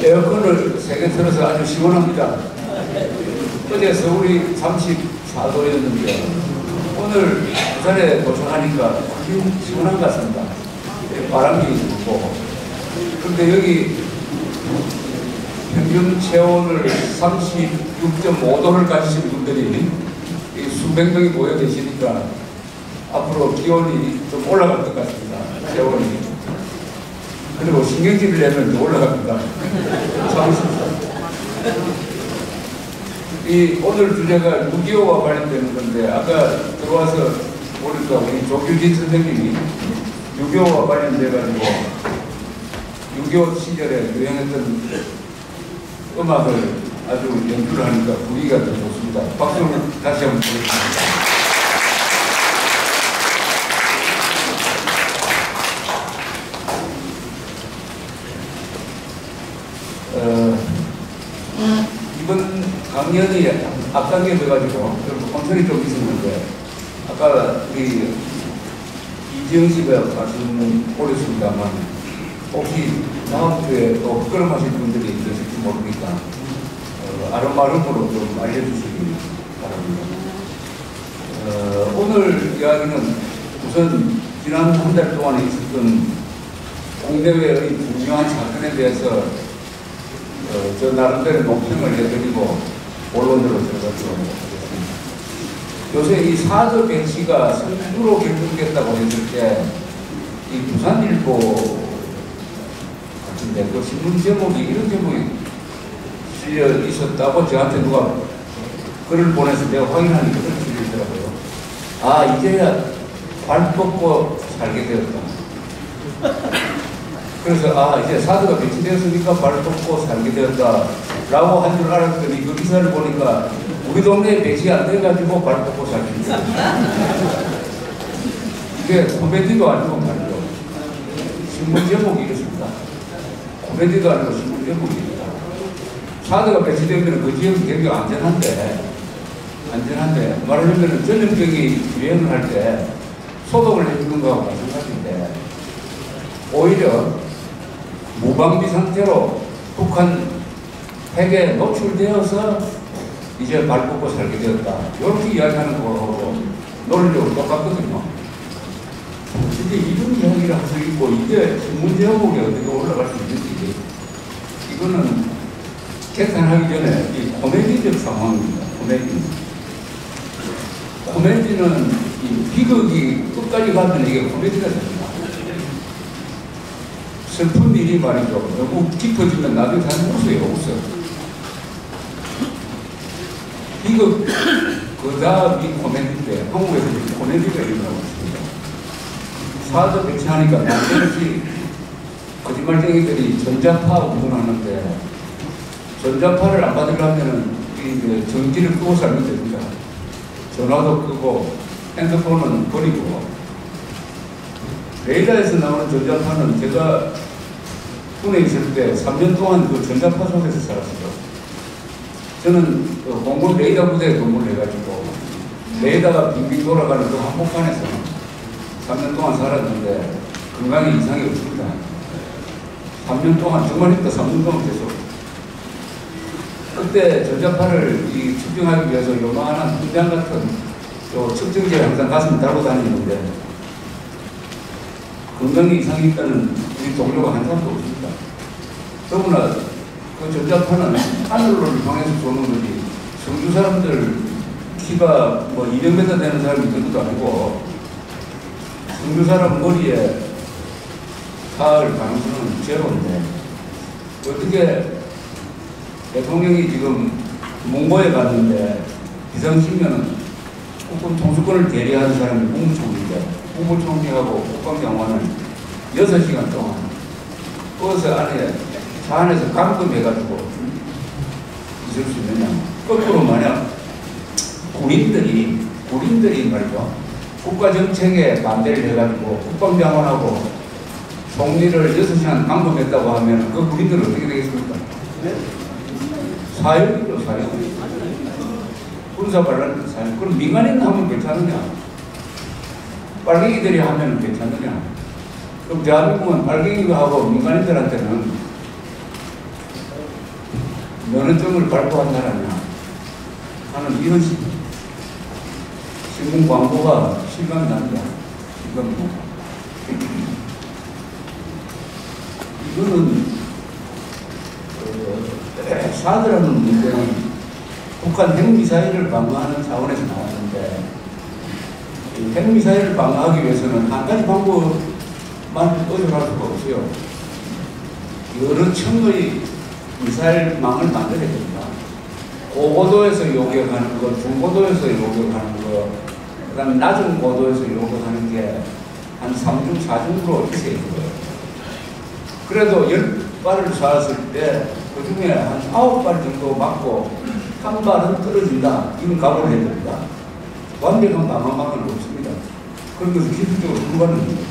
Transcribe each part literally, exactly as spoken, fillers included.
에어컨을 세 개 틀어서 아주 시원합니다. 어제 서울이 삼십사 도였는데 오늘 부산에 도착하니까 아주 시원한 것 같습니다. 바람이 불고. 그런데 여기 평균 체온을 삼십육 점 오 도를 가지신 분들이 수백 명이 모여 계시니까 앞으로 기온이 좀 올라갈 것 같습니다. 체온이. 그리고 신경질을 내면 더 올라갑니다. 참으십시오. 이 오늘 주제가 육이오와 관련되는 건데 아까 들어와서 보니까 우리 조규진 선생님이 육이오와 관련돼가지고 육이오 시절에 유행했던 음악을 아주 연주를 하니까 분위기가 더 좋습니다. 박수를 다시 한번 드리겠습니다. 어, 이번 강연이 앞당겨 돼가지고 컨설이 좀 있었는데 아까 우리 이지영 씨가 말씀을 올렸습니다만 혹시 다음 주에 또 부끄러워하실 분들이 있으실지 모르니까 어, 아름아름으로 좀 알려주시기 바랍니다. 어, 오늘 이야기는 우선 지난 한 달 동안에 있었던 국내외의 중요한 사건에 대해서 어, 저 나름대로 논평을 해드리고 본론으로 들어가도록 하겠습니다. 요새 이 사드 배치가 선두로 결정됐다고 했을 때 이 부산일보 같은데 그 신문 제목이 이런 제목이 실려 있었다고 저한테 누가 글을 보내서 내가 확인하니까 그런 글이 있더라고요. 아, 이제야 발 뻗고 살게 되었다. 그래서 아, 이제 사드가 배치되었으니까 발 뻗고 살게 되었다 라고 한 줄 알았더니 그 기사를 보니까 우리 동네에 배치 안 돼가지고 발 뻗고 살게 되었다. 이게 코미디도 아니고 말이죠. 신문 제목이 이렇습니다. 코미디도 아니고 신문 제목입니다. 사드가 배치되면 그 지역은 굉장히 안전한데 안전한데 말하자면 전염병이 유행을 할 때 소독을 해주는 거하고 마찬가지인데 오히려 무방비 상태로 북한 핵에 노출되어서 이제 발 뻗고 살게 되었다. 이렇게 이야기하는 거하고 논리적으로 똑같거든요. 근데 이런 이야기를 할 수 있고 이게 신문 제목이 어떻게 올라갈 수 있는지 이거는 계산하기 전에 이 코미디적 상황입니다. 코미디. 코미디는 이 비극이 끝까지 가면 이게 코미디가 됩니다. 슬픈 일이 말이죠. 너무 깊어지면 나중에 사람 웃어요, 웃어. 비극, 그 다음이 코미디인데, 한국에서 코미디가 일어나고 있습니다. 사드 배치하니까 남편이 거짓말쟁이들이 전자파 운동하는데, 전자파를 안 받으려면 이 전기를 끄고 살면 됩니다. 전화도 끄고, 핸드폰은 버리고, 레이더에서 나오는 전자파는 제가 군에 있을 때 삼 년 동안 그 전자파 속에서 살았어요. 저는 그 공군 레이더 부대에 근무를 해가지고 레이더가 빙빙 돌아가는 그 한복판에서 삼 년 동안 살았는데 건강에 이상이 없습니다. 삼 년 동안 정말 힘들다. 삼 년 동안 계속. 그때 전자파를 이 측정하기 위해서 요만한 분장 같은 요 측정기를 항상 가슴에 달고 다니는데 건강에 이상이 있다는 우리 동료가 한 사람도 없습니다. 더구나 그 전자파는 하늘로를 향해서 쏘는 거지 성주 사람들 키가 뭐 이백 미터 되는 사람이 있는 것도 아니고 성주 사람 머리에 닿을 가능성은 제로인데 어떻게 대통령이 지금 몽고에 갔는데 비상시면은 국군 통수권을 대리하는 사람이 국무총리인데 국무총리하고 국방장관은 여섯 시간 동안 버스 안에 차 안에서 감금해가지고 있을 수 있느냐. 거꾸로 만약 군인들이 군인들이 말이죠. 국가정책에 반대를 해가지고 국방장관하고 총리를 여섯 시간 감금했다고 하면 그 군인들은 어떻게 되겠습니까? 네? 사형이죠, 사형. 군사반란 사형. 그럼 민간인 하면 괜찮으냐? 빨갱이들이 하면 괜찮느냐? 그럼 대한민국은 빨갱이가 하고 민간인들한테는 면허증을 발부한 나라냐 하는 이런 신문 광고가 실감이 납니다. 실감이 납니다. 이거는 어, 사드라는 문제는 북한 핵미사일을 방어하는 차원에서 나왔는데 핵미사일을 방어하기 위해서는 한 가지 방법만 의존할 수가 없어요. 여러 층의 미사일망을 만들어야 됩니다. 고고도에서 요격하는 거, 중고도에서 요격하는 거, 그 다음에 낮은 고도에서 요격하는 게 한 삼 중, 사 중으로 있어야 돼요. 그래도 열 발을 쐈을 때 그 중에 한 아홉 발 정도 맞고 한 발은 떨어진다. 이건 각오를 해야 됩니다. 완벽한 방어망은 없습니다. 그런 것을 기술적으로 불가능합니다.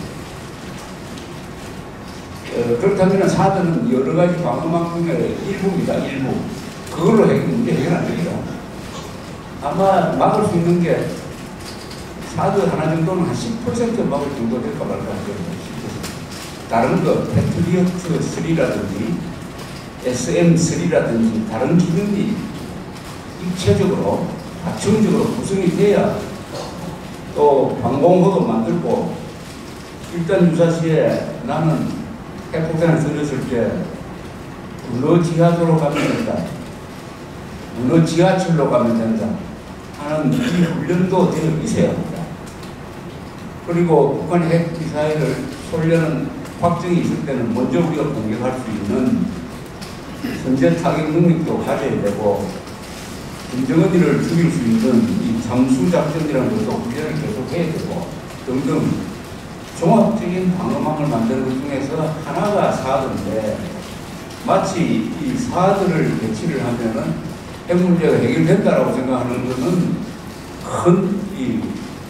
어, 그렇다면 사드는 여러 가지 방어망 중에 일부입니다. 일부. 그걸로 해결, 문제 해결 안 됩니다. 아마 막을 수 있는 게 사드 하나 정도는 한 십 퍼센트 막을 정도 될까 말까 하죠. 다른 거, 패트리어트 쓰리라든지 에스엠 쓰리라든지 다른 기능이 입체적으로, 다층적으로 구성이 돼야 또 방공호도 만들고 일단 유사시에 나는 핵폭탄을 던졌을 때 어느 지하도로 가면 된다. 어느 지하철로 가면 된다. 하는 이 훈련도 되어 있어야 합니다. 그리고 북한의 핵미사일을 쏠려는 확정이 있을 때는 먼저 우리가 공격할 수 있는 선제 타격 능력도 가져야 되고 김정은이를 죽일 수 있는 이 잠수작전이라는 것도 훈련을 계속 해야 되고 등등 종합적인 방어망을 만드는 것 중에서 하나가 사드인데 마치 이 사드를 배치를 하면은 핵 문제가 해결된다라고 생각하는 것은 큰 이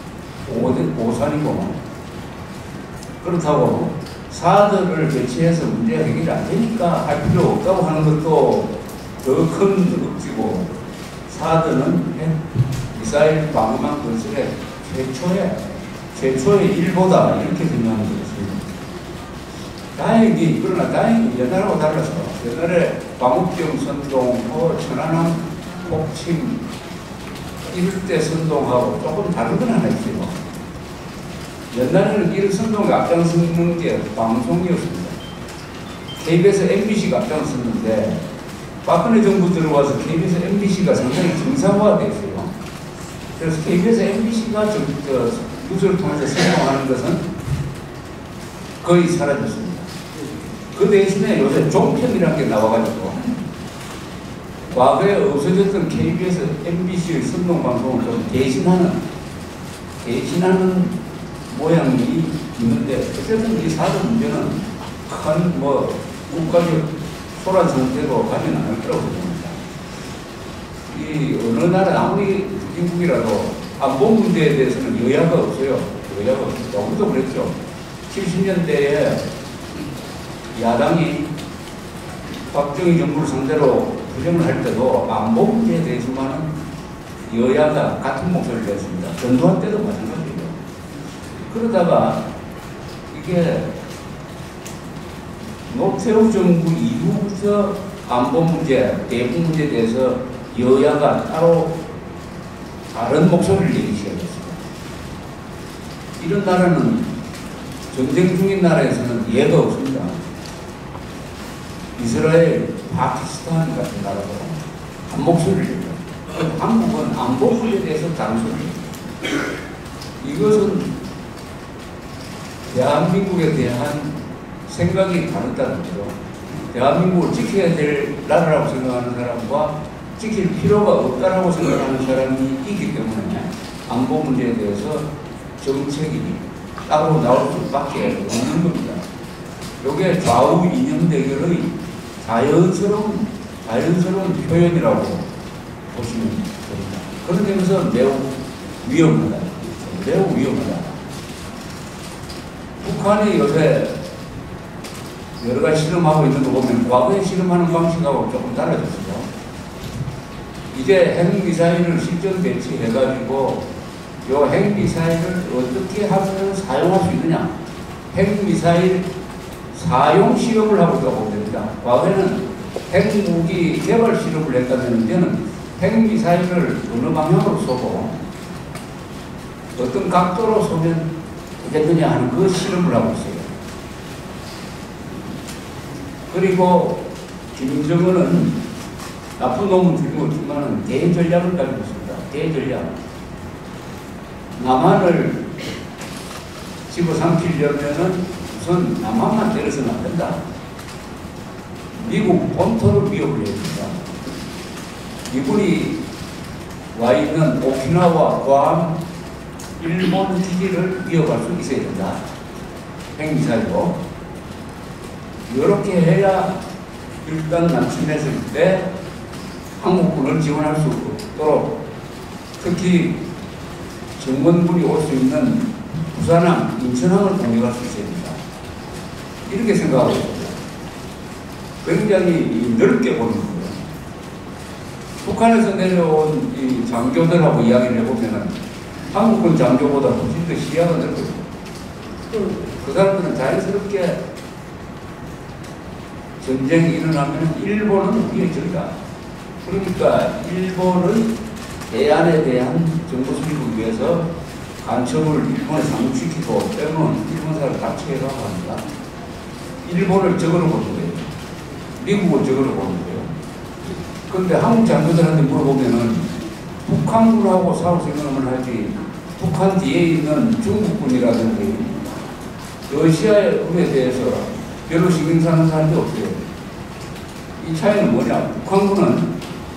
오산이고 그렇다고 사드를 배치해서 문제가 해결이 안 되니까 할 필요 없다고 하는 것도 더 큰 억지고 사드는 핵 미사일 방어망 건설의 최초의 최초의 일보다 이렇게 생각하는 것입니다. 다행히 그러나 다행히 옛날하고 달라서 옛날에 광우병 선동, 천안함 폭침 이럴 때 선동하고 조금 다른 건 하나 있어요. 옛날에는 이런 선동에 앞장서는 게 방송이었습니다. 케이비에스, 엠비씨가 앞장섰는데 박근혜 정부 들어와서 케이비에스, 엠비씨가 상당히 정상화되어 있어요. 그래서 케이비에스, 엠비씨가 저, 저, 뉴스를 통해서 선동하는 것은 거의 사라졌습니다. 그 대신에 요새 종편이라는 게 나와가지고 과거에 없어졌던 케이비에스, 엠비씨의 선동방송을 좀 대신하는 대신하는 모양이 있는데 어쨌든 이 사드 문제는 큰 뭐 국가적 소란 상태로 가지는 않을 거라고 봅니다. 이 어느 나라 아무리 미국이라도 안보 문제에 대해서는 여야가 없어요. 여야가 없어요. 조금도 그랬죠. 칠십 년대에 야당이 박정희 정부를 상대로 부정을 할 때도 안보 문제에 대해서만은 여야가 같은 목소리를 냈습니다. 전두환 때도 마찬가지예요. 그러다가 이게 노태우 정부 이후부터 안보 문제, 대북 문제에 대해서 여야가 따로 다른 목소리를 내기 시작했습니다. 이런 나라는 전쟁 중인 나라에서는 예가 없습니다. 이스라엘, 파키스탄 같은 나라도 한 목소리를 내요. 한국은 안보 문제에 대해서 다른 소리예요. 이것은 대한민국에 대한 생각이 다르다는 거죠. 대한민국을 지켜야 될 나라라고 생각하는 사람과 지킬 필요가 없다라고 생각하는 사람이 있기 때문에 안보 문제에 대해서 정책이 따로 나올 수밖에 없는 겁니다. 이게 좌우 이념 대결의 자연스러운, 자연스러운 표현이라고 보시면 됩니다. 그런 점에서 매우 위험하다. 매우 위험하다. 북한이 요새 여러 가지 실험하고 있는 거 보면 과거에 실험하는 방식하고 조금 달라졌어요. 이제 핵미사일을 실전 배치해가지고 이 핵미사일을 어떻게 하면 사용할 수 있느냐. 핵미사일 사용 실험을 하고 있다고 보면 됩니다. 과거에는 핵무기 개발 실험을 했다면 이제는 핵미사일을 어느 방향으로 쏘고 어떤 각도로 쏘면 되겠느냐 하는 그 실험을 하고 있어요. 그리고 김정은은 나쁜 놈은 들고있지만 대전략을 가지고 있습니다. 대전략. 남한을 집어삼키려면은 우선 남한만 때려서는 안 된다. 미국 본토를 위협을 해야 된다. 이분이 와 있는 오키나와, 괌, 일본 기지를 위협할 수 있어야 된다. 핵미사일로. 이렇게 해야 일단 남침했을 때 한국군을 지원할 수 있도록 특히 정권군이 올 수 있는 부산항, 인천항을 공격할 수 있어야 된다. 이렇게 생각하고 있습니다. 굉장히 넓게 보는 거예요. 북한에서 내려온 이 장교들하고 이야기를 해보면 한국군 장교보다 훨씬 더 시야가 넓어요. 그 사람들은 자연스럽게 전쟁이 일어나면 일본은 위에 적이다. 그러니까 일본은 대안에 대한 정보 수립을 위해서 간첩을 일본에 상륙시키고 빼면 일본 사람을 가치해가고 합니다. 일본을 적으로 보는 거예요. 미국을 적으로 보는 거예요. 그런데 한국 장교들한테 물어보면은 북한군하고 싸울 생각을 하지 북한 뒤에 있는 중국군이라든지 러시아의 군에 대해서 별로 신경 쓰는 사람이 없어요. 이 차이는 뭐냐? 북한군은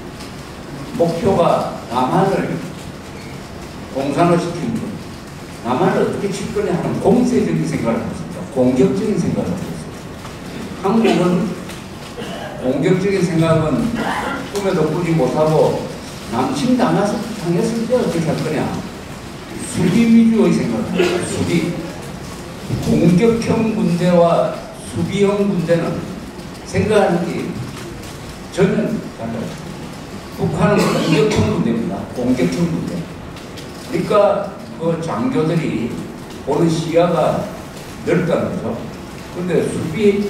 목표가 남한을 공산화시키는 것, 남한을 어떻게 칠 거냐 하는 공세적인 생각을 하고 있습니다. 공격적인 생각을 하고 있습니다. 한국은 공격적인 생각은 꿈에도 꾸지 못하고 남침 당했을, 당했을 때 어떻게 할 거냐? 수비 위주의 생각을 합니다. 수비. 공격형 군대와 수비형 군대는 생각하는 게 전혀 달라요. 북한은 공격형 군대입니다. 공격형 군대. 그러니까 그 장교들이 보는 시야가 넓다는 거죠. 그런데 수비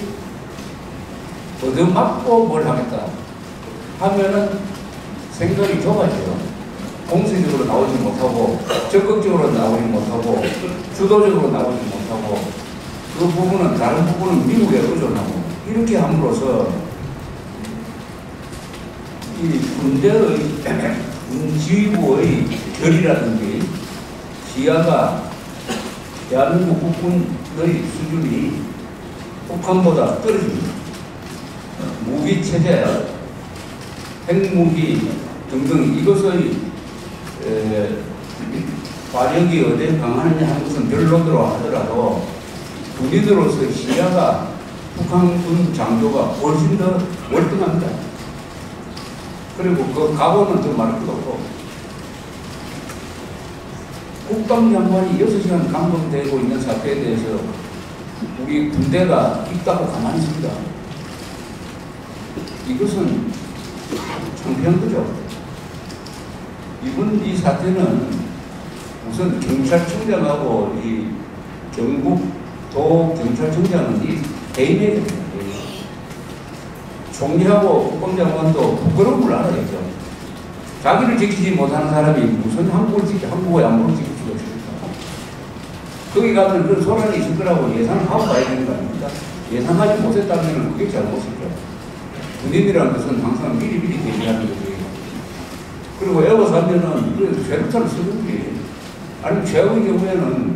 얻어맞고 뭘 하겠다 하면은 생각이 좁아져요. 공세적으로 나오지 못하고 적극적으로 나오지 못하고 주도적으로 나오지 못하고 그 부분은 다른 부분은 미국에 의존하고 이렇게 함으로써 이 군대의 군지휘부의 결이라든지 시야가 대한민국 국군의 수준이 북한보다 떨어집니다. 무기체제, 핵무기 등등 이것의 에, 화력이 어디에 강하느냐 하는 것은 결론으로 하더라도 군인으로서의 시야가 북한군 장교가 훨씬 더 월등합니다. 그리고 그 각오는 더 말할 것도 없고 국방장관이 여섯 시간 감금되고 있는 사태에 대해서 우리 군대가 입다고 가만히 있습니다. 이것은 창피한 거죠. 이번 이 사태는 우선 경찰청장하고 이 경북 도 경찰청장은 이 대인에게 됩니다. 총리하고 국방장관도 부끄러움을 알아야죠. 자기를 지키지 못하는 사람이 무슨 한국을 지키, 한국의 안보를 지킬 수가 있습니까? 거기 가면 그 소란이 있을 거라고 예상을 하고 가야 되는 거 아닙니까? 예상하지 못했다면 그게 잘못이죠. 군인이라는 것은 항상 미리미리 대비하는 거죠. 그리고 에워서 하면은 그래도 죄부터를 쓰든지 아니면 최후의 경우에는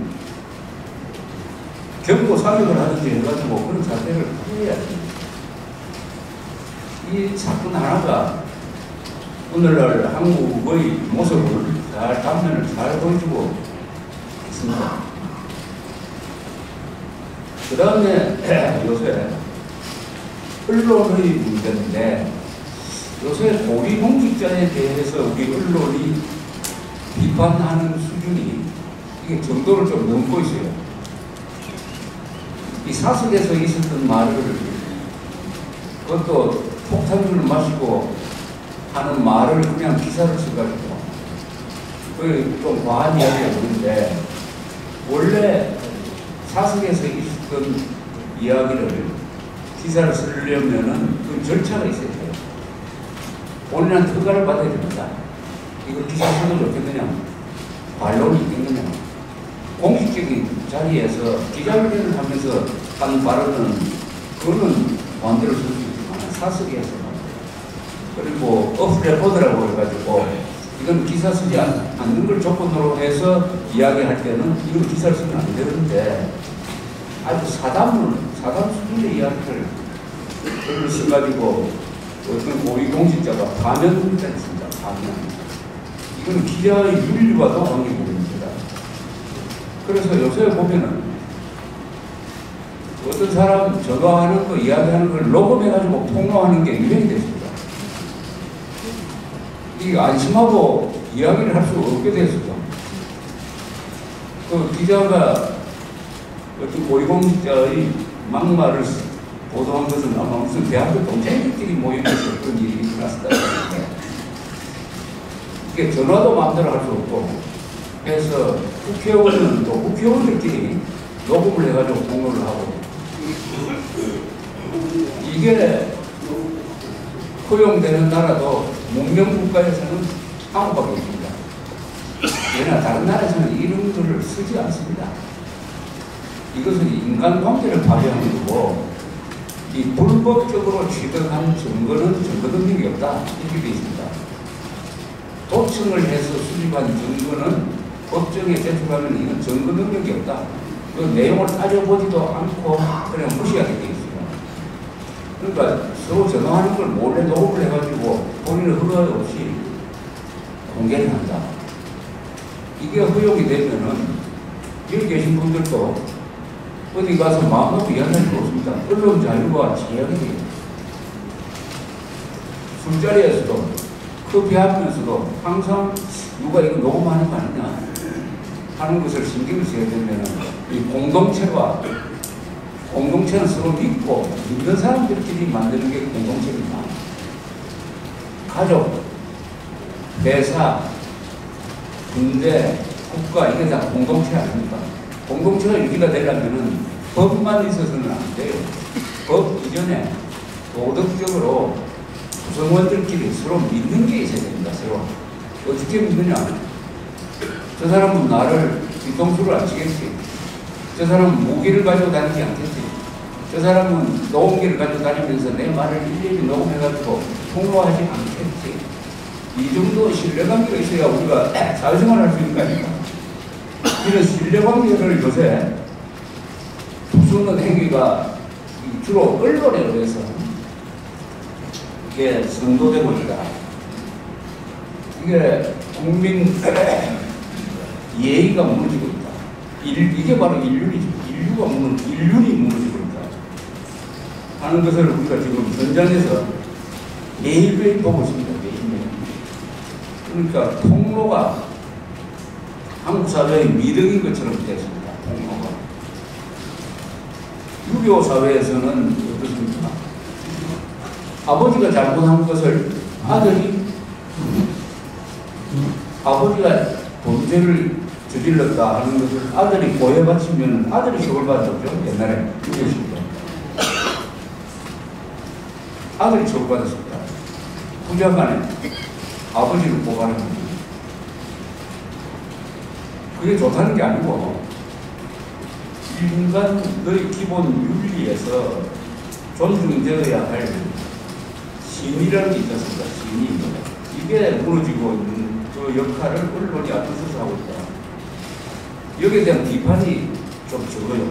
경고 사격을 하든지 해가지고 그런 사태를 해야 됩니다. 이 사건 하나가 오늘날 한국의 모습을 잘, 단면을 잘 보여주고 있습니다. 그 다음에 요새 언론의 문제인데 요새 고위 공직자에 대해서 우리 언론이 비판하는 수준이 이게 정도를 좀 넘고 있어요. 이 사석에서 있었던 말을 그것도 폭탄주를 마시고 하는 말을 그냥 기사를 써가지고 그 좀 과한 이야기가 있는데 원래 사석에서 있었던 이야기를 기사를 쓰려면은 그 그 절차가 있어야 돼요. 본인한테 허가를 받아야 됩니다. 이거 기사 쓰면 좋겠느냐? 반론이 있겠느냐? 공식적인 자리에서 기자회견을 하면서 한 발언은 그거는 마음대로 쓸 수 있지만 사석에서 그리고 오프레코드라고 해가지고 이건 기사 쓰지 않, 않는 걸 조건으로 해서 이야기할 때는 이건 기사를 쓰면 안 되는데 아주 사담을 사담 수준의 이야기를 그걸 써가지고 어떤 고위공직자가 파면문자 있습니다. 파면. 이건 기자의 윤리와도 관계됩니다. 그래서 요새 보면은 어떤 사람 저거 하는 거 이야기하는 걸 녹음해가지고 폭로하는 게 유행이 됐습니다. 이게 안심하고 이야기를 할 수 없게 됐습니다. 그 기자가 어떤 고위공직자의 막말을 보도한 것은 아마 무슨 대학교 동생들끼리 모여서 어떤 일이 일어났었다. 이게 전화도 마음대로 할 수 없고 그래서 국회의원은 또 국회의원들끼리 녹음을 해가지고 공로를 하고 이게 허용되는 나라도 문명국가에서는 한국밖에 없습니다. 그러나 다른 나라에서는 이런 것을 쓰지 않습니다. 이것은 인간관계를 파괴하는 거고 이 불법적으로 취득한 증거는 증거 능력이 없다. 이렇게 되어 있습니다. 도청을 해서 수집한 증거는 법정에 제출하면 이건 증거 능력이 없다. 그 내용을 따져보지도 않고 그냥 무시하게 되어 있습니다. 그러니까 서로 전화하는 걸 몰래 녹음을 해가지고 본인의 허가 없이 공개를 한다. 이게 허용이 되면은 여기 계신 분들도 어디 가서 마음먹고 이야기할 수 없습니다. 언론 자유가 제약이 돼요. 술자리에서도 커피하면서도 항상 누가 이거 녹음하는 거 아니냐 하는 것을 신경을 써야 되면 이 공동체가 공동체는 서로 믿고 믿는 사람들끼리 만드는 게 공동체입니다. 가족, 회사, 군대, 국가 이게 다 공동체 아닙니까? 공동체가 유지가 되려면 법만 있어서는 안 돼요. 법 이전에 도덕적으로 구성원들끼리 서로 믿는 게 있어야 됩니다. 서로 어떻게 믿느냐? 저 사람은 나를 뒤통수를 안 치겠지. 저 사람은 무기를 가지고 다니지 않겠지. 저 사람은 녹음기를 가지고 다니면서 내 말을 일일이 녹음해가지고 폭로하지 않겠지. 이 정도 신뢰관계가 있어야 우리가 사회생활을 할 수 있는 거 아닙니까? 이런 신뢰관계를 요새 부수는 행위가 주로 언론에 의해서 이게 선도되고 있다. 이게 국민 예의가 무너지고 있다. 일, 이게 바로 인륜이죠. 인류가 무너, 인륜이 무너지고 있다. 하는 것을 우리가 지금 현장에서 매일매일 보고 있습니다. 매일매일. 그러니까 통로가 한국 사회의 미덕인 것처럼 되었습니다. 통로가. 유교 사회에서는 어떻습니까? 아버지가 잘못한 것을 아들이 아버지가 범죄를 저질렀다 하는 것을 아들이 고해바치면 아들이 처벌받았죠. 옛날에 유교시대 아들이 처벌받았습니다. 부자간에 아버지를 고발하는 거예요. 그게 좋다는 게 아니고 인간의 기본 윤리에서 존중되어야 할 신이라는 게 있었습니다. 신이. 이게 무너지고 있는 그 역할을 언론이 앞서서 하고 있다. 여기에 대한 비판이 좀 적어요.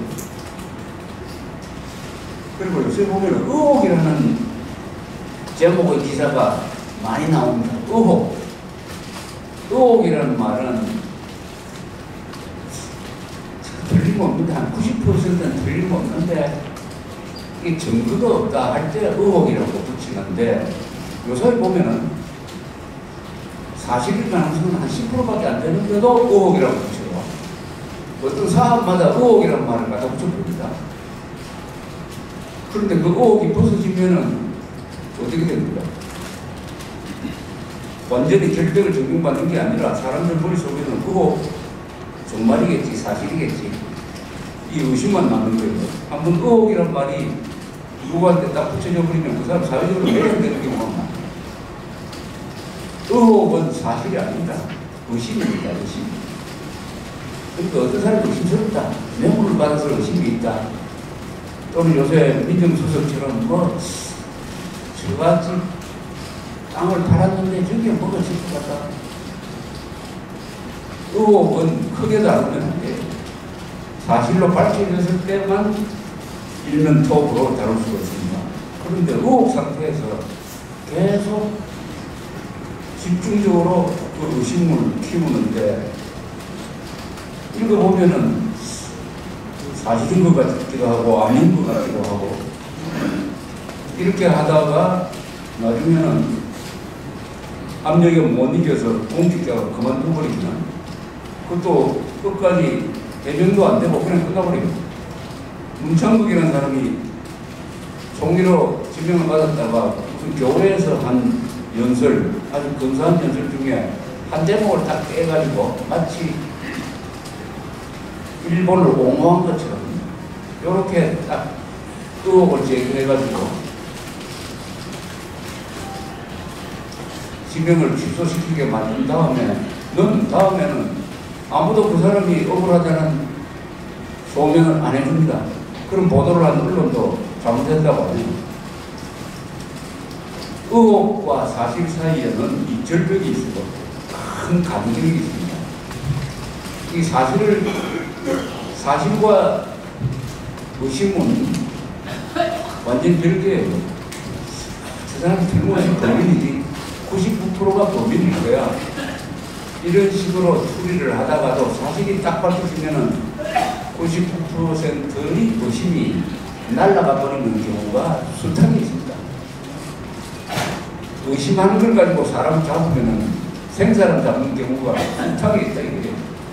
그리고 요새 보면 의혹이라는 제목의 기사가 많이 나옵니다. 의혹. 의혹이라는 말은 틀림없는데 한 구십 퍼센트는 틀림없는데 이게 증거가 없다 할 때 의혹이라고 붙이는데 요새 보면은 사실일 가능성은 한 십 퍼센트밖에 안 되는데도 의혹이라고 붙여요. 어떤 사업마다 의혹이라는 말을 갖다 붙여봅니다. 그런데 그 의혹이 벗어지면은 어떻게 됩니까? 완전히 결백을 적용받는 게 아니라 사람들 머릿속에는 의혹, 정말이겠지, 사실이겠지. 이 의심만 남는 거예요. 한번 의혹이란 말이 누구한테 딱 붙여져 버리면 그 사람 사회적으로 매장되는 경우가 많아요. 의혹은 사실이 아닙니다. 의심입니다. 의심. 그러니까 어떤 사람이 의심스럽다. 뇌물을 받아서 의심이 있다. 또는 요새 민정수석처럼 뭐 저같이 땅을 팔았는데 저게 뭐가 있을 것 같다. 의혹은 크게 다루면 안 돼요. 사실로 밝혀졌을 때만 일면 톡으로 다룰 수가 있습니다. 그런데 의혹 상태에서 계속 집중적으로 그 의심을 키우는데 읽어보면은 사실인 것 같기도 하고 아닌 것 같기도 하고 이렇게 하다가 나중에는 압력에 못 이겨서 공직자가 그만둬버리면 그것도 끝까지 대변도 안 되고 그냥 끝나버립니다. 문창극이라는 사람이 총리로 지명을 받았다가 무슨 교회에서 한 연설, 아주 근사한 연설 중에 한 대목을 딱 떼가지고 마치 일본을 옹호한 것처럼 이렇게 딱 의혹을 제기해가지고 지명을 취소시키게 만든 다음에 넌 다음에는 아무도 그 사람이 억울하다는 소명을 안 해줍니다. 그럼 보도를 한 언론도 잘못했다고 하네요. 의혹과 사실 사이에는 이 절벽이 있고 큰 간격이 있습니다. 이 사실을 사실과 의심은 완전 별개예요. 저 사람이 틀림없이 범인이지 구십구 퍼센트가 범인일 거야. 이런 식으로 추리를 하다가도 사실이 딱 밝혀지면은 구십구 퍼센트의 의심이 날아가 버리는 경우가 숱하게 있습니다. 의심하는 걸 가지고 사람 잡으면은 생사람 잡는 경우가 숱하게 있다 이거예요.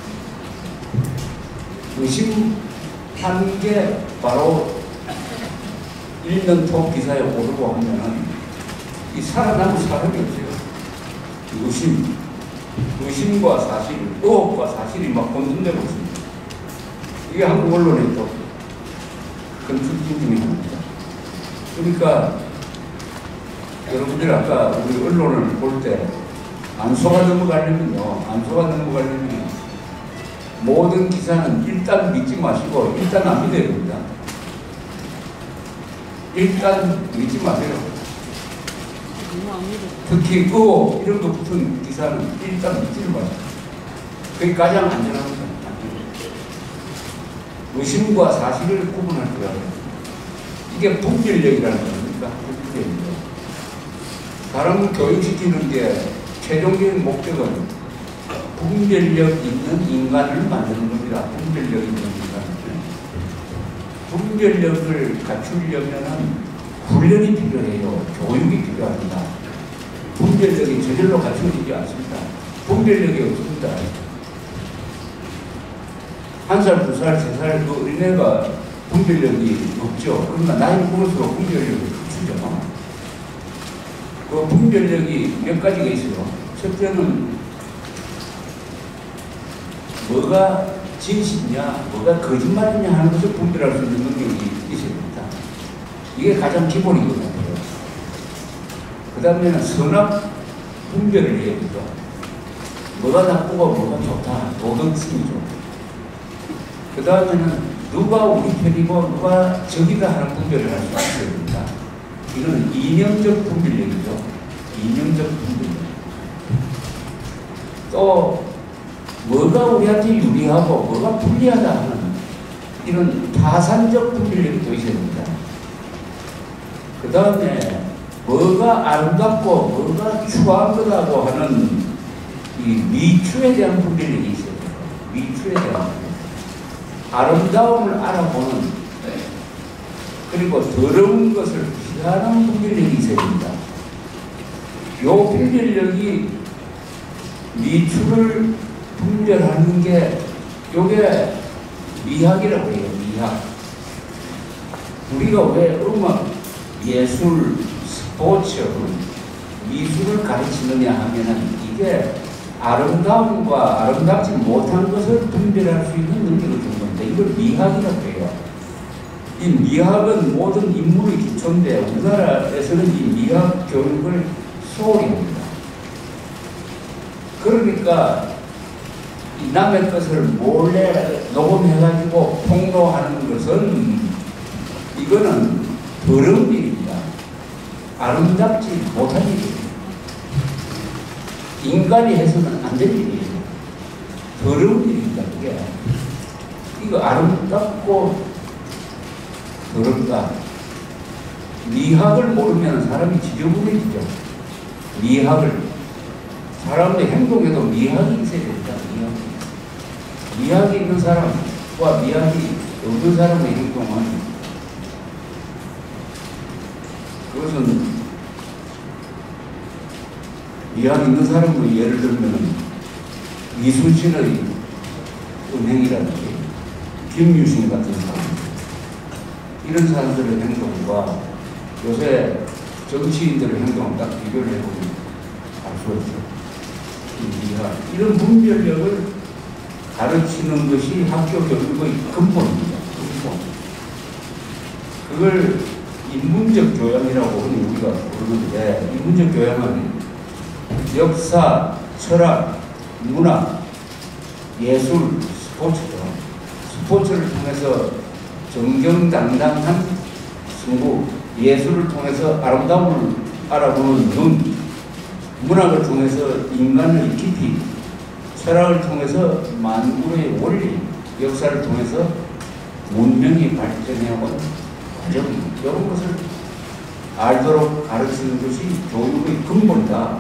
의심하는 게 바로 일면 톡 기사에 오르고 하면은 이 살아남을 사람이 없어요. 의심, 의심과 사실, 의혹과 사실이 막混同되고 있습니다. 이게 한국 언론의 또 큰 특징 중에 하나입니다. 그러니까 여러분들이 아까 우리 언론을 볼 때 안소가 넘어가려면요, 안소가 넘어가려면 모든 기사는 일단 믿지 마시고 일단 안 믿어야 됩니다. 일단 믿지 마세요. 특히 의혹 이런 거 붙은 기사는 일단 믿지를 마세요. 그게 가장 안전합니다. 의심과 사실을 구분할 줄 알아요. 이게 분별력이라는 겁니까? 분별력. 사람을 교육시키는 게 최종적인 목적은 분별력 있는 인간을 만드는 겁니다. 분별력 있는 인간을. 분별력을 갖추려면 훈련이 필요해요. 교육이 필요합니다. 분별력이 저절로 갖추어지지 않습니다. 분별력이 없습니다. 한 살, 두 살, 세 살 그 어린애가 분별력이 없죠. 그러나 나이 먹을수록 분별력을 갖추죠. 그 분별력이 몇 가지가 있어요. 첫째는 뭐가 진실이냐, 뭐가 거짓말이냐 하는 것을 분별할 수 있는 능력이 있어야 됩니다. 이게 가장 기본인 것 같아요. 그 다음에는 선악 분별을 해야 되죠. 뭐가 나쁘고 뭐가 좋다, 도덕성이죠. 그 다음에는 누가 우리 편이고 누가 적이다 하는 분별을 할 수 있어야 됩니다. 이거는 이념적 분별력이죠. 이념적 분별력. 또 뭐가 우리한테 유리하고 뭐가 불리하다 하는 이런 타산적 분별력이 또 있어야 됩니다. 그 다음에 뭐가 아름답고 뭐가 추한 거라고 하는 이 미추에 대한 분별력이 있어야 돼요. 미추에 대한 분별력. 아름다움을 알아보는, 그리고 더러운 것을 피하는 분별력이 있어야 됩니다. 이 분별력이 미추를 분별하는 게 요게 미학이라고 해요. 미학. 우리가 왜 음악, 예술, 스포츠, 미술을 가르치느냐 하면은 이게 아름다움과 아름답지 못한 것을 분별할 수 있는 능력을 준 겁니다. 이걸 미학이라고 해요. 이 미학은 모든 인물의 기초인데 우리나라에서는 이 미학 교육을 소홀히 합니다. 그러니까 이 남의 것을 몰래 녹음해가지고 폭로하는 것은 이거는 더러운 일입니다. 아름답지 못한 일입니다. 인간이 해서는 안 될 일이에요. 더러운 일입니다. 그게 이거 아름답고 더럽다. 미학을 모르면 사람이 지저분해지죠. 미학을 사람의 행동에도 미학이 있어야 됩니다. 미학이, 미학이 있는 사람과 미학이 없는 사람의 행동은 그것은 미학이 있는 사람으로 예를 들면 이순신의 은행이라든지 김유신 같은 사람 이런 사람들의 행동과 요새 정치인들의 행동을 딱 비교를 해보면 알 수가 있죠. 이런 분별력을 가르치는 것이 학교 교육의 근본입니다. 근본. 그걸 인문적 교양이라고 흔히 우리가 부르는데, 인문적 교양은 역사, 철학, 문화, 예술, 스포츠죠. 스포츠를 통해서 정정당당한 승부, 예술을 통해서 아름다움을 알아보는 눈, 문학을 통해서 인간의 깊이, 철학을 통해서 만물의 원리, 역사를 통해서 문명이 발전해온 과정, 이런 것을 알도록 가르치는 것이 교육의 근본이다.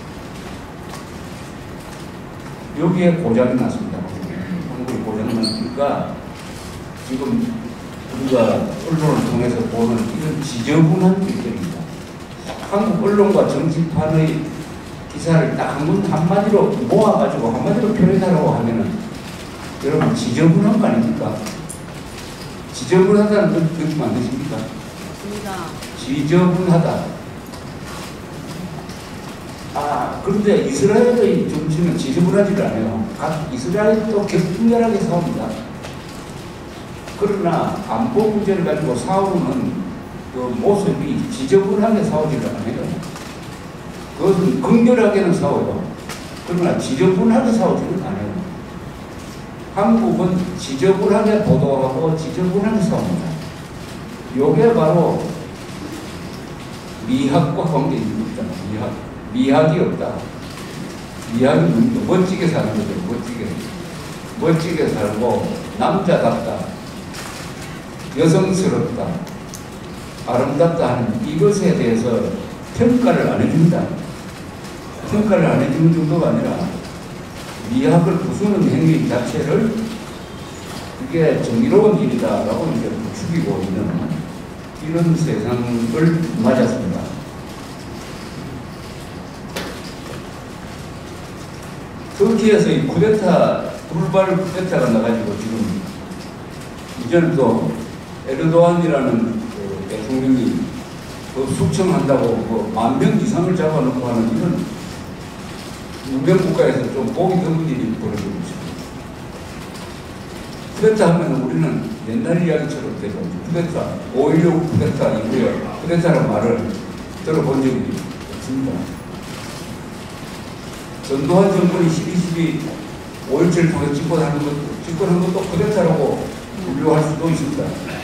여기에 고장이 났습니다. 한국에 고장이 났으니까 지금 우리가 언론을 통해서 보는 이런 지저분한 일들입니다. 한국 언론과 정치판의 기사를 딱 한 한마디로 모아가지고 한마디로 표현하라고 하면은 여러분 지저분한 거 아닙니까? 지저분하다는 느낌 안 드십니까? 지저분하다. 아, 그런데 이스라엘의 정치는 지저분하지를 않아요. 각 이스라엘도 격렬하게 싸웁니다. 그러나 안보 문제를 가지고 싸우는 그 모습이 지저분하게 싸우지를 않아요. 그것은 극렬하게는 싸워요. 그러나 지저분하게 싸우지는 않아요. 한국은 지저분하게 보도하고 지저분하게 싸웁니다. 이게 바로 미학과 관계 있는 거잖아. 미학. 미학이 없다. 미학이 멋지게 사는 거죠. 멋지게. 멋지게 살고 남자답다. 여성스럽다. 아름답다 하는 이것에 대해서 평가를 안 해준다. 평가를 안 해주는 정도가 아니라 미학을 부수는 행위 자체를 그게 정의로운 일이다라고 이제 부추기고 있는 이런 세상을 맞았습니다. 터키에서 이 쿠데타, 불발 쿠데타가 나가지고 지금 이제는 또 에르도안이라는 그 대통령이 그 숙청한다고 그 만 명 이상을 잡아놓고 하는 이런 문명 국가에서 좀 보기 드문 일이 벌어지고 있습니다. 쿠데타 하면 우리는 옛날 이야기처럼 되고 쿠데타, 오일육 쿠데타 이후에 쿠데타라는 말을 들어본 적이 없습니다. 전두환 정권이 십이 십이 오일칠을 통해 집권하는 것, 집권한 것도 쿠데타라고 분류할 수도 있습니다.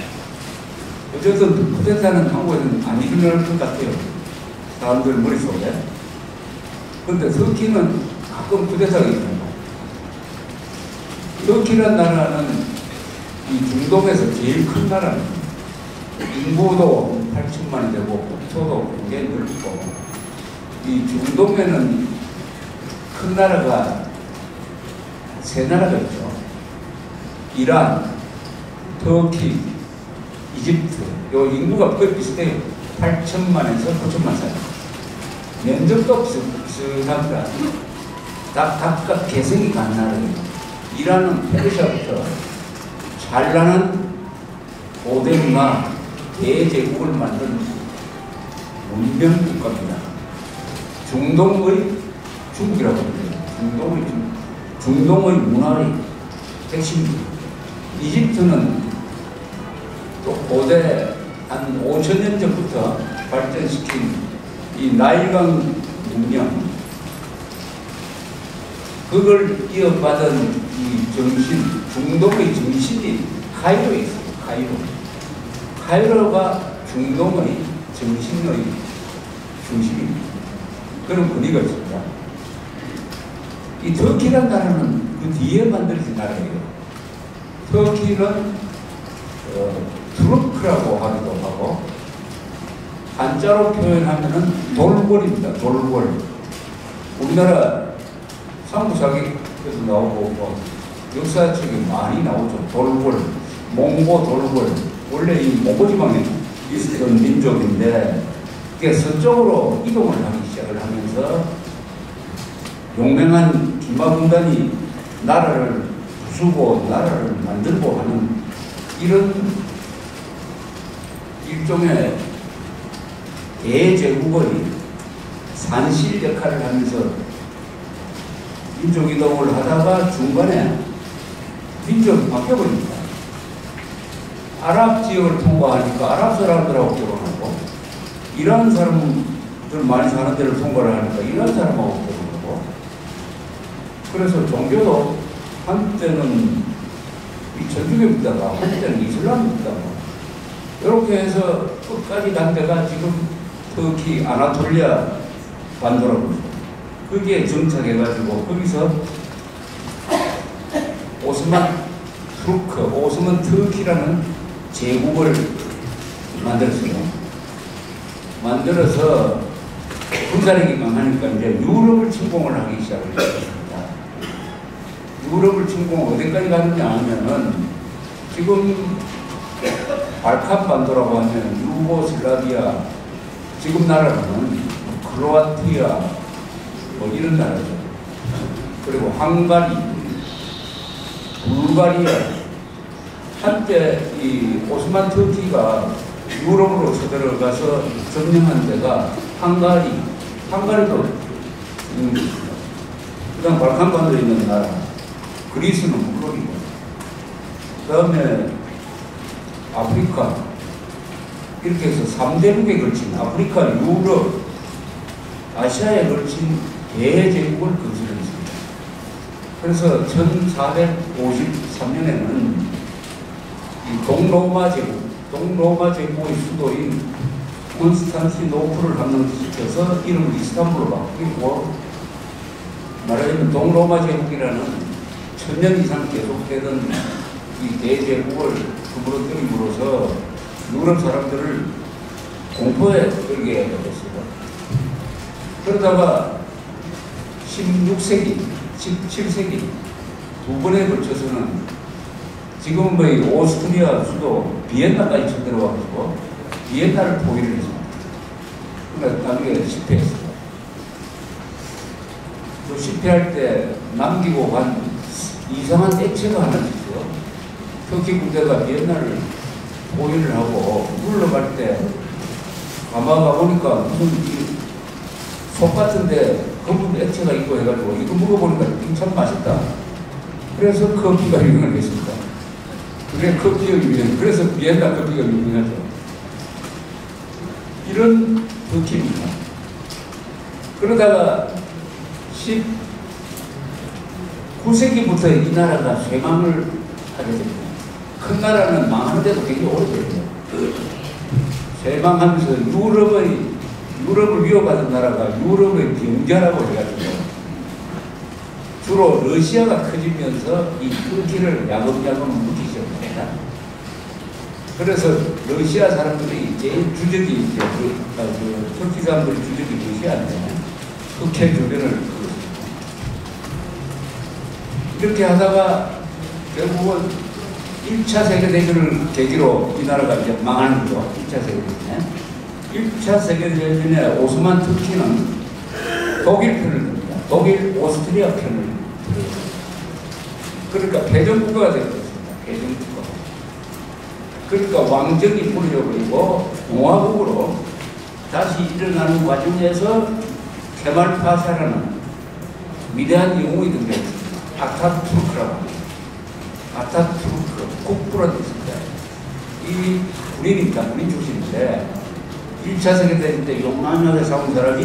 어쨌든 쿠데타는 한국에는 안 일어날 것 같아요. 사람들 머릿속에. 그런데 터키는 가끔 쿠데타가 일어나요. 터키라는 나라는 이 중동에서 제일 큰 나라입니다. 인구도 팔천만이 되고 국토도 굉장히 넓고 이 중동에는 큰 나라가 세 나라가 있죠. 이란, 터키, 이집트. 요 인구가 거의 비슷해요. 팔천만에서 구천만 사이. 면적도 비슷합니다. 각각 개성이 간 나라예요. 이란은 페르시아부터 찬란한 고대 문화 대제국을 만든 문명 국가입니다. 중동의 중국이라고 합니다. 중동의 중국. 중동의 문화의 핵심입니다. 이집트는 또 고대 한 오천 년 전부터 발전시킨 이 나일강 문명, 그걸 이어받은 이 정신, 중동의 정신이 카이로에 있습니다. 카이로. 카이로가 중동의 정신의 중심입니다. 그런 분위기가 있습니다. 이 터키란 나라는 그 뒤에 만들어진 나라예요. 터키는 어, 투르크라고 하기도 하고, 한자로 표현하면은 돌궐입니다. 돌궐. 우리나라 상부사기에도 나오고 뭐 역사책에 많이 나오죠. 돌궐, 몽고 돌궐. 원래 이 몽고 지방에 있었던 민족인데, 그게 서쪽으로 이동을 하기 시작을 하면서 용맹한 기마군단이 나라를 부수고 나라를 만들고 하는 이런 일종의 대제국의 산실 역할을 하면서 민족 이동을 하다가 중간에 민족이 바뀌어버립니다. 아랍 지역을 통과하니까 아랍 사람들하고 결혼하고, 이란 사람들 많이 사는 데를 통과를 하니까 이란 사람하고 결혼하고, 그래서 종교도 한때는 이 천주교 믿다가 한때는 이슬람 믿다가 이렇게 해서 끝까지 간 데가 지금 터키 아나톨리아 반도라고 그러죠. 거기에 정착해가지고 거기서 오스만 투르크, 오스만 터키라는 제국을 만들었어요. 만들어서 군사력이 강하니까 이제 유럽을 침공을 하기 시작을 했습니다. 유럽을 침공 어디까지 가느냐 하면은 지금 발칸 반도라고 하면 유고슬라비아, 지금 나라는 크로아티아 뭐 이런 나라죠. 그리고 헝가리, 불가리아. 한때 이 오스만 터키가 유럽으로 쳐들어가서 점령한 데가 헝가리, 헝가리도 음, 그다음 발칸 반도에 있는 나라, 그리스는 물론이고, 그 다음에 아프리카, 이렇게 해서 삼 대국에 걸친 아프리카, 유럽, 아시아에 걸친 대제국을 건설했습니다. 그래서 천사백오십삼 년에는 이 동로마 제국, 동로마 제국의 수도인 콘스탄티노플을 함락시켜서 이름을 이스탄불로 바꾸고, 말하자면 동로마 제국이라는 천년 이상 계속되던 이 대제국을 그물어뜨림으로써 유럽 사람들을 공포에 떨게 했습니다. 그러다가 십육 세기, 십칠 세기 두 번에 걸쳐서는 지금은 뭐 오스트리아 수도 비엔나까지 쳐들어와가지고 비엔나를 포위를 했습니다. 그러니까 나중에 실패했습니다. 또 실패할 때 남기고 간 이상한 액체가 하나 있어요. 터키 군대가 비엔나를 포위를 하고 물러갈 때 가마가 보니까 무슨 속 같은데 검은 액체가 있고 해가지고 이거 먹어보니까 참 맛있다. 그래서 커피가 유명을 했습니다. 그게 커피가 유명, 그래서 비엔나 커피가 유명하죠. 이런 터키입니다. 그러다가 십구 세기부터 이 나라가 쇠망을 하게 됩니다. 큰 나라는 망하는데도 굉장히 오래돼요. 쇠망하면서 유럽의, 유럽을 위협하는 나라가 유럽의 병자라고 해가지고 주로 러시아가 커지면서 이 터키를 야금야금 묻기 시작합니다. 그래서 러시아 사람들이 제일 주적이 이제 그, 그 터키 사람들이 주적이 러시아인데 흑해 주변을 이렇게 하다가 결국은 일 차 세계대전을 계기로 이 나라가 이제 망하는 거죠. 일 차 세계대전에. 일 차 세계대전에 오스만 터키는 독일 편을 듭니다. 독일, 오스트리아 편을 들어요. 그러니까 패전국가가 되었습니다. 패전국가. 그러니까 왕정이 무너져버리고 공화국으로 다시 일어나는 과정에서 케말 파샤라는 위대한 영웅이 등장했습니다. 아타투르크라고 합니다. 아타투르크, 국부라는 뜻입니다. 이 이 군인입니다. 군인 출신인데 일 차 세계대전 때 용감하게 싸운 사람이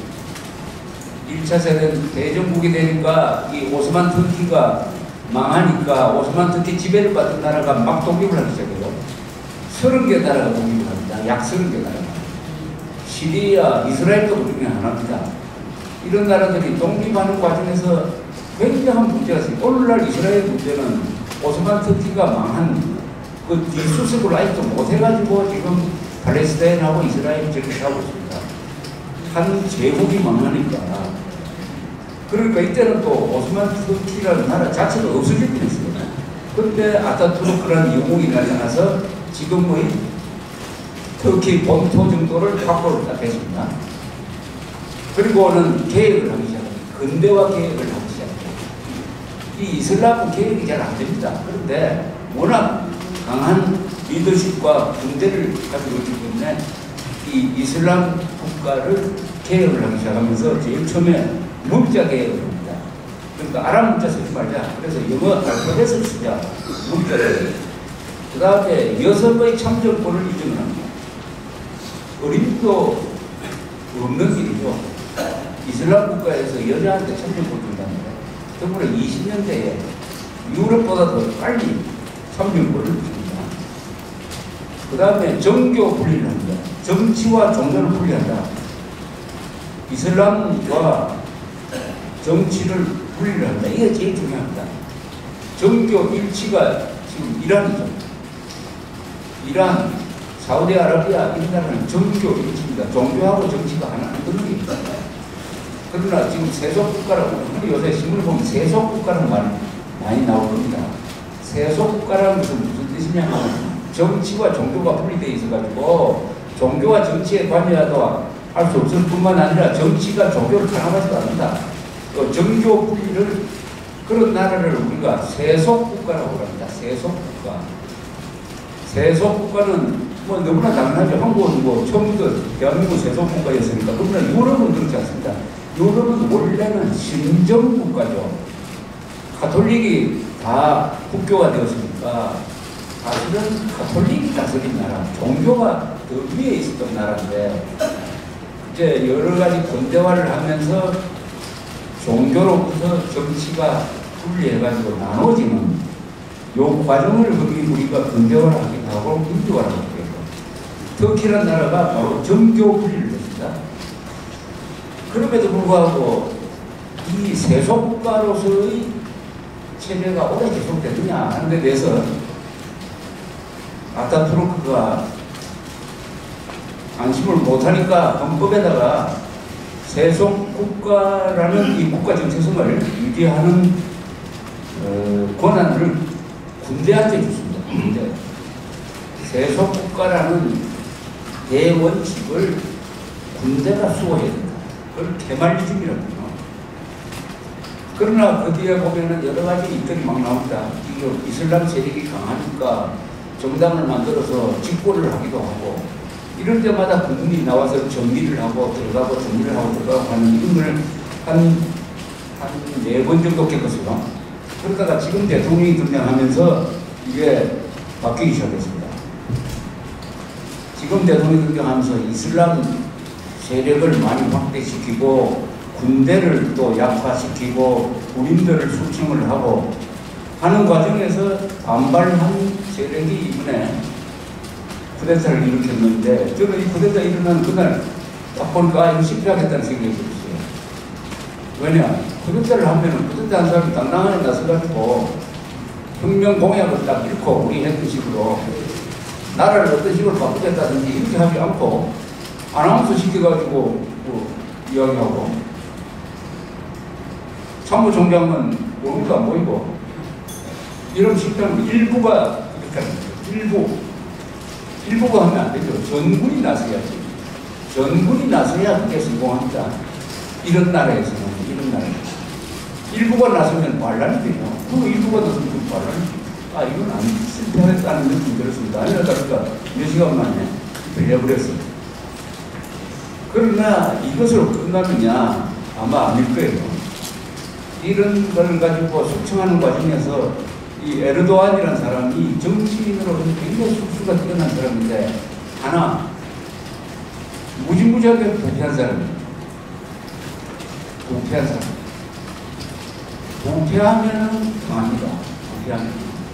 일 차 세계 대전국이 되니까 이 오스만 터키가 망하니까 오스만 터키 지배를 받은 나라가 막 독립을 하기 시작해요. 서른 개 나라가 독립을 합니다. 약 서른 개 나라가. 시리아, 이스라엘도 그 중에 하나입니다. 이런 나라들이 독립하는 과정에서 굉장한 문제가 있어요. 오늘날 이스라엘 문제는 오스만 터키가 망한 그 뒷수습을 아직도 못해가지고 지금 팔레스타인하고 이스라엘 전쟁하고 있습니다. 한 제국이 망하니까. 그러니까 이때는 또 오스만 터키라는 나라 자체가 없어질 뻔했어요. 그런데 아타투르크라는 영웅이 나타나서 지금의 터키 본토 정도를 확보를 딱 했습니다. 그리고는 계획을 하기 시작합니다. 근대화 계획을 하기 시작해요. 이 이슬람 계획이 잘 안 됩니다. 그런데 워낙 강한 리더십과 군대를 가지고 있기 때문에 이 이슬람 국가를 개혁을 하기 시작하면서 제일 처음에 문자 개혁을 합니다. 그러니까 아랍 문자 쓰지 말자. 그래서 영어 알파벳을 쓰자. 문자를. 그 다음에 여섯 번의 참정권을 인정을 합니다. 어림도 없는 일이죠. 이슬람 국가에서 여자한테 참정권 준답니다. 더불어 이십 년대에 유럽보다 더 빨리 참정권을 줍니다. 그 다음에 정교 분리를 합니다. 정치와 종교를 분리한다. 이슬람과 정치를 분리를 한다. 이게 제일 중요합니다. 정교 일치가 지금 이란이죠. 이란, 사우디아라비아 이런 나라는 정교 일치입니다. 종교하고 정치가 하나 안 되는 게 있습니다. 그러나 지금 세속국가라고, 우리 요새 신문을 보면 세속국가라는 말이 많이 나올 겁니다. 세속국가라는 것은 무슨 뜻이냐면 정치와 종교가 분리되어 있어가지고 종교와 정치에 관여도 할 수 없을 뿐만 아니라 정치가 종교를 탄압하지도 않는다. 또 정교 분리를 그런 나라를 우리가 세속국가라고 합니다. 세속국가. 세속국가는 뭐 너무나 당연하죠. 한국은 뭐 처음부터 대한민국 세속국가였으니까. 그러나 유럽은 그렇지 않습니다. 유럽은 원래는 신정국가죠. 가톨릭이 다 국교가 되었으니까 사실은 가톨릭이 다스린 나라, 종교가 더 위에 있었던 나라인데 이제 여러 가지 근대화를 하면서 종교로부터 정치가 분리해가지고 나눠지는 요 과정을 우리가 근대화를 하기도 하고 민주화를 하기도 하고 터키라는 나라가 바로 정교 분리를 했습니다. 그럼에도 불구하고 이 세속국가로서의 체제가 오래 계속되느냐 하는 데 대해서 아타투르크가 안심을 못하니까 헌법에다가 세속국가라는 이 국가 정체성을 유지하는 어, 권한을 군대한테 줬습니다. 군대. 세속국가라는 대원칙을 군대가 수호해야 된다. 그걸 개말리즘이라고 해요. 그러나 그 뒤에 보면은 여러 가지 일들이 막 나옵니다. 이거 이슬람 세력이 강하니까 정당을 만들어서 집권을 하기도 하고 이럴 때마다 군인이 나와서 정리를 하고 들어가고 정리를 하고 들어가고 하는 이런 걸 한, 한 네 번 정도 겪었어요. 그러다가 지금 대통령이 등장하면서 이게 바뀌기 시작했습니다. 지금 대통령이 등장하면서 이슬람 세력을 많이 확대시키고 군대를 또 약화시키고 군인들을 수청을 하고 하는 과정에서 반발한 세력이 이번에 쿠데타를 일으켰는데 저는 이 쿠데타 일어난 그날 딱 보니까 이거 실패하겠다는 생각이 들었어요. 왜냐? 쿠데타를 하면은 쿠데타 한 사람이 당당하게 나서가지고 혁명 공약을 딱 읽고 우리 했던 식으로 나라를 어떤 식으로 바꾸겠다든지 이렇게 하지 않고 아나운서 시켜가지고 뭐 이야기하고 참모총장은 얼굴도 안 보이고 이런 식당 일부가 그렇게 하는 거예요. 일부. 일부가 하면 안 되죠. 전군이 나서야지. 전군이 나서야 그게 성공합니다. 이런 나라에서는, 이런 나라에서. 일부가 나서면 반란이 되죠. 그 일부가 나서면 그 반란이 되죠. 아, 이건 안 실패했다는 느낌이 들었습니다. 아니라 다르니까 몇 시간 만에 빌려버렸어요. 그러나 이것으로 끝나느냐? 아마 아닐 거예요. 이런 걸 가지고 숙청하는 과정에서 이 에르도안이라는 사람이 정치인으로는 굉장히 최고 수수가 뛰어난 사람인데 하나 무지무지하게 부패한 사람이에요. 부패한 사람. 부패하면 강합니다. 부패하면.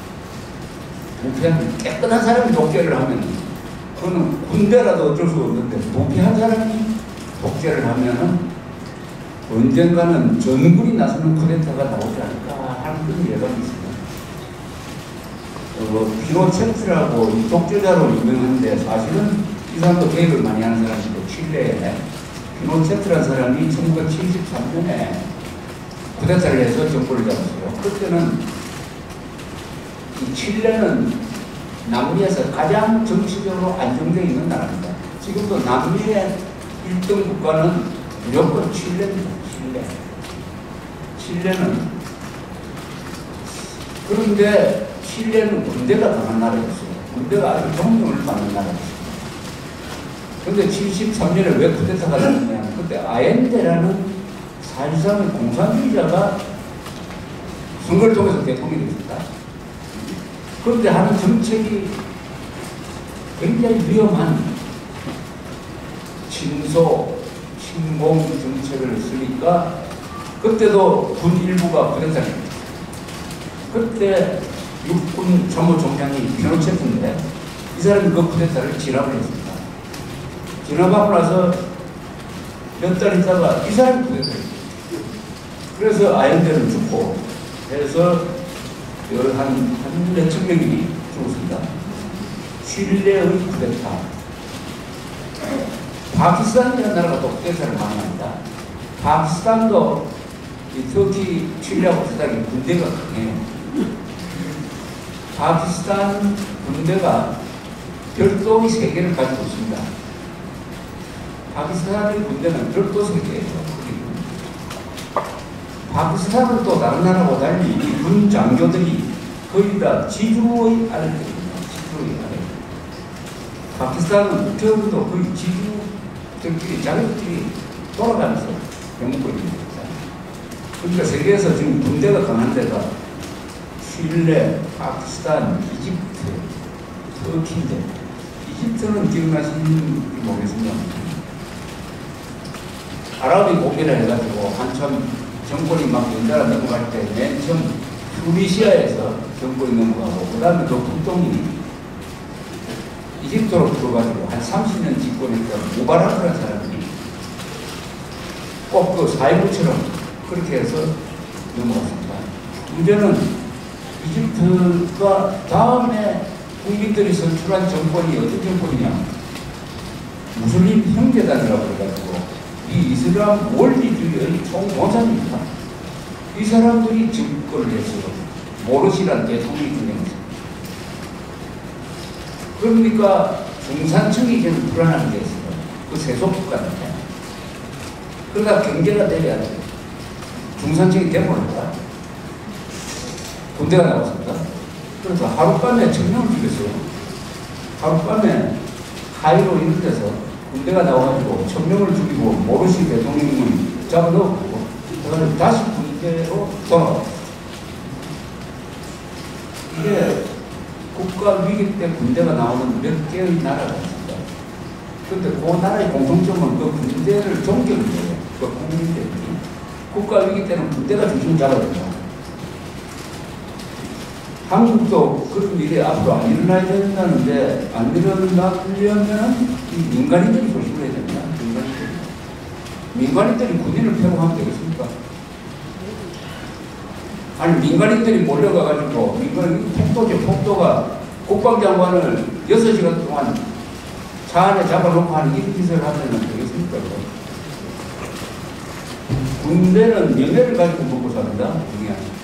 부패하면 깨끗한 사람이 독재를 하면 그거는 군대라도 어쩔 수 없는데 부패한 사람이 독재를 하면은 언젠가는 전군이 나서는 쿠데타가 나오지 않을까 하는 그런 예감이 있습니다. 어, 피노체트라고 이 독재자로 유명한데 사실은 이 사람도 개입을 많이 하는 사람이고 칠레에 피노체트라는 사람이 천구백칠십삼 년에 쿠데타를 해서 정권을 잡았어요. 그때는 이 칠레는 남미에서 가장 정치적으로 안정되어 있는 나라입니다. 지금도 남미의 일 등 국가는 무조건 칠레입니다. 칠레. 칠레는 그런데 칠레는 군대가 강한 나라였어요. 군대가 아주 존경을 받는 나라였어요. 그런데 칠십삼 년에 왜 쿠데타가 났느냐? 그때 아엔데라는 사실상의 공산주의자가 선거를 통해서 대통령이 됐다. 그런데 하는 정책이 굉장히 위험한 친소, 친공 정책을 쓰니까 그때도 군 일부가 쿠데타를 했어요. 그때 육군 참모총장이 피노체트인데 이 사람이 그 쿠데타를 진압을 했습니다. 진압하고 나서 몇 달 있다가 이 사람이 쿠데타를 했어요. 그래서 아엔데는 죽고 해서 한, 한 몇천 명이 죽었습니다. 칠레의 쿠데타. 파키스탄이라는 나라가 또 쿠데타를 망합니다. 파키스탄도 이 터키, 칠레하고 비슷하게 군대가 강해요. 파키스탄 군대가 별도의 세계를 가지고 있습니다. 파키스탄의 군대는 별도 세계예요. 파키스탄은 또 다른 나라하고 달리 군 장교들이 거의 다 지주의 아들들입니다. 지주의 아들. 파키스탄은 국회의원도 거의 지주들끼리 자기들끼리 돌아가면서 해먹고 있는 겁니다. 그러니까 세계에서 지금 군대가 강한 데가 칠레, 파키스탄, 이집트, 터키인데 이집트는 기억나시는지 모르겠습니다. 아랍이 공개를 해가지고 한참 정권이 막 연달아 넘어갈 때 맨 처음 투니시아에서 정권이 넘어가고 그 다음에 그 북동이 이집트로 들어가지고 한 삼십 년 집권했던 무바라크라는 사람이 꼭 그 사회부처럼 그렇게 해서 넘어갔습니다. 문제는 이집트가 다음에 국민들이 선출한 정권이 어떤 정권이냐? 무슬림 형제단이라고 해가지고 이 이슬람 원리주의의 총공산입니다. 이 사람들이 정권을 했어요. 모르시란 대통령이 지내면서. 그러니까 중산층이 좀 불안한 게 있어요. 그 세속국가인데. 그러다 경제가 내려야 돼요. 중산층이 대모를까? 군대가 나왔습니다. 그래서 하룻밤에 천명을 죽였어요. 하룻밤에 카이로 이런 데서 군대가 나와가지고 천명을 죽이고 모르시 대통령을 잡아넣고 그다음에 다시 군대로 돌아왔어요. 이게 국가 위기 때 군대가 나오는 몇 개의 나라가 있습니다. 그런데 그 나라의 공통점은 그 군대를 존경을 해요. 그 국민들이. 국가 위기 때는 군대가 중심을 잡아야 된다. 한국도 그런 일이 앞으로 안 일어나야 된다는데 안 일어나려면 이 민간인들이 조심을 해야 됩니다. 민간인들이. 민간인들이 군인을 폐업하면 되겠습니까? 아니 민간인들이 몰려가가지고 민간인 폭도죠. 폭도가 국방장관을 여섯 시간 동안 차 안에 잡아놓고 하는 이런 짓을 하면 되겠습니까? 군대는 명예를 가지고 먹고 삽니다. 중요하죠.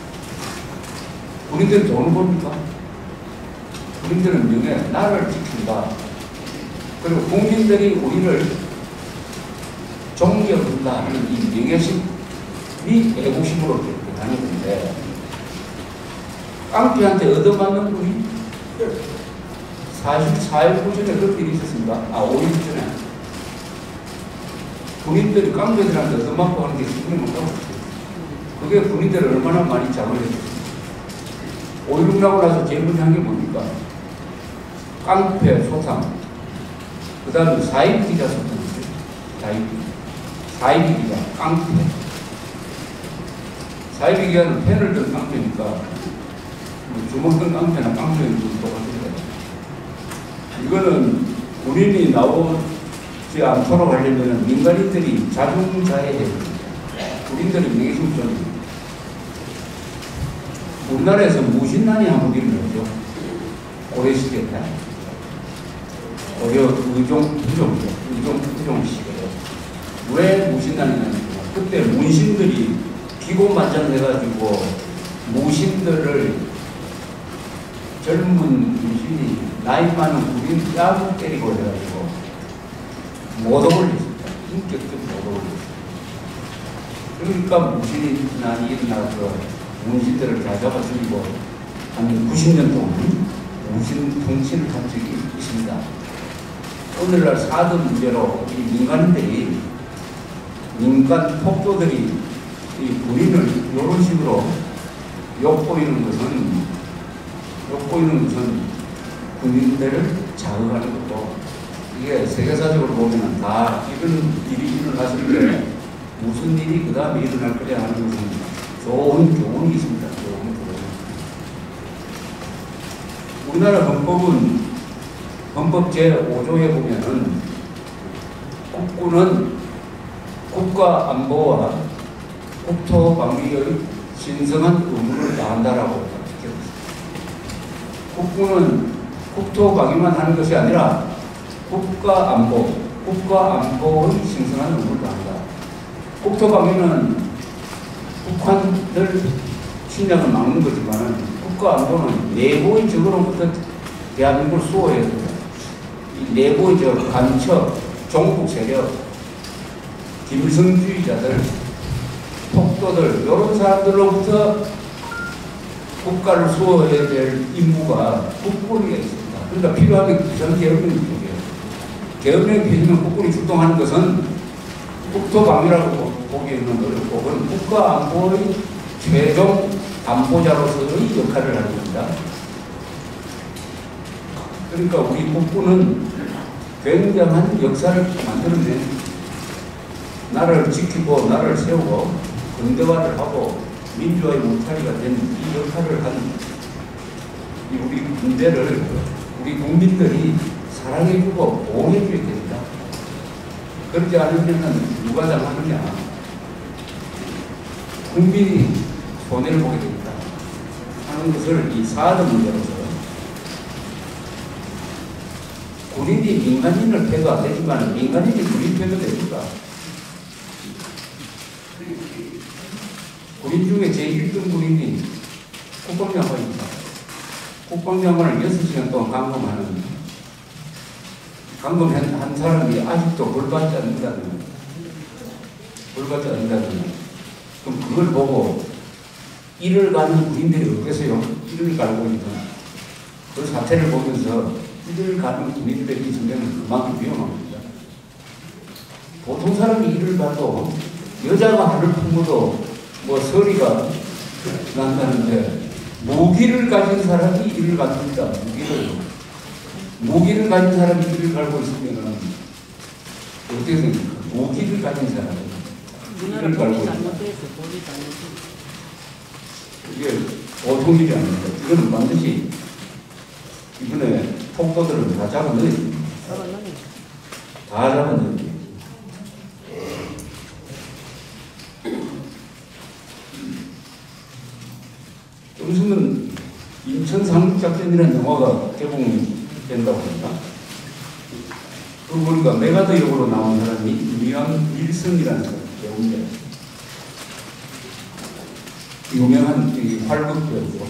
군인들이 돈을 봅니까? 군인들은 명예, 나라를 지킨다. 그리고 국민들이 우리를 존경한다 하는 이 명예심이 애국심으로 하는 건데 깡패한테 얻어맞는 분이 사십사 일 전에 그런 일이 있었습니다. 아, 오 일 전에. 군인들이 깡패들한테 얻어맞고 하는 게 기분이 못하고 그게 군인들을 얼마나 많이 잡아냈습니까? 오일육 나고 나서 제일 먼저 한 게 뭡니까? 깡패, 소탕. 그 다음에 사이비기자 소탕이죠. 사이비기. 사이비기자, 깡패. 사이비기자는 펜을 든 깡패니까 주먹 든 깡패나 깡패는 똑같은데 이거는 군인이 나오지 않도록 하려면 민간인들이 자중자애해야 됩니다. 군인들이 명예훼손입니다. 우리나라에서 무신난이 한번 일어났죠. 고려시대 때. 고려 의종, 부종이죠. 의종, 부종 시대에. 왜 무신난이 나냐면 그때 문신들이 기고만장해가지고 무신들을 젊은 문신이 나이 많은 군인 야구 때리고 해가지고 모독을 했습니다. 인격적 모독을 했습니다. 그러니까 무신난이 일어나서 문신들을 다 잡아 죽이고 한 구십 년 동안 문신 통치를 한 적이 있습니다. 오늘날 사드 문제로 이 민간인들이 민간 폭도들이 이 군인을 이런 식으로 욕보이는 것은 욕보이는 것은 군인들을 자극하는 거고 이게 세계사적으로 보면 다 이런 일이 일어났을 때 무슨 일이 그 다음에 일어날 거냐 하는 것은 좋은 교훈이 있습니다. 좋은 교훈. 우리나라 헌법은 헌법 제오 조에 보면은 국군은 국가 안보와 국토 방위의 신성한 의무를 다한다라고 적혀있습니다. 국군은 국토 방위만 하는 것이 아니라 국가 안보, 국가 안보의 신성한 의무를 다한다. 국토 방위는 북한들 침략을 막는 거지만 국가 안보는 내부의 적으로부터 대한민국을 수호해야 됩니다. 이 내부의 적, 간첩, 종북 세력, 김성주의자들, 폭도들 이런 사람들로부터 국가를 수호해야 될 임무가 국군에게 있습니다. 그러니까 필요하면 비상계엄령이 필요해요. 계엄령이 필요하면 국군이 출동하는 것은 국토방위라고 보기에는 어렵고 그건 국가안보의 최종 안보자로서의 역할을 하는 겁니다. 그러니까 우리 국군은 굉장한 역사를 만들어낸 나라를 지키고 나라를 세우고 근대화를 하고 민주화의 울타리가 된 이 역할을 한 이 우리 군대를 우리 국민들이 사랑해주고 보호해줘야 됩니다. 그렇지 않으면 누가 당하느냐? 국민이 손해를 보게 됩니다. 하는 것을 이 사드 문제로서 군인이 민간인을 패도 안 되지만 민간인이 군인 패도 됩니다. 군인 중에 제일 등 군인이 국방장관입니다. 국방장관을 여섯 시간 동안 감금하는 감금한 한 사람이 아직도 벌받지 않는다면 벌받지 않는다면 그럼 그걸 보고 이를 가는 군인들이 어땠어요? 이를 갈고 있는 그 사태를 보면서 이를 가는 군인들이 있으면 그만큼 위험합니다. 보통 사람이 이를 가도 여자가 하늘 품어도 뭐 소리가 난다는데 무기를 가진 사람이 이를 갖습니다. 무기를 무기를 가진 사람이 이를 갈고 있으면 어떻게 생각합니까? 무기를 가진 사람이 이를 갈고 있습니다. 이게 보통 일이 아닙니다. 이거는 반드시 이번에 폭도들은 다 잡아넣어야 됩니다. 다 잡아넣어야 됩니다. 요즘은 인천 상륙작전이라는 영화가 개봉된다고 합니다. 그러고 보니까 메가더 역으로 나온 사람이 리암 윌슨이라는 사람, 배우인데 유명한 활극 배우고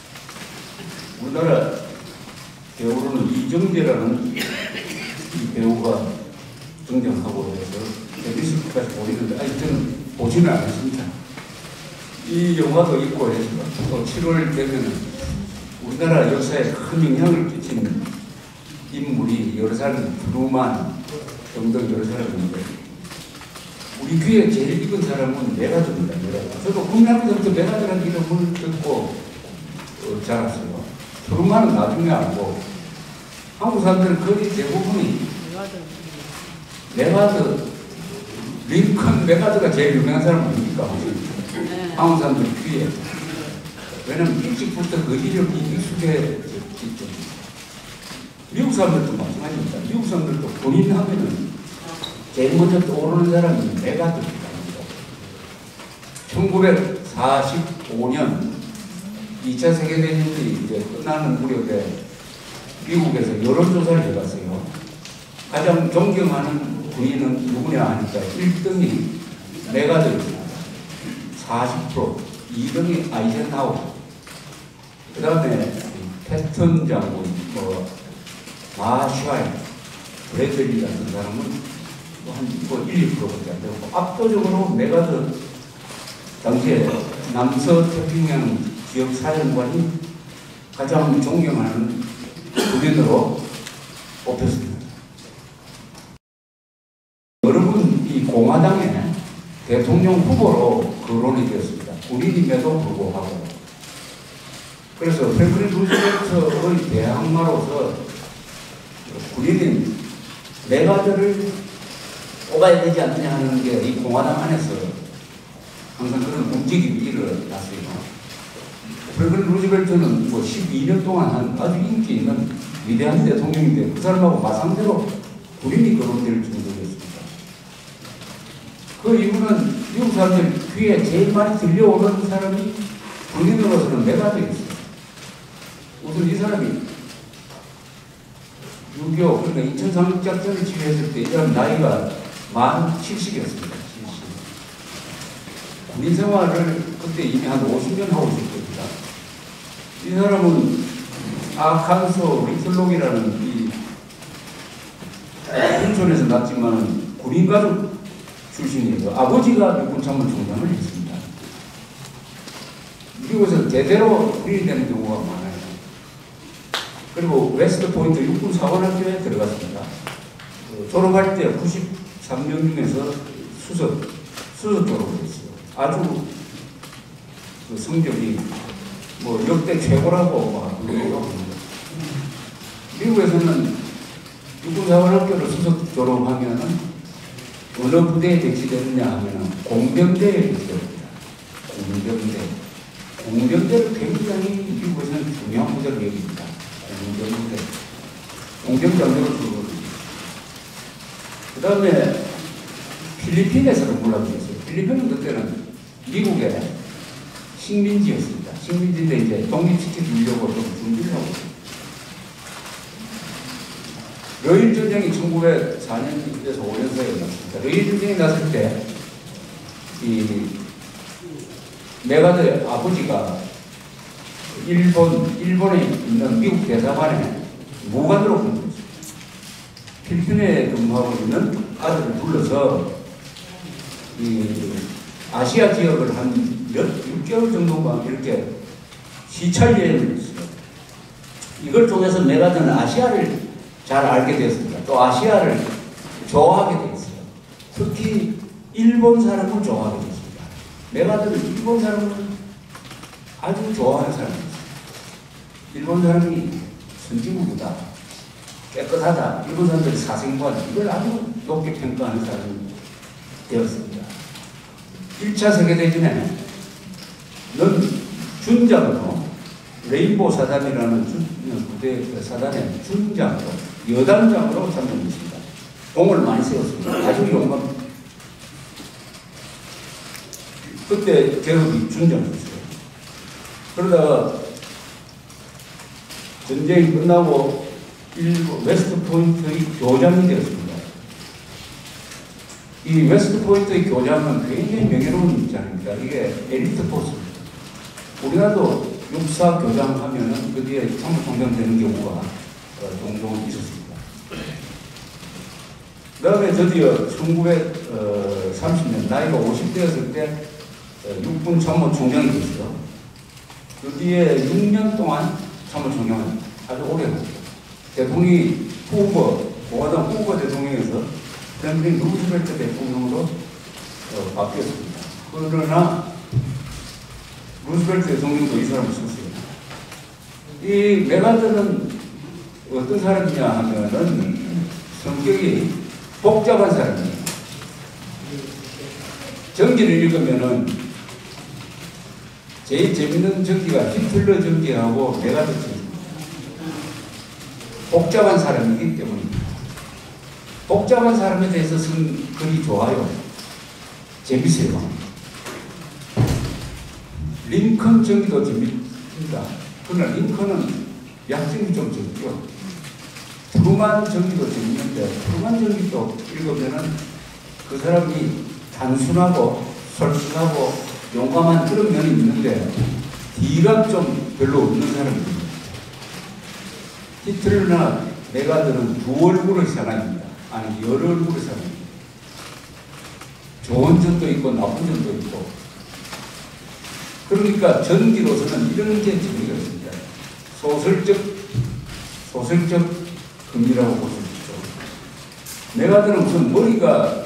우리나라 배우로는 이정재라는 이 배우가 등장하고 해서 데뷔스까지 보이는데 아직 저는 보지는 않았습니다. 이 영화도 있고 해서 또 칠월 되면 우리나라 역사에 큰 영향을 끼친 인물이 여러 사람, 트루만 등등 여러 사람인데 우리 귀에 제일 익은 사람은 메가더입니다. 메가더. 저도 국민학교 때부터 메가더라는 이름을 듣고 어, 자랐어요. 트루만은 나중에 알고 한국 사람들은 거의 대부분이 메가드, 링컨 메가드가 제일 유명한 사람 아닙니까? 네. 한국 사람들 귀에. 왜냐면 일찍부터 그 이력이 익숙해졌기 때문에. 미국 사람들도 마찬가지입니다. 미국 사람들도 본인 하면은 제일 먼저 떠오르는 사람이 메가드입니다. 천구백사십오 년 이 차 세계대전이 이제 끝나는 무렵에 미국에서 여론조사를 해봤어요. 가장 존경하는 부인은 누구냐 하니까 일 등이 메가드였습니다. 사십 퍼센트, 이 등이 아이젠하워, 그 다음에 패턴 장군, 뭐 마샤이, 브래들리 같은 사람은 한 뭐 일, 이 퍼센트밖에 안 되고, 압도적으로 메가드 당시에 남서태평양 지역 사령관이 가장 존경하는 국민으로 뽑혔습니다. 여러분, 이 공화당의 대통령 후보로 거론이 되었습니다. 군인임에도 불구하고. 그래서 프랭클린 루즈벨트의 대항마로서 군인인 메가드를 뽑아야 되지 않느냐 하는 게 이 공화당 안에서 항상 그런 움직임이 일어났어요. 프랭클린 루즈벨트는 뭐 십이 년 동안 한 아주 인기 있는 위대한 대통령인데 그 사람하고 마상대로 군인이 거론될 정도였습니다. 그 이유는 미국 사람들 귀에 제일 많이 들려오는 사람이 군인으로서는 메가드였어요. 우선 이 사람이 육이오, 그러니까 이천삼 작전을 지휘했을 때 이 사람 나이가 만 칠십이었습니다. 칠십. 군인 생활을 그때 이미 한 오십 년 하고 있을 겁니다. 이 사람은 아칸소 리틀록이라는 이 인천에서 났지만 군인 가족 출신이에요. 아버지가 육군 참모총장을 했습니다. 미국에서 대대로 군인이 되는 경우가 많아요. 그리고 웨스트 포인트 육군 사관학교에 들어갔습니다. 그 졸업할 때 구십삼 명 중에서 수석, 수석 졸업을 했어요. 아주 그 성적이 뭐 역대 최고라고 막 그러고요. 미국에서는 육군사관학교를 수석 졸업하면은 어느 부대에 배치되느냐 하면은 공병대에 배치됩니다. 공병대. 공병대를 굉장히 미국에서는 중요한 부대로 여깁니다. 공병대. 공병장교로 들어오거든요. 그 다음에 필리핀에서 근무를 했어요. 필리핀은 그때는 미국의 식민지였습니다. 식민지인데 이제 독립시켜 주려고 좀 준비를 하고 있습니다. 러일 전쟁이 천구백사 년에서 오 년 사이에 났습니다. 러일 전쟁이 났을 때, 이, 메가드의 아버지가 일본, 일본에 있는 미국 대사관에 무관으로 근무했습니다. 필리핀에 근무하고 있는 아들을 불러서, 이, 아시아 지역을 한 몇, 육 개월 정도만 이렇게 시찰 여행을 했어요. 이걸 통해서 메가드는 아시아를 잘 알게 되었습니다. 또 아시아를 좋아하게 되었어요. 특히 일본 사람을 좋아하게 되었습니다. 메가드는 일본 사람을 아주 좋아하는 사람이었어요. 일본 사람이 선진국이다, 깨끗하다, 일본 사람들이 사생관, 이걸 아주 높게 평가하는 사람이 되었습니다. 일 차 세계대전에 넌 준장으로 레인보우 사단이라는 준, 부대 사단의 준장으로 여단장으로 참여했습니다. 공을 많이 세웠습니다. 아주 용감. 그때 계급이 준장이었어요. 그러다가 전쟁이 끝나고 일본 웨스트 포인트의 교장이 되었습니다. 이 웨스트 포인트의 교장은 굉장히 명예로운 자리입니다. 이게 엘리트 포스입니다. 우리나라도 육사 교장 하면은 그 뒤에 참모총장 되는 경우가 종종 있었습니다. 그 다음에 드디어 천구백삼십 년 나이가 오십 대였을 때 육군 참모총장이 됐어요. 그 뒤에 육 년 동안 참모총장을 아주 오래 했어요. 대통령이 후보, 공화당 후보 대통령에서 프랭클린 루즈벨트 대통령으로 어, 바뀌었습니다. 그러나 루즈벨트 대통령도 이 사람을 썼어요. 이 메가드는 어떤 사람이냐 하면은 성격이 복잡한 사람이에요. 전기를 읽으면은 제일 재밌는 전기가 히틀러 전기하고 메가더 전기. 복잡한 사람이기 때문입니다. 복잡한 사람에 대해서 쓴 글이 좋아요. 재밌어요. 링컨 전기도 재밌습니다. 그러나 링컨은 약점이 좀 적죠. 트루만 전기도 재밌는데 트루만 전기도 읽으면은 그 사람이 단순하고 솔직하고 용감한 그런 면이 있는데 뒤가 좀 별로 없는 사람입니다. 히틀러나 메가더는 두 얼굴의 사람입니다. 아니 여러 얼굴의 사람입니다. 좋은 점도 있고 나쁜 점도 있고. 그러니까 전기로서는 이런 게 재미가 있습니다. 소설적 소설적 금이라고 볼 수 있죠. 메가더는 무슨 머리가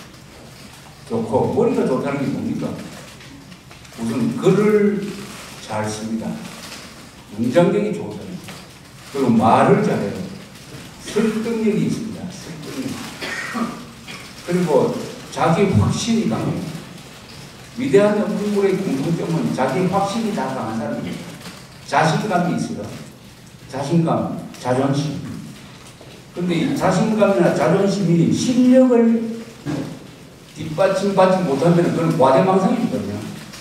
좋고 머리가 좋다는 게 뭡니까? 우선 글을 잘 씁니다. 문장력이 좋다. 그리고 말을 잘해요. 설득력이 있습니다. 설득력. 그리고 자기 확신이 강해요. 위대한 인물의 공통점은 자기 확신이 다 강한 사람입니다. 자신감이 있어요. 자신감, 자존심. 그런데 이 자신감이나 자존심이 실력을 뒷받침받지 못하면 그건 과대망상이거든요.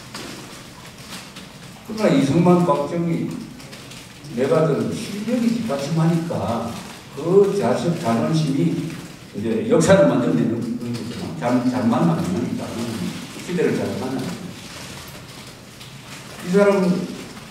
그러나 이승만, 박정희, 메가더는 실력이 뒷받침하니까 그 자식 자존심이 이제 역사를 만들어내는 거죠. 잘, 잘 만나면 시대를 잘 만나는 이 사람은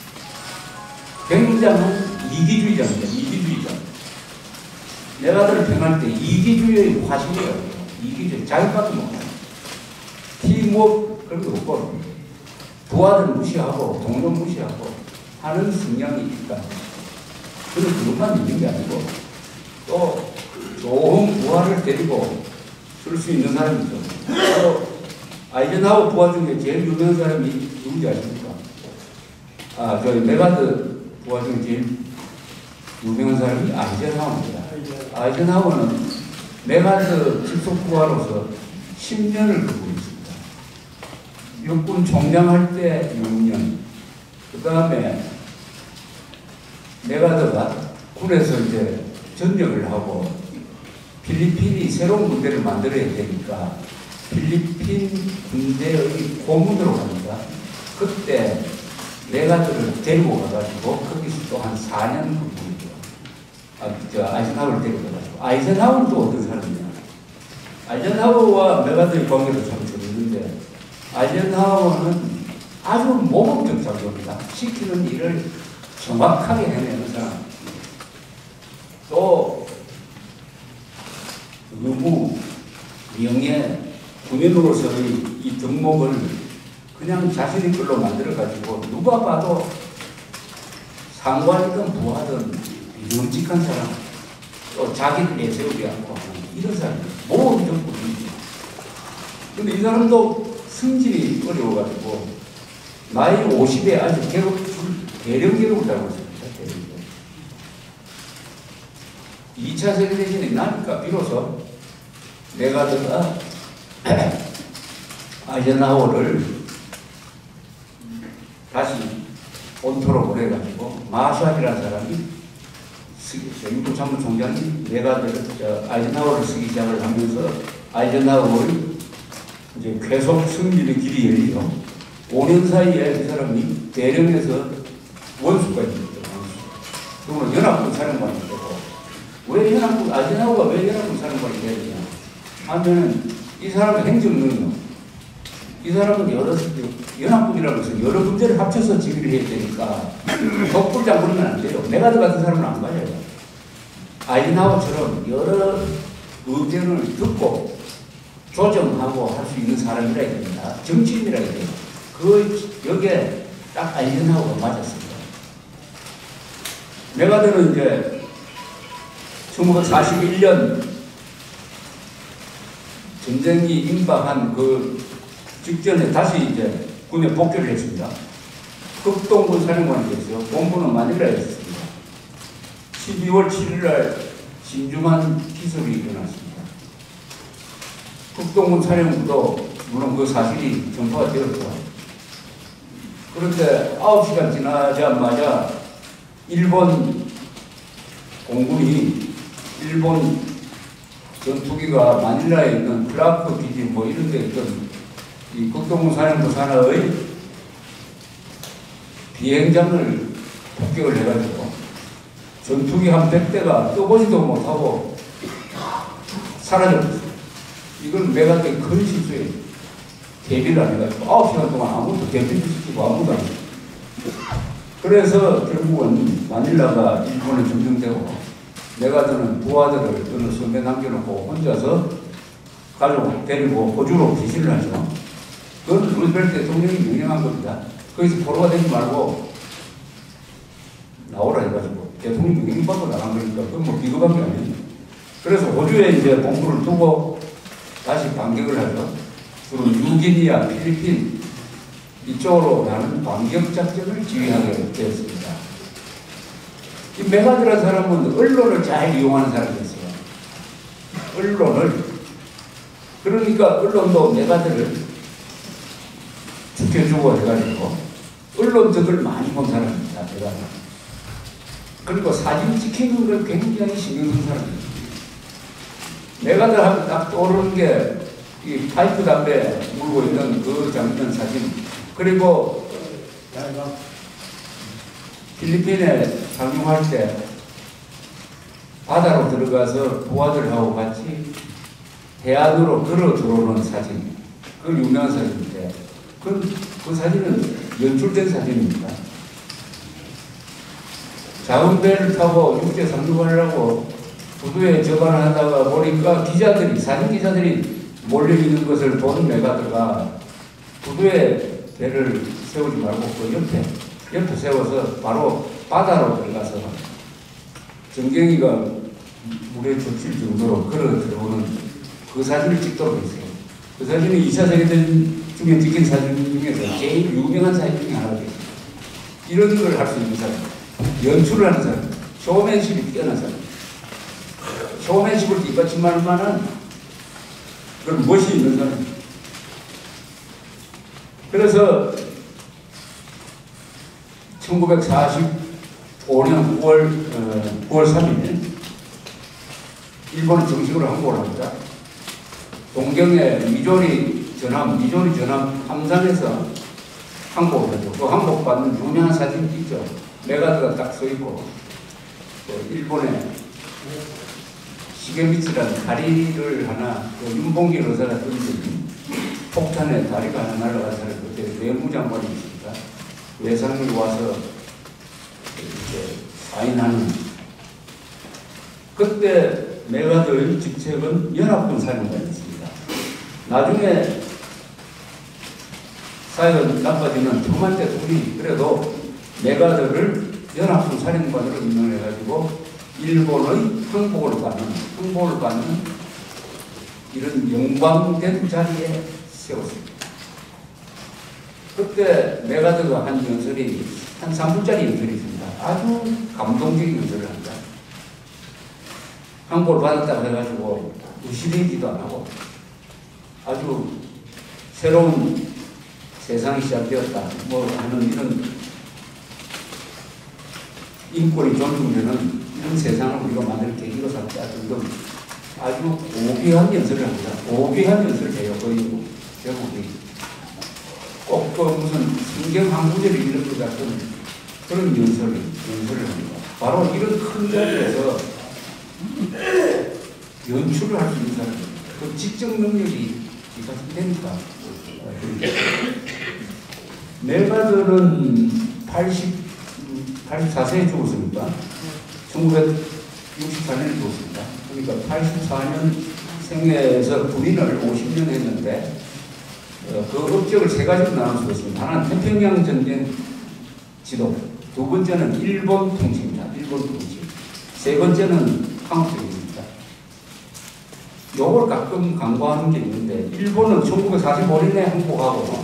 굉장한 이기주의자입니다. 이기주의자. 메가더를 평할 때 이기주의의 화신이에요. 이기주의. 자기밖에 못해요. 팀워크 그런 게 없고 부하들 무시하고 동료 무시하고 하는 성향이 있다. 그런 그것만 있는 게 아니고 또 좋은 부하를 데리고 쓸 수 있는 사람이죠. 또 아이젠하워 부하 중에 제일 유명한 사람이 누군지 아십니까? 아, 저희 메가더 부하 중에 제일 유명한 사람이 아이젠하워입니다. 아이젠하워는 메가더 직속 부하로서 십 년을 그고 있습니다. 육군 총장할 때 육 년, 그 다음에 메가더가 군에서 이제 전역을 하고 필리핀이 새로운 군대를 만들어야 되니까 필리핀 군대의 고문으로 갑니다. 그때 메가더를 데리고 가가지고 거기서 또 한 사 년 근무했죠. 아, 저 아이젠하워를 데리고 가가지고. 아이젠하워는 또 어떤 사람이냐? 아이젠하워와 메가더의 관계도 참 재밌는데 아이젠하워는 아주 모범적 작업입니다. 시키는 일을 정확하게 해내는 사람. 또 의무, 명예, 군인으로서의 이 덕목을 그냥 자신의 걸로 만들어가지고 누가 봐도 상관이든 부하든 명직한 사람, 또 자기를 내세우지 않고 하는 이런 사람들, 모범적 군인입니다. 근데 이 사람도 승진이 어려워가지고 나이 오십에 아주 괴롭, 대령 괴롭을 달고 있습니다. 이 차 세계대전이 나니까 비로소 메가더가 아이젠하워를 다시 본토로 보내가지고 마샬이라는 사람이 미국 참모총장이 메가더를 아이젠하워를 쓰기 시작을 하면서 아이젠하워를 이제 계속 승진의 길이 열리죠. 오 년 사이에 이 사람이 대령에서 원수가 있었죠. 그러면 연합군 사령관이 되고, 왜 연합군, 아이젠하워가 왜 연합군 사령관이 돼야 되냐 하면은 이 사람의 행정 능력, 이 사람은 여러, 연합군이라고 해서 여러 군대를 합쳐서 지휘를 해야 되니까 독불장 부르면 안 돼요. 메가더 같은 사람은 안 가요. 아이젠하워처럼 여러 의견을 듣고 조정하고 할 수 있는 사람이라 해야 됩니다. 정치인이라 해야 돼요. 그, 여기에 딱 아이젠하워가 맞았습니다. 메가더는 이제 천구백사십일 년 전쟁이 임박한 그 직전에 다시 이제 군에 복귀를 했습니다. 극동군 사령관이 됐어요. 본부는 마닐라에 있었습니다. 십이월 칠일날 신중한 기습이 일어났습니다. 북동군 사령부도 물론 그 사실이 전파가 되었죠. 그런데 아홉 시간 지나자마자 일본 공군이 일본 전투기가 마닐라에 있는 클라크 기지 뭐 이런 데 있던 이 북동군 사령부 산하의 비행장을 폭격을 해가지고 전투기 한 백 대가 떠보지도 못하고 사라졌어요. 이건 메가드의 큰 실수예요. 대비를 안 해가지고 아홉 시간 동안 아무도 대비를 시키고 아무도 안 했어요. 그래서 결국은 마닐라가 일본에 점령되고 메가드는 부하들을 어느 섬에 남겨놓고 혼자서 가족 데리고 호주로 기실을 하죠. 그건 루즈벨트 대통령이 명령한 겁니다. 거기서 포로가 되지 말고 나오라 해가지고 대통령 명령 받고 나간 거니까 그건 뭐 비겁한 게 아니에요. 그래서 호주에 이제 본부를 두고 다시 반격을 하죠. 주로 뉴기니아, 필리핀 이쪽으로 가는 반격 작전을 지휘하게 되었습니다. 이 메가드라는 사람은 언론을 잘 이용하는 사람이었어요. 언론을 그러니까 언론도 메가드를 지켜주고 해가지고 언론들을 많이 본 사람입니다. 메가드. 그리고 사진 찍히는 걸 굉장히 신경 쓴 사람입니다. 메가드 하면 딱 떠오르는 게 이 파이프 담배 물고 있는 그 장면 사진. 그리고 필리핀에 상륙할 때 바다로 들어가서 부하들하고 같이 해안으로 걸어 들어오는 사진. 그 유명한 사진인데 그, 그 사진은 연출된 사진입니다. 작은 배를 타고 육지에 상륙하려고 부두에 접안하다가 보니까 기자들이, 사진 기자들이 몰려있는 것을 본 메가드가 부두에 배를 세우지 말고 그 옆에, 옆에 세워서 바로 바다로 들어가서 정경이가 물에 젖힐 정도로 걸어 들어오는 그 사진을 찍도록 했어요. 그 사진이 이 차 세계대전 중에 찍힌 사진 중에서 제일 유명한 사진 중에 하나가 됐어요. 이런 걸 할 수 있는 사람, 연출을 하는 사람, 쇼맨십이 뛰어난 사람, 쇼맨십을 뒷받침할 만한 그런 멋이 있는 사람. 그래서 천구백사십오년 구월, 어, 구월 삼일 일본은 정식으로 항복을 합니다. 동경의 미조리 전함, 미조리 전함 함선에서 항복을 하죠. 그 항복받는 유명한 사진 있죠. 메가드가 딱 서 있고, 그 일본의 시게미츠라는 다리를 하나, 그 윤봉길 의사가 던진 폭탄에 다리가 하나 날아간 사람이 그때 외무장관이 있습니다. 외상이 와서 이렇게 사인하는. 그때 메가드의 직책은 연합군 사령관이었습니다. 나중에 사회가 나빠지는 트루만 대통령이 그래도 메가드를 연합군 사령관으로 임명을 해가지고 일본의 항복을 받는, 항복을 받는 이런 영광된 자리에 세웠습니다. 그때 메가드가 한 연설이 한 삼 분짜리 연설이 있습니다. 아주 감동적인 연설을 합니다. 항복을 받았다고 해가지고 의심이기도 안 하고 아주 새로운 세상이 시작되었다 뭐 하는 이런 인권이 존중되는 이런 세상을 우리가 만들 계기로 삼자 등등 아주 고귀한 연설을 합니다. 고귀한 연설을 해요. 거의 제목이 꼭 그 무슨 성경 한 구절이 이런 것 같은 그런 연설을 연설을 합니다. 바로 이런 큰 자리에서 연출을 할 수 있는 사람입니다. 그 직접 능력이 기가 되니까. 메가드는 팔십사 세에 죽었습니다. 천구백육십사 년에 죽었습니다. 그러니까 팔십사 년 생애에서 군인을 오십 년 했는데 어, 그 업적을 세 가지로 나눌 수 있습니다. 하나는 태평양 전쟁 지도, 두 번째는 일본 통치입니다. 일본 통치. 세 번째는 한국적입니다. 요걸 가끔 강조하는 게 있는데 일본은 천구백사십오 년에 항복하고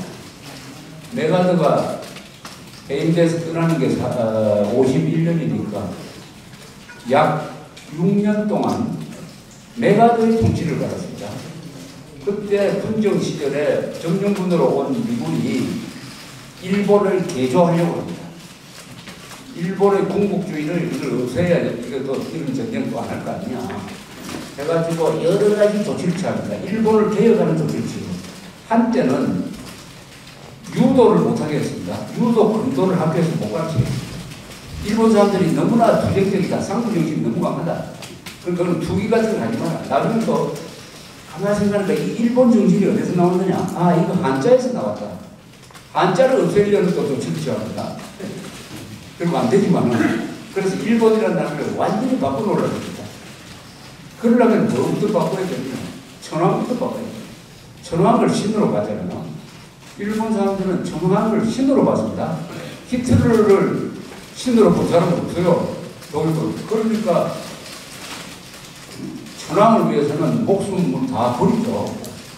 메가드가 해임돼서 떠나는 게 오십일 년이니까 약 육 년 동안 메가더의 통치를 받았습니다. 그때 분정 시절에 정령군으로 온 미군이 일본을 개조하려고 합니다. 일본의 군국주의를 이걸 없애야 돼. 이것도 이런 전쟁도 안 할 거 아니야. 해가지고 여러 가지 조치를 취합니다. 일본을 개혁하는 조치를 취해요. 한때는 유도를 못하게 했습니다. 유도 금도를 학교에서 못 가르쳐요. 일본 사람들이 너무나 투쟁적이다. 상부정신이 너무 강하다. 그러니까 투기 같은 거 하지 마라. 나중에 또 가만히 생각하니까 이 일본 정신이 어디서 나오느냐. 아, 이거 한자에서 나왔다. 한자를 없애려는 또 조치를 취합니다. 그러면 안 되지만은, 그래서 일본이라는 나라를 완전히 바꿔놓으려고 합니다. 그러려면 뭐부터 바꿔야 됩니까? 천황부터 바꿔야 돼요. 천황을 신으로 가잖아요. 일본 사람들은 천황을 신으로 봤습니다. 히틀러를 신으로 본 사람은 없어요. 독일도. 그러니까 천황을 위해서는 목숨을 다 버리죠.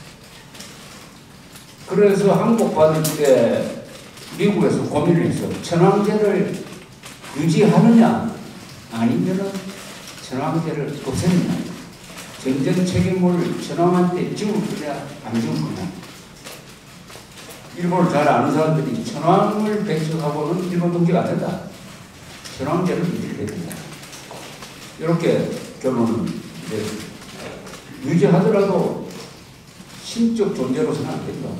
그래서 항복 받을 때 미국에서 고민을 했어요. 천황제를 유지하느냐 아니면은 천황제를 없애느냐. 전쟁 책임을 천황한테 지울 거냐 안 지울 거냐. 일본을 잘 아는 사람들이 천황을 배척하고는 일본 통치가 안 된다. 천황제를 유지해야 된다. 이렇게 결론은 이제 유지하더라도 신적 존재로서는 안 된다.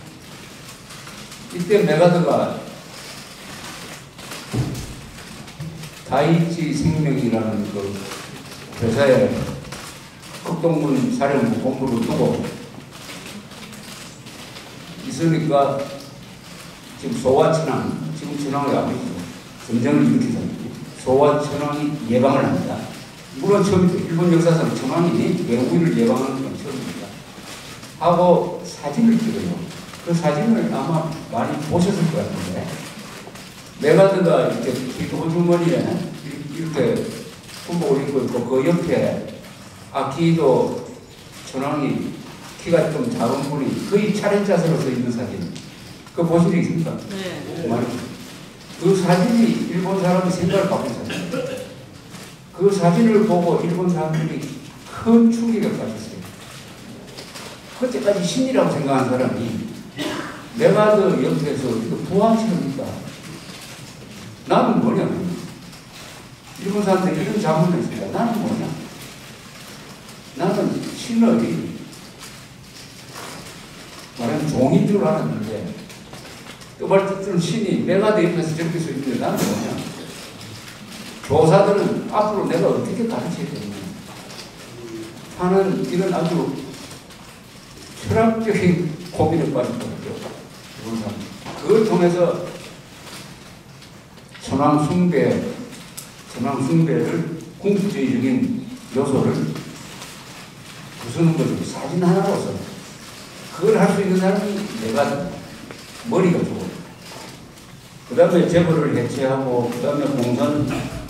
이때 메가더가 다이치 생명이라는 그 회사에 극동군 사령부 본부를 두고 있으니까 지금 소와 천황, 지금 천황의 아버지죠. 전쟁을 일으키자 소와 천황이 예방을 합니다. 물론 처음이죠. 일본 역사상 천황이 외국인을 예방하는 건 처음입니다. 하고 사진을 찍어요. 그 사진을 아마 많이 보셨을 것 같은데, 메가더가 이렇게 기도 주머니에 이렇게 군복을 입고 있고, 그 옆에 아키도 천황이 키가 좀 작은 분이 거의 차례자세로 서 있는 사진. 그거 보신 적 있습니까? 네. 많이. 그 사진이 일본 사람의 생각을 바꾼 사진입니다. 그 사진을 보고 일본 사람들이 큰 충격을 받았어요. 그때까지 신이라고 생각한 사람이 메가더 옆에서 이거 부하시럽니까? 나는 뭐냐? 일본 사람들이 이런 자문을 했습니다. 나는 뭐냐? 나는 신의 말하면 종인 줄 알았는데, 또 말뜻은 신이 메가더 옆에서 저렇게 서 있는데 나는 뭐냐? 교사들은 앞으로 내가 어떻게 가르쳐야 되느냐 하는 이런 아주 철학적인 고민에 빠진 거죠. 그걸 통해서 천황 숭배, 천황 숭배를 궁극주의적인 요소를 부수는 거죠. 사진 하나로서. 그걸 할 수 있는 사람이 내가 머리가 좋고, 그 다음에 재벌을 해체하고, 그 다음에 공산,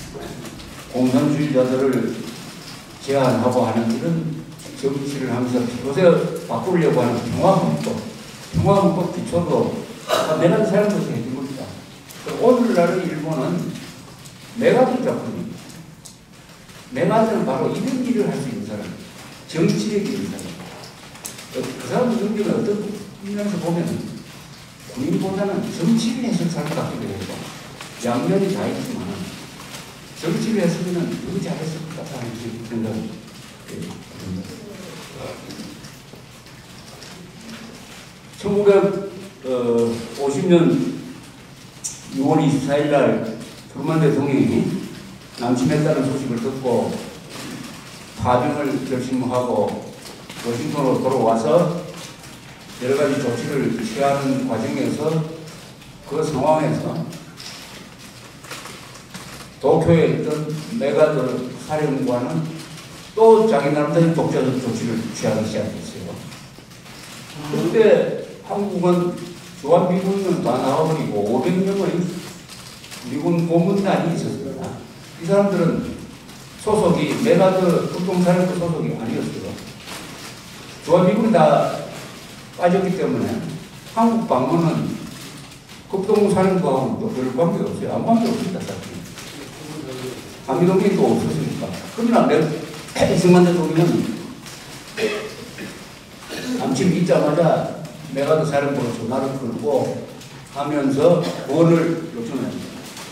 공산주의자들을 제한하고 하는 이런 정치를 하면서 요새 바꾸려고 하는 평화헌법, 평화헌법 기초도 내가 사람들한테 해준 겁니다. 오늘날의 일본은 메가더 작품입니다. 메가더는 바로 이런 일을 할 수 있는 사람, 정치력이 있는 사람. 그 사람 능력은 어떤 면에서 보면 군인보다는 정치를 해서 살 것 같기도 해요. 양면이 다 있지만 정치를 했으면 더 잘했을 것 같다는 생각이 듭니다. 천구백오십 년 유월 이십사일 날 트루먼 대통령이 남침했다는 소식을 듣고 파병을 결심하고 워싱턴으로 돌아와서 여러 가지 조치를 취하는 과정에서 그 상황에서 도쿄에 있던 메가더 사령관은 또 자기 나름대로 독자적 조치를 취하기 시작했어요. 그때 한국은 주한미군은 다 나와버리고 오백 명의 미군 고문단이 있었습니다. 이 사람들은 소속이 메가더 특동사령부 소속이 아니었어요. 주한미군이 다 빠졌기 때문에 한국 방문은 급동사령부하고는 또 별 관계가 없어요. 아무 관계 없습니다. 한미동맹도 없었으니까. 않습니까? 그러나 이승만 대통령은 아침 있자마자 메가드 사령부로 전화를 걸고 하면서 구원을 요청합니다.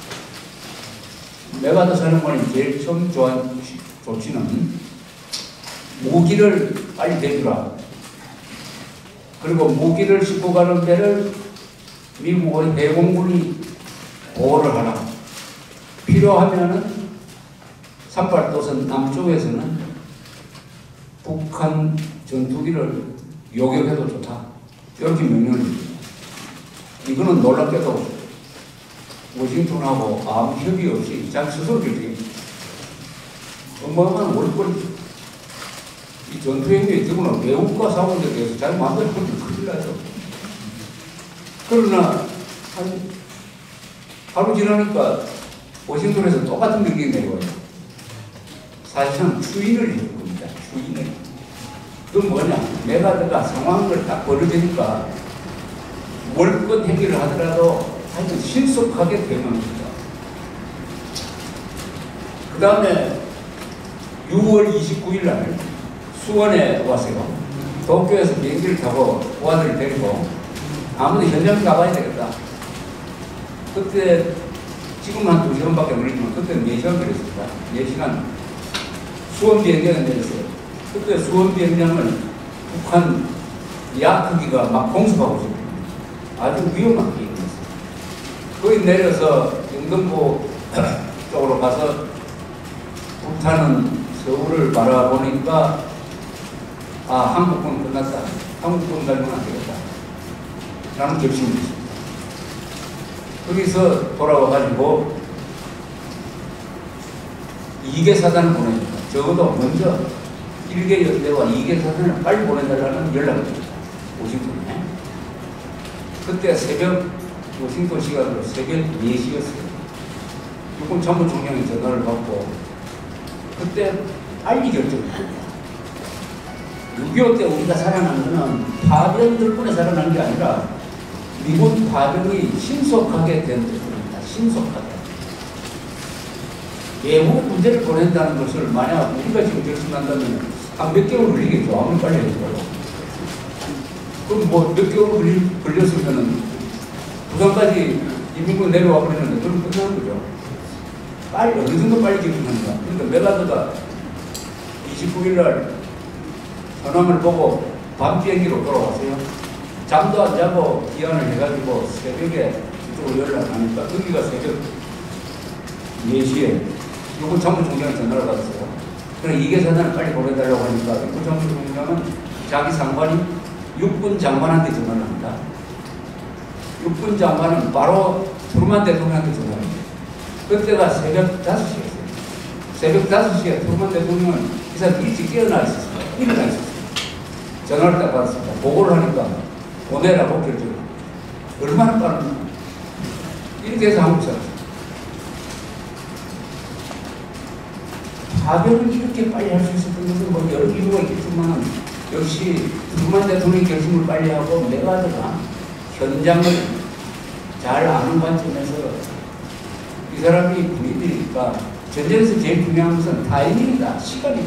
메가드 사령관이 제일 처음 좋아한 조치는 무기를 빨리 대주라. 그리고 무기를 싣고 가는 배를 미국의 해공군이 보호를 하라. 필요하면은 삼팔도선 남쪽에서는 북한 전투기를 요격해도 좋다. 이렇게 명령을 줍니다. 이거는 놀랍게도 워싱턴하고 아무 협의 없이 자기 스스로 결정입니다. 어마어마한 월권이죠. 이 전투행위에 지금은 외국과 사원들에 대해서 잘 만들어서 큰일 나죠. 그러나 한 하루 지나니까 워싱턴에서 똑같은 명령이 내려와요. 사실상 추인을 해줄 겁니다. 추인을. 그 뭐냐? 메가드가 상황을 딱 벌어지니까 월권 행위를 하더라도 하여튼 신속하게 대응합니다. 그 다음에 유월 이십구일 날 수원에 왔어요. 도쿄에서 비행기를 타고 보안을 데리고 아무도 현장 가봐야 되겠다. 그때 지금 한 두 시간밖에 안 걸리지만 그때 네 시간 걸렸습니다. 네 시간 수원 비행장에 내렸어요. 그때 수원 비행장을 북한 야크기가 막 공습하고 있습니다. 아주 위험한 비행이었어요. 거기 내려서 영등포 쪽으로 가서 북한은 서울을 바라보니까 아, 한국군 끝났다. 한국군 가면 안 되겠다. 라는 결심이 있습니다. 거기서 돌아와가지고 이개 사단을 보냅니다. 적어도 먼저 일개 연대와 이개 사단을 빨리 보내달라는 연락을 줍니다. 워싱턴에. 그때 새벽, 워싱턴 시간으로 새벽 네 시였어요. 육군 참모총장이 전화를 받고 그때 빨리 결정했습니다. 육이오 때 우리가 살아난 것은 파병 덕분에 살아난 게 아니라 미군 파병이 신속하게 된 덕분입니다. 신속하게. 외국 군대를 보낸다는 것을 만약 우리가 지금 결심한다면 한 몇 개월 걸리겠죠. 아무리 빨리 해도. 그럼 뭐 몇 개월 걸리, 걸렸으면은 부산까지 인민군 내려와 버리는데 그럼 끝나는 거죠. 빨리, 어느 정도 빨리 결심합니다. 그러니까 메가드가 이십구일 날 현황을 보고 밤 비행기로 돌아왔어요. 잠도 안 자고 기한을 해가지고 새벽에 이쪽으로 연락하니까 거기가 새벽 네 시에 육군 참모총장이 전화를 받았어요. 그래 이개 사단을 빨리 보내달라고 하니까 육군 참모총장은 자기 상관이 육군 장관한테 전화를 합니다. 육군 장관은 바로 트루만 대통령한테 전화를 합니다. 그때가 새벽 다섯 시였어요. 새벽 다섯 시에 트루만 대통령은 이 사람 일찍 깨어나 있었어요. 일어나 있었어요. 전화를 딱 받았습니다. 보고를 하니까 보내라고 결정합니다. 얼마나 빠릅니까? 이렇게 해서 한국 살았어요. 파병을 이렇게 빨리 할 수 있었던 것은 뭐 여러 이유가 있겠지만 역시 트루만 대통령의 결심을 빨리 하고 메가드가 현장을 잘 아는 관점에서 이 사람이 군인이니까 전쟁에서 제일 중요한 것은 타이밍이다. 시간이다.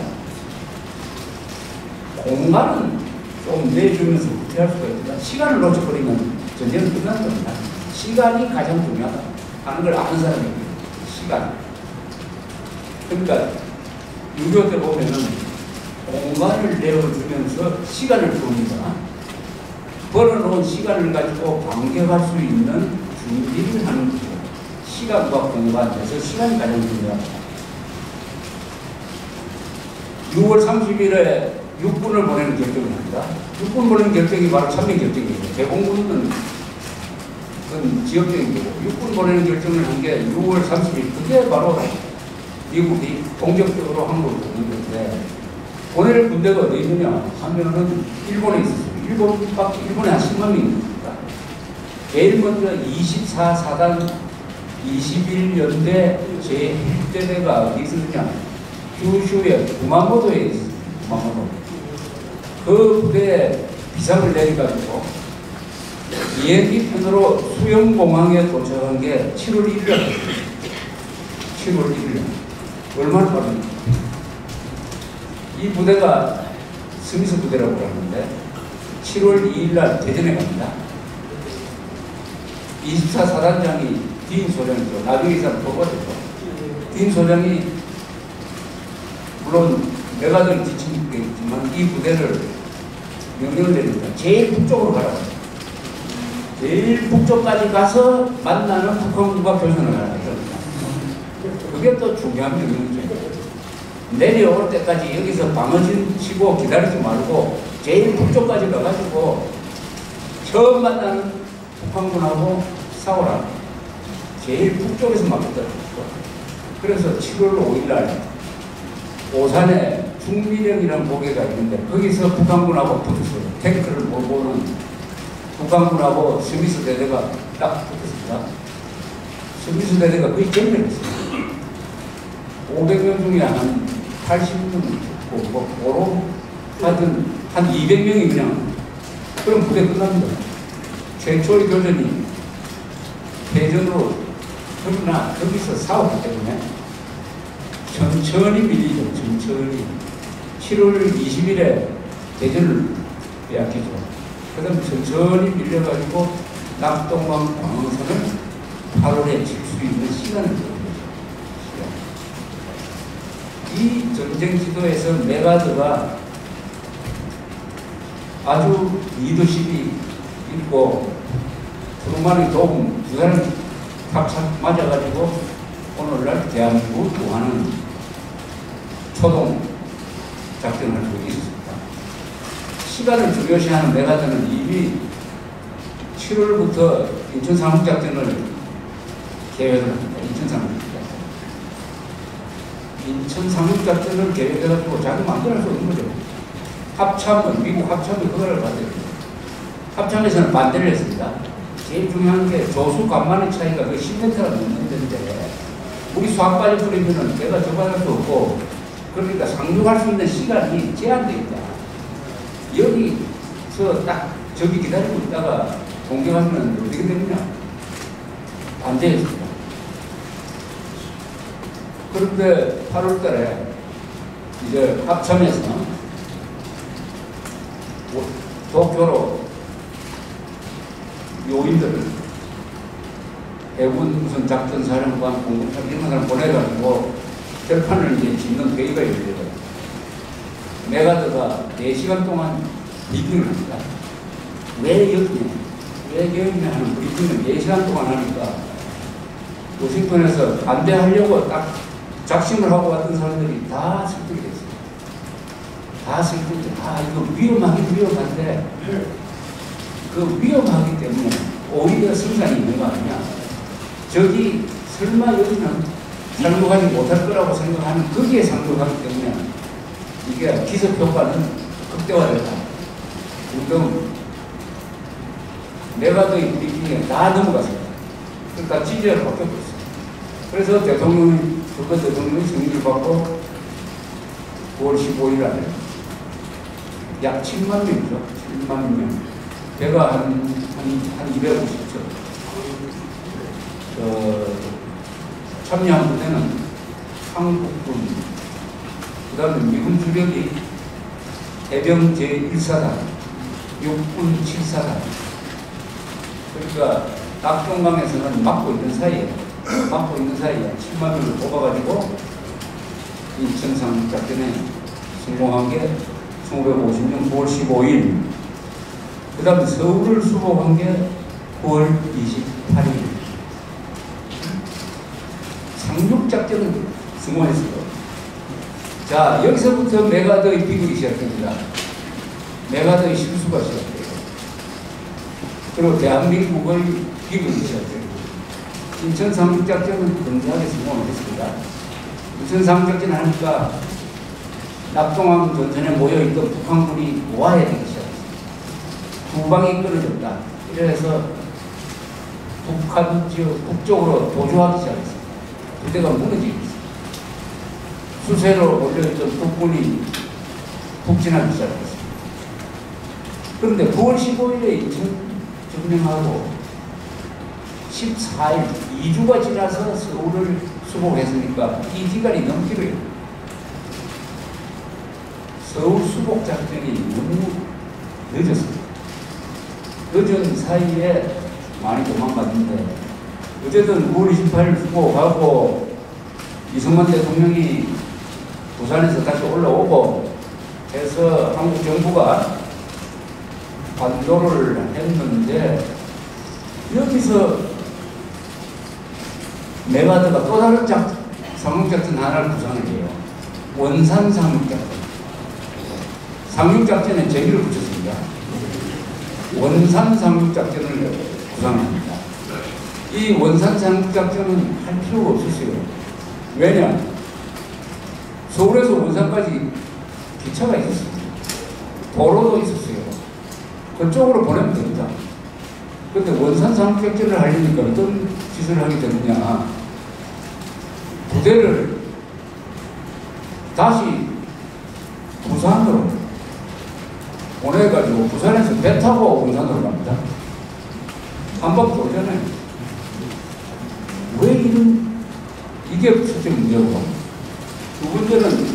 공간은 좀 내주면서 후퇴할 수가 있지만 시간을 놓쳐버리면 전쟁은 끝난 겁니다. 시간이 가장 중요하다 하는 걸 아는 사람이에요. 시간. 그러니까 육이오 때 보면은 공간을 내어주면서 시간을 줍니다. 벌어놓은 시간을 가지고 반격할 수 있는 준비를 하는 거죠. 시간과 공간에서 시간이 가장 중요하다. 유월 삼십일에 육군을 보내는 결정을 합니다. 육군 보내는 결정이 바로 참여 결정이에요. 대공군은 그건 지역적인 거고 육군 보내는 결정을 한 게 유월 삼십일 그게 바로 미국이 공격적으로 한국을 보는 건데 보낼 군대가 어디 있느냐 하면은 일본에 있었어요. 일본, 일본에 한 십만 명이 있습니다. 제일 먼저 이십사 사단 이십일 연대 제일 대대가 어디 있었느냐 규슈의 구마모토에 있었어요. 구마모토. 그 부대에 비상을 내려가지고 비행기 편으로 수영공항에 도착한 게 칠월 일일이었어요. 칠월 일일. 얼마나 빠릅니까? 이 부대가 스미스 부대라고 하는데 칠월 이일 날 대전에 갑니다. 이십사 사단장이 딘 소장이죠. 나중에 이 사람 뽑아줬죠. 딘 소장이 물론 메가드를 지치겠지만 이 부대를 명령을 내립니다. 제일 북쪽으로 가라고. 제일 북쪽까지 가서 만나는 북한군과 교전을 하라. 그게 또 중요한 명령이죠. 내려올 때까지 여기서 방어진 치고 기다리지 말고 제일 북쪽까지 가가지고 처음 만나는 북한군하고 싸우라. 제일 북쪽에서 맞겠다고. 그래서 칠월 오일 날 오산에 중미령이라는 고개가 있는데 거기서 북한군하고 붙었어요. 탱크를 몰고는 북한군하고 스미스 대대가 딱 붙었습니다. 스미스 대대가 거의 전멸했어요. 오백 명 중에 한 팔십 명 죽고 뭐 고로 하여튼 한 이백 명이 그냥 그럼 부대 끝납니다. 최초의 교전이 대전으로 그러나 거기서 싸웠기 때문에 천천히 밀리죠. 천천히 칠월 이십일에 대전을 빼앗기죠. 그 다음 천천히 밀려가지고 낙동강 광흥선을 팔월에 칠 수 있는 시간을 주는 거죠. 이 전쟁 지도에서 메가드가 아주 리더십이 있고 트루만의 도움 두 사람 탁탁 맞아가지고 오늘날 대한민국을 구하는 초동 작전을 하고 있습니다. 시간을 중요시하는 메가드는 이미 칠월부터 인천 상륙작전을 계획을 합니다. 인천 상륙작전. 인천 상륙작전을 계획해가지고 자기 마음대로 할 수 없는 거죠. 합참은, 미국 합참이 그걸 받아요. 합참에서는 반대를 했습니다. 제일 중요한 게 조수 간만의 차이가 그 십 미터가 넘는데 우리 수학까지 뿌리면은 내가 접근할 수 없고 그러니까 상륙할 수 있는 시간이 제한되어 있다. 여기서 딱 저기 기다리고 있다가 공격하면 어떻게 되느냐? 반대했습니다. 그런데 팔월 달에 이제 합참에서 도쿄로 요인들을 해군 무슨 작전사령관, 공군탑 이런 사람 보내가지고 결판을 이제 짓는 회의가 열려요. 메가드가 네 시간 동안 브리핑을 합니다. 왜 여기냐? 왜 여기냐 하는 브리핑을 네 시간 동안 하니까 워싱턴에서 반대하려고 딱 작심을 하고 왔던 사람들이 다 설득이 됐어요. 다 설득이 됐어요. 아, 이거 위험하긴 위험한데 그 위험하기 때문에 오히려 생산이 있는 거 아니냐. 저기 설마 여기는 상륙하지 못할 거라고 생각하는 거기에 상륙하기 때문에 이게 기습 효과는 극대화됐다. 지금 메가드의 브리핑에 다 넘어갔습니다. 그러니까 지지가 바뀌었고 있어요. 그래서 대통령이, 그것 대통령이 승인을 받고 구월 십오일 날에 약 칠만 명이죠. 칠만 명. 배가 한, 한, 한 이백오십 척. 어, 참여한 부대는 한국군, 그 다음에 미군 주력이 해병 제일 사단, 육군 칠 사단. 그러니까 낙동강에서는 막고 있는 사이에, 막고 있는 사이에 칠만 명을 뽑아가지고 인천 상륙작전에 성공한 게 천구백오십 년 구월 십오일. 그 다음에 서울을 수복한 게 구월 이십팔일. 상륙작전은 성공했어요. 자, 여기서부터 메가드의 비극이 시작됩니다. 메가드의 실수가 시작돼요. 그리고 대한민국의 비극이 시작되고 인천 상륙작전은 건재하게 성공을 했습니다. 인천 상륙작전을 하니까 낙동강 전선에 모여있던 북한군이 모아야 되기 시작했습니다. 두 방이 끊어졌다. 이래서 북한 지역 북쪽으로 도주하기 시작했습니다. 부대가 무너지고 있습니다. 수세로 몰려있던 북군이 북진하기 시작했습니다. 그런데 구월 십오일에 인천 점령하고 십사일, 이 주가 지나서 서울을 수복했으니까 이 기간이 너무 길어요. 서울 수복 작전이 너무 늦었습니다. 늦은 사이에 많이 도망갔는데 어쨌든 구월 이십팔일 수복하고 이승만 대통령이 부산에서 다시 올라오고 해서 한국 정부가 반도를 했는데 여기서 메가드가 또 다른 작, 상륙작전 하나를 구상을 해요. 원산 상륙작전. 상륙작전에 재미를 붙였습니다. 원산 상륙작전을 구상합니다. 이 원산 상륙작전은 할 필요가 없었어요. 왜냐? 서울에서 원산까지 기차가 있었습니다. 도로도 있었어요. 그쪽으로 보내면 됩니다. 그런데 원산 상륙작전을 하려니까 어떤 짓을 하게 되느냐. 부대를 다시 부산으로 보내가지고 부산에서 배 타고 원산으로 갑니다. 한번 보잖아요. 왜 이런, 이게 첫째 문제고, 두 번째는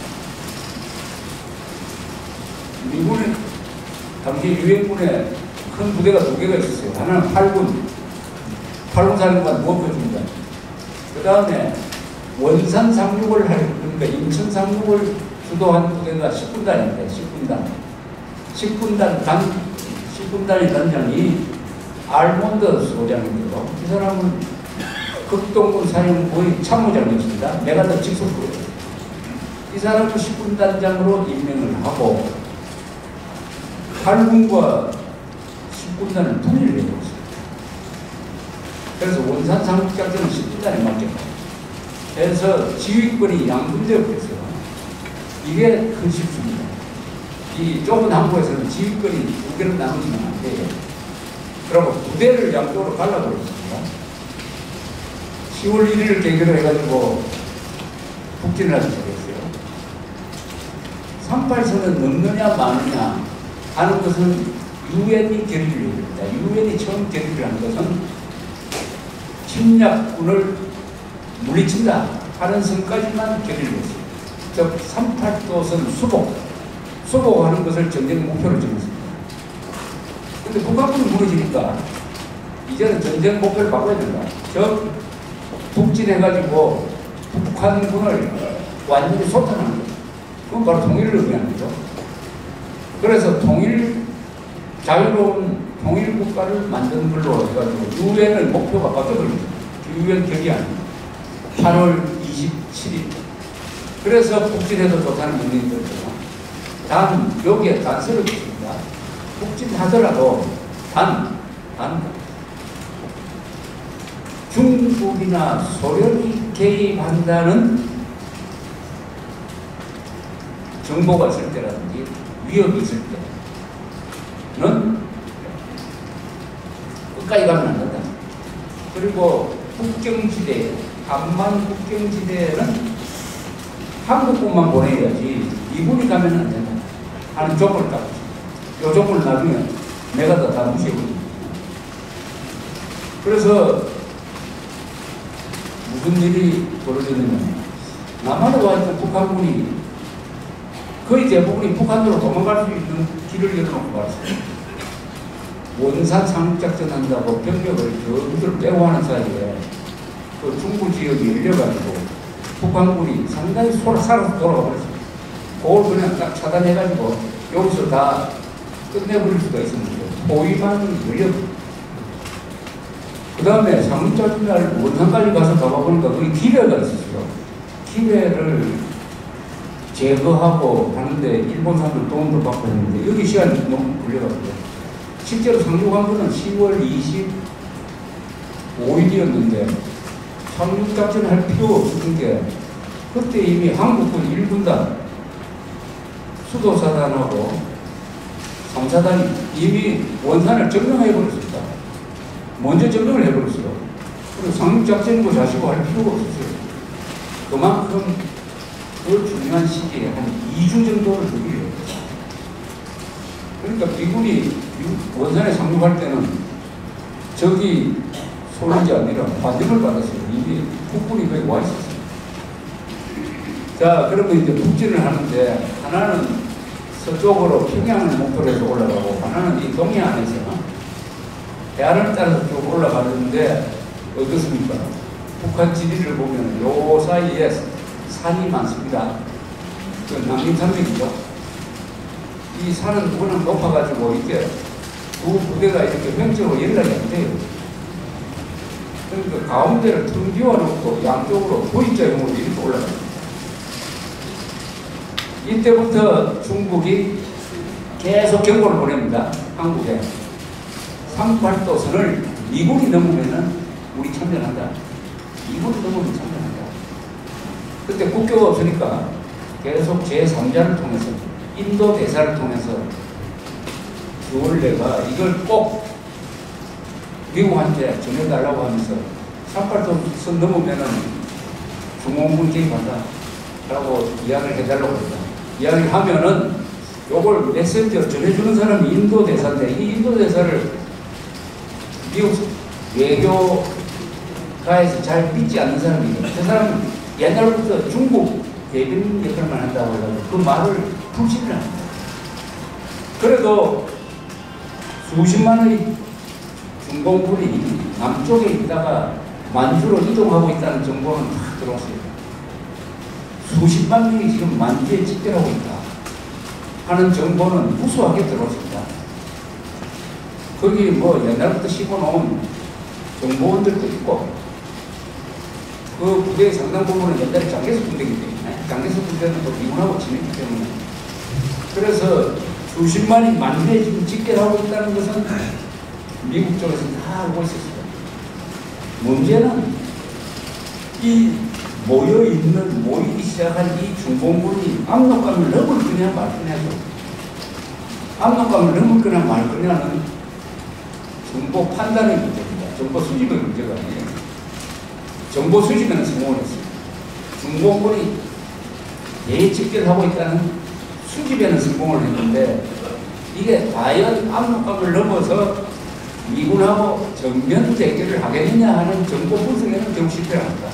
미군의 당시 유엔군에 큰 부대가 두 개가 있었어요. 하나는 팔군, 팔군 사령관 무엇입니다. 그 다음에 원산 상륙을 할, 그러니까 인천 상륙을 주도한 부대가 십군단인데, 십군단. 십군단 단, 십군단의 단장이 알몬드 소장인데요. 이 사람은 극동군 사령부의 참모장이었습니다. 메가드 직속부예요. 이 사람을 십군단장으로 임명을 하고 팔군과 십군단을 분리를 해버렸어요. 그래서 원산 상륙작전은 십군단에 맡겼다. 그래서 지휘권이 양분되어 버렸어요. 이게 큰 실수입니다. 이 좁은 항구에서는 지휘권이 두 개로 나누지면 안 돼요. 그리고 부대를 양쪽으로 갈라버렸습니다. 시월 일일을 계기로 해가지고 북진을 하기 시작했어요. 삼팔선은 넘느냐 마느냐 하는 것은 유엔이 결의를 해줍니다. 유엔이 처음 결의를 한 것은 침략군을 물리친다 하는 선까지만 결의를 했어요. 즉 삼팔도선 수복, 수복하는 것을 전쟁 목표로 정했습니다. 근데 북한군이 무너지니까 이제는 전쟁 목표를 바꿔야 된다. 즉 북진해가지고 북한군을 완전히 소탕하는 거죠. 그건 바로 통일을 의미하는 거죠. 그래서 통일, 자유로운 통일 국가를 만드는 걸로 해가지고 유엔의 목표가 바뀌어버립니다. 유엔 결의안 팔월 이십칠일. 그래서 북진해도 좋다는 의미인 거죠. 단, 여기에 단서를 붙입니다. 북진하더라도 단, 단, 중국이나 소련이 개입한다는 정보가 있을 때라든지 위협이 있을 때는 끝까지 가면 안 된다. 그리고 국경지대, 한반 국경지대는 한국군만 보내야지 미군이 가면 안 된다 하는 조건을 딱. 이 조건을 나중에 내가 다, 다 무시해버립니다. 그래서 무슨 일이 벌어졌냐면 남한에 와있던 북한군이 거의 대부분이 북한으로 도망갈 수 있는 길을 열어놓고 갔어요. 원산 상륙작전 한다고 병력을 저기를 빼고 하는 사이에 그 중부 지역이 열려가지고 북한군이 상당히 소라 살아서 돌아가 버렸어요. 그걸 그냥 딱 차단해가지고 여기서 다 끝내버릴 수가 있었는데 포위만 열려. 그 다음에 상륙작전 날 원산까지 가서 가봐보니까 거기 기뢰가 있었어요. 기뢰를 제거하고 하는데 일본 사람들 도움도 받고 했는데 여기 시간이 너무 걸려가지고 실제로 상륙한 거는 시월 이십오일이었는데 상륙작전을 할 필요가 없었던 게 그때 이미 한국군 일 군단 수도사단하고 삼사단이 이미 원산을 점령해버렸습니다. 먼저 점령을 해버렸어요. 그리고 상륙작전이고 자시고 할 필요가 없었어요. 그만큼 그 중요한 시기에 한 이 주 정도를 두기로 했어요. 그러니까 미군이 원산에 상륙할 때는 적이 소리지 아니라 반격을 받았어요. 이미 북군이 거기 와 있었어요. 자, 그러면 이제 북진을 하는데 하나는 서쪽으로 평양을 목표로 해서 올라가고 하나는 이 동해안에서 해안을 따라서 쭉 올라가는데 어떻습니까? 북한 지리를 보면 요 사이에 산이 많습니다. 그 남림산맥이죠. 이 산은 워낙 높아가지고 이게 두 부대가 이렇게 횡적으로 연락이 안 돼요. 그러니까 가운데를 텅 비워놓고 양쪽으로 V자형으로 이렇게 올라갑니다. 이때부터 중국이 계속 경고를 보냅니다. 한국에. 삼십팔 도선을 미군이 넘으면은 우리 참전한다. 미군이 넘으면 참전한다. 그때 국교가 없으니까 계속 제삼자를 통해서 인도 대사를 통해서 주얼레가 이걸 꼭 미국한테 전해달라고 하면서 삼십팔 도선 넘으면은 중공군 개입한다 라고 이야기를 해달라고 했다. 이야기를 하면은 요걸 메시지로 전해주는 사람이 인도 대사인데 이 인도 대사를 미국 외교가에서 잘 믿지 않는 사람이에요. 그 사람은 옛날부터 중국 대변인 역할만 한다고 해가지고 그 말을 불신을 합니다. 그래도 수십만의 중공군이 남쪽에 있다가 만주로 이동하고 있다는 정보는 다 들어왔어요. 수십만 명이 지금 만주에 집결하고 있다 하는 정보는 우수하게 들어왔습니다. 거기 뭐 옛날부터 씹어놓은 정보원들도 있고 그 부대의 상당 부분은 옛날에 장개수 군대이기 때문에 장개수 군대는 또 미군하고 지냈기 때문에 그래서 수십만이 만주에 지금 집결하고 있다는 것은 미국 쪽에서 다 알고 있었어요. 문제는 이 모여있는, 모이기 시작한 이 중공군이 압록강을 넘을 거냐 말 거냐죠. 압록강을 넘을 거냐 말 거냐는 정보 판단의 문제입니다. 정보 수집의 문제가 아니에요. 정보 수집에는 성공을 했습니다. 중공군이 예측결하고 있다는 수집에는 성공을 했는데 이게 과연 압록강을 넘어서 미군하고 정면 대결을 하겠느냐 하는 정보 분석에는 결국 실패를 합니다.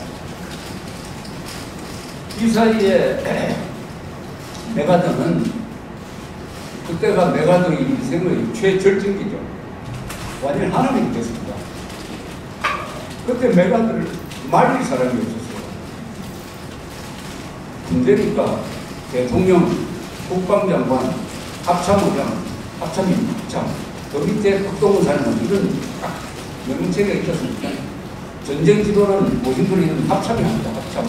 이 사이에 메가더는 그때가 메가더의 인생의 최절정기죠. 완전히 하나님이 됐습니다. 그때 메가더를 말릴 사람이 없었어요. 군대니까 대통령, 국방장관, 합참의장, 합참인 합참, 그 밑에 국동원 사령관 이런 딱 명체가 있었습니다. 전쟁 지도는 모신들이 있는 합참이 합니다. 합참.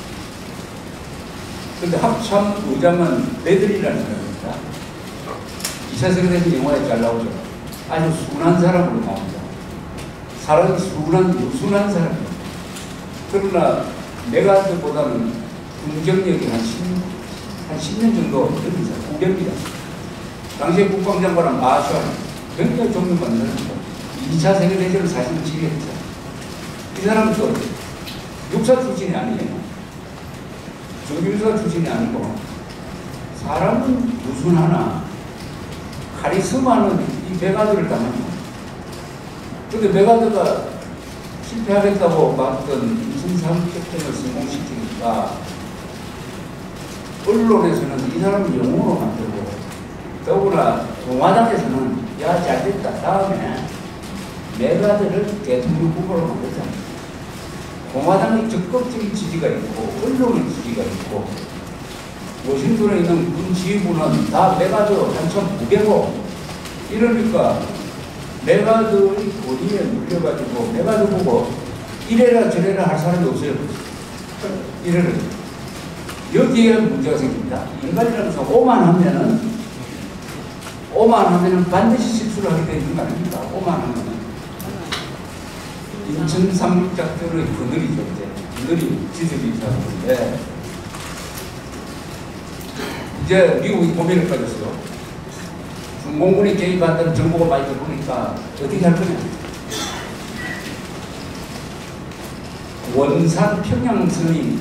근데 합참 의장은 레들이라는 사람입니다. 이차 세계대전 영화에 잘 나오죠. 아주 순한 사람으로 나옵니다. 사람이 순한, 순한 사람입니다. 그러나 메가드보다는 군경력이 한 십, 한 십 년 정도 됩니다. 후배입니다. 당시에 국방장관은 마셜, 굉장히 존경받는 사람입니다. 이차 세계대전을 사실은 지휘했죠. 이 사람은 또 육사 출신이 아니에요. 정규사 출신이 아니고 사람은 무순하나 카리스마는 이 메가드를 당합니다. 근데 메가드가 실패하겠다고 봤던 이승삼작전을 성공시키니까 언론에서는 이 사람을 영웅으로 만들고 더구나 공화당에서는 야 잘됐다 다음에 메가드를 대통령 후보로 만들자. 공화당의 적극적인 지지가 있고 언론의 지지가 있고 워싱턴에 있는 군 지휘부는 다 메가드 한참 부대고 이러니까 메가드의 권위에 물려가지고 메가드 보고 이래라 저래라 할 사람이 없어요. 이래라. 여기에 문제가 생깁니다. 인간이라는 것은 오만하면은 오만하면은 반드시 실수를 하게 되는 거 아닙니까? 오만하면은 인천 상륙작전의 그늘이죠. 이제 그늘이 지들이 있었는데 이제 미국이 고민을 가졌어요. 중공군이 개입한다는 정보가 많이 들어오니까 어떻게 할 거냐. 원산 평양선이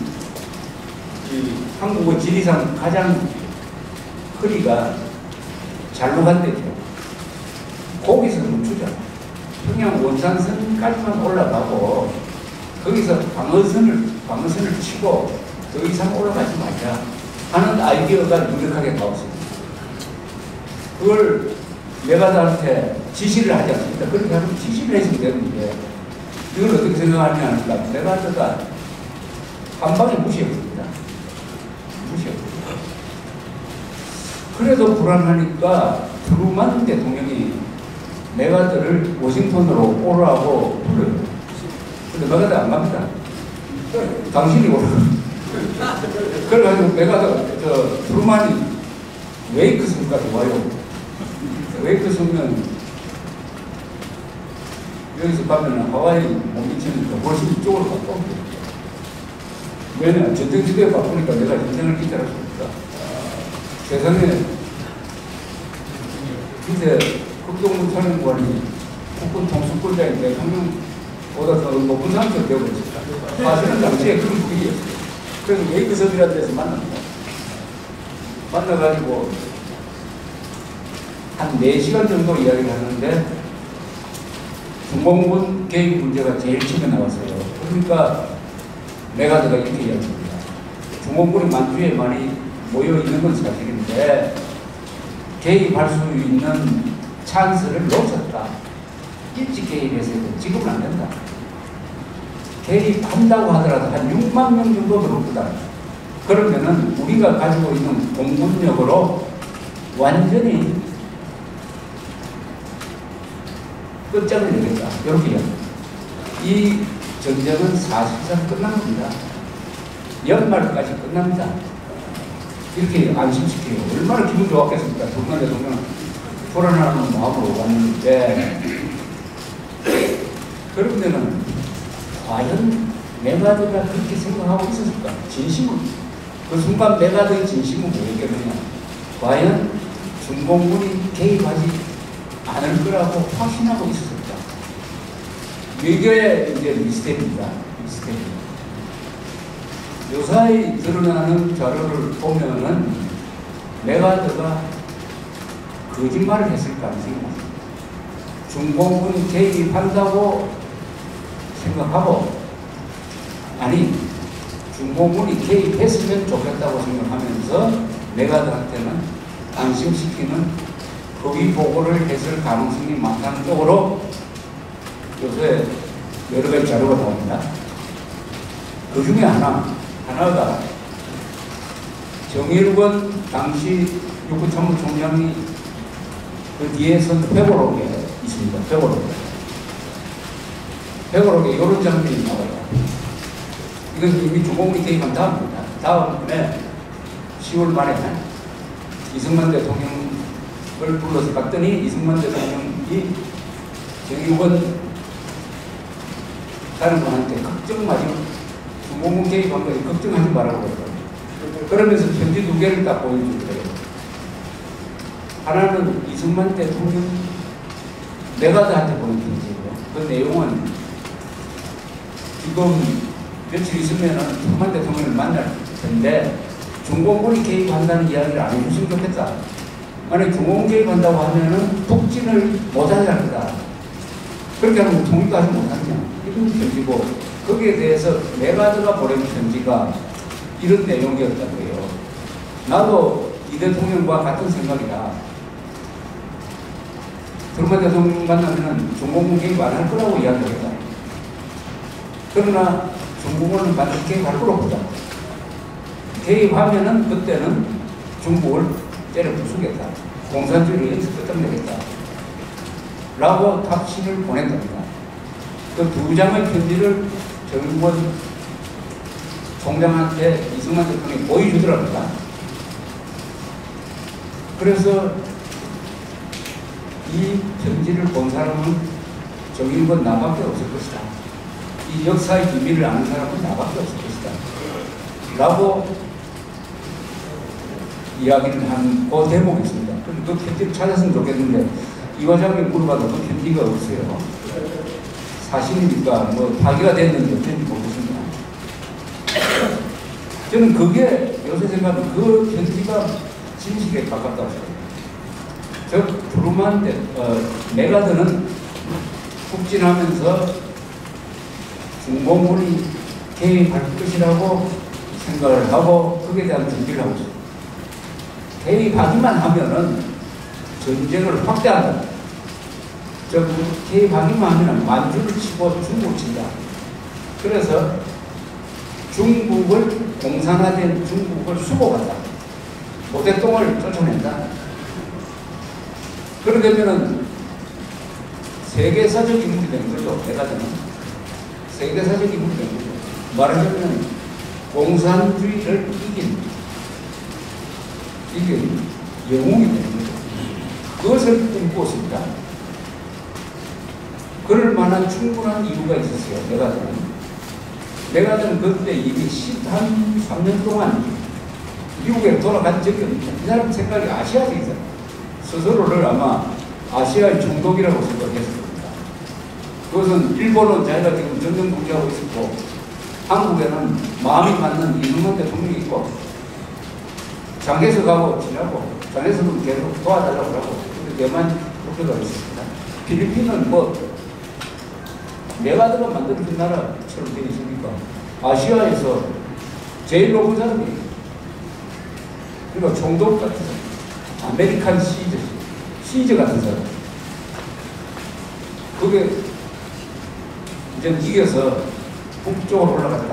한국의 지리상 가장 거리가 잘로 간대죠. 거기서 멈추자. 평양 원산선까지만 올라가고 거기서 방어선을 방어선을 치고 더 이상 올라가지 말자 하는 아이디어가 유력하게 나왔습니다. 그걸 메가드한테 지시를 하지 않습니다. 그렇게 하면 지시를 해주면 되는데 이걸 어떻게 생각하느냐 하니까 메가드가 한 방에 무시했습니다. 무시했습니다. 그래도 불안하니까 트루만 대통령이 메가드를 워싱턴으로 오라고 불러요. 근데 메가드 안 갑니다. 당신이 오라. 그래가지고 메가드, 저, 트루만이 웨이크 섬까지 와요. 웨이크 섬은 여기서 가면 하와이 못 미치니까 훨씬 이쪽으로 갔다 옵니다. 왜냐면 전쟁지대에 바쁘니까 내가 인생을 기다릴 수 없다. 세상에 이제 국정원 사령관이 국군 통수권자인데 한명보다 더 높은 상태가 되어버렸습니다. 사실은 당시에 그런 분위기였어요. 그래서 웨이크섬이라는 데서 만납니다. 만나가지고 한 네 시간 정도 이야기를 하는데 중공군 개입 문제가 제일 처음에 나왔어요. 그러니까 메가드가 이렇게 이야기합니다. 중공군이 만주에 많이 모여있는 건 사실인데 개입할 수 있는 찬스를 놓쳤다. 일찍 개입해서 지금은 안 된다. 개입한다고 하더라도 한 육만 명 정도 들어올 거다. 그러면은 우리가 가지고 있는 공군력으로 완전히 끝장을 내겠다. 이렇게 이야기합니다. 이 전쟁은 사실상 끝난 겁니다. 연말까지 끝납니다. 이렇게 안심시켜요. 얼마나 기분 좋았겠습니까? 정말 대통령 불안하는 마음으로 왔는데 그러면은 과연 메가드가 그렇게 생각하고 있었을까? 진심은 그 순간 메가드의 진심은 뭐였겠느냐? 과연 중공군이 개입하지 않을 거라고 확신하고 있었을까? 이게 이제 미스테리입니다. 미스테리. 요사이 드러나는 자료를 보면은 메가드가 거짓말을 했을 가능성이 많습니다. 중공군 개입한다고 생각하고 아니 중공군이 개입했으면 좋겠다고 생각하면서 메가드한테는 안심시키는 거기 보고를 했을 가능성이 많다는 쪽으로 요새 여러 가지 자료가 나옵니다. 그 중에 하나, 하나가 정일권 당시 육군참모총장이 그 뒤에 쓴 회고록에 있습니다. 회고록. 회고록에 이런 장면이 나와요. 이건 이미 중공군이 개입한 다음입니다. 다음에 시월 말에 이승만 대통령을 불러서 갔더니 이승만 대통령이 정일권 다른 분한테 걱정하지 중공군 개입한 거지 걱정하지 말라고 그랬거든요. 그러면서 편지 두 개를 딱 보여주더래요. 하나는 이승만 대통령 메가드한테 보낸 편지고요. 그 내용은 지금 며칠 있으면은 이승만 대통령을 만날 텐데 중공군이 개입한다는 이야기를 안 해줬으면 좋겠다. 만약 중공군 개입한다고 하면은 북진을 못하게 할 거다. 그렇게 하면 통일도 하지 못하냐. 이런 편지고 거기에 대해서 메가드가 보낸 편지가 이런 내용이었다고요. 나도 이 대통령과 같은 생각이다. 트루먼 대통령 만나면 중공군 개입 안 할 거라고 이야기했다. 그러나 중국은 반드시 개입할 거로 보자. 개입하면은 그때는 중국을 때려 부수겠다. 공산주의를 여기서 끝장내겠다. 라고 답신을 보낸답니다. 그 두 장의 편지를 정일권 총장한테 이승만 대통령이 보여주더랍니다. 그래서 이 편지를 본 사람은 정일권 나밖에 없을 것이다. 이 역사의 비밀을 아는 사람은 나밖에 없을 것이다. 라고 이야기를 한 그 대목이 있습니다. 그럼 그 편지를 찾았으면 좋겠는데 이 과장님 물어봐도 그 편지가 없어요. 사실입니까? 뭐 파기가 됐는지 어쩐지 모르겠습니다. 저는 그게 요새 생각하면 그 편지가 진실에 가깝다고 생각합니다. 즉 트루먼 대, 어, 메가드는 북진하면서 중공군이 개입할 것이라고 생각을 하고 거기에 대한 준비를 하고 있습니다. 개입하기만 하면은 전쟁을 확대한다. 저 개입하기만 하면 만주를 치고 중국을 친다. 그래서 중국을 공산화된 중국을 수복한다. 모택동을 쫓아낸다. 그렇게 되면은 세계사적 인물이 된 거죠. 대가전은 세계사적 인물이 된 거죠. 말하자면 공산주의를 이긴 이긴 영웅이 된 거죠. 그것을 꿈꾸었습니다. 그럴 만한 충분한 이유가 있었어요. 메가드는. 메가드는 그때 이미 십삼 년 동안 미국에 돌아간 적이 없습니다. 이 사람 생각이 아시아적이잖아요. 스스로를 아마 아시아의 중독이라고 생각했을 겁니다. 그것은 일본은 자기가 지금 전쟁 통제하고 있었고, 한국에는 마음이 맞는 이승만 대통령이 있고, 장개석하고 지나고, 장개석은 계속 도와달라고 하고, 근데 대만 그렇게 가고 있습니다. 필리핀은 뭐, 메가드가 만들어준 나라처럼 되어 있으니까, 아시아에서 제일 높은 사람이에요. 그러니까 총독 같은 사람, 아메리칸 시저, 시저 같은 사람. 그게 이제 이겨서 북쪽으로 올라갔다.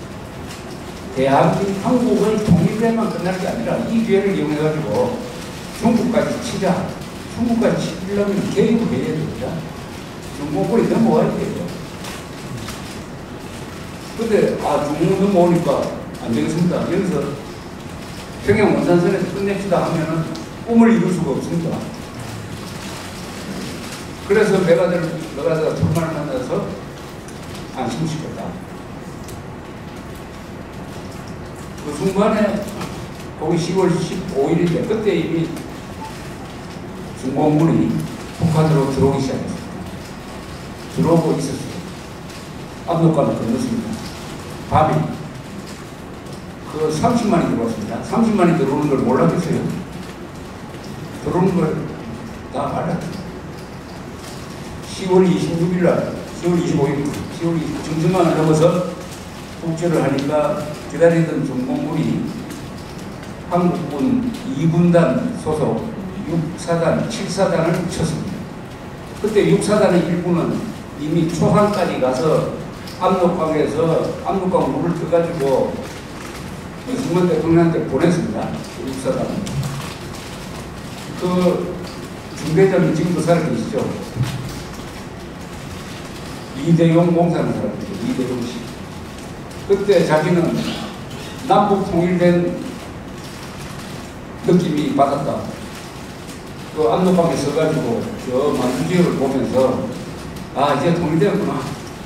대한민국, 한국의 통일에만 끝날 게 아니라 이 기회를 이용해가지고 중국까지 치자. 중국까지 치려면 개입을 해야 됩니다. 중국군이 넘어와야 돼요. 근데, 아, 중국 넘어오니까 안 되겠습니다. 여기서 평양 원산선에서 끝냅시다 하면은 꿈을 이룰 수가 없습니다. 그래서 메가드를, 메가드가 정말 만나서 안심시켰다. 그 순간에 거기 시월 십오일인데 그때 이미 중공군이 북한으로 들어오기 시작했습니다. 들어오고 있었어요. 압록강을 건넜습니다. 밤이 그 삼십만이 들어왔습니다. 삼십만이 들어오는 걸 몰랐겠어요. 들어오는 걸 다 알았죠. 시월 이십육일 날, 시월 이십오일, 시월 정승만을 넘어서 북제를 하니까 기다리던 중공군이 한국군 이 군단 소속 육 사단, 칠 사단을 쳤습니다. 그때 육 사단의 일부는 이미 초산까지 가서 압록강에서 압록강 물을 떠가지고 이승만 대통령한테 보냈습니다. 육 사단은. 그 중대장이 지금도 살아계시죠. 이대용 공사는 사람이죠. 이대용 씨. 그때 자기는 남북 통일된 느낌이 받았다. 그 압록강에 서가지고 저 만주지역을 보면서 아 이제 통일되었구나.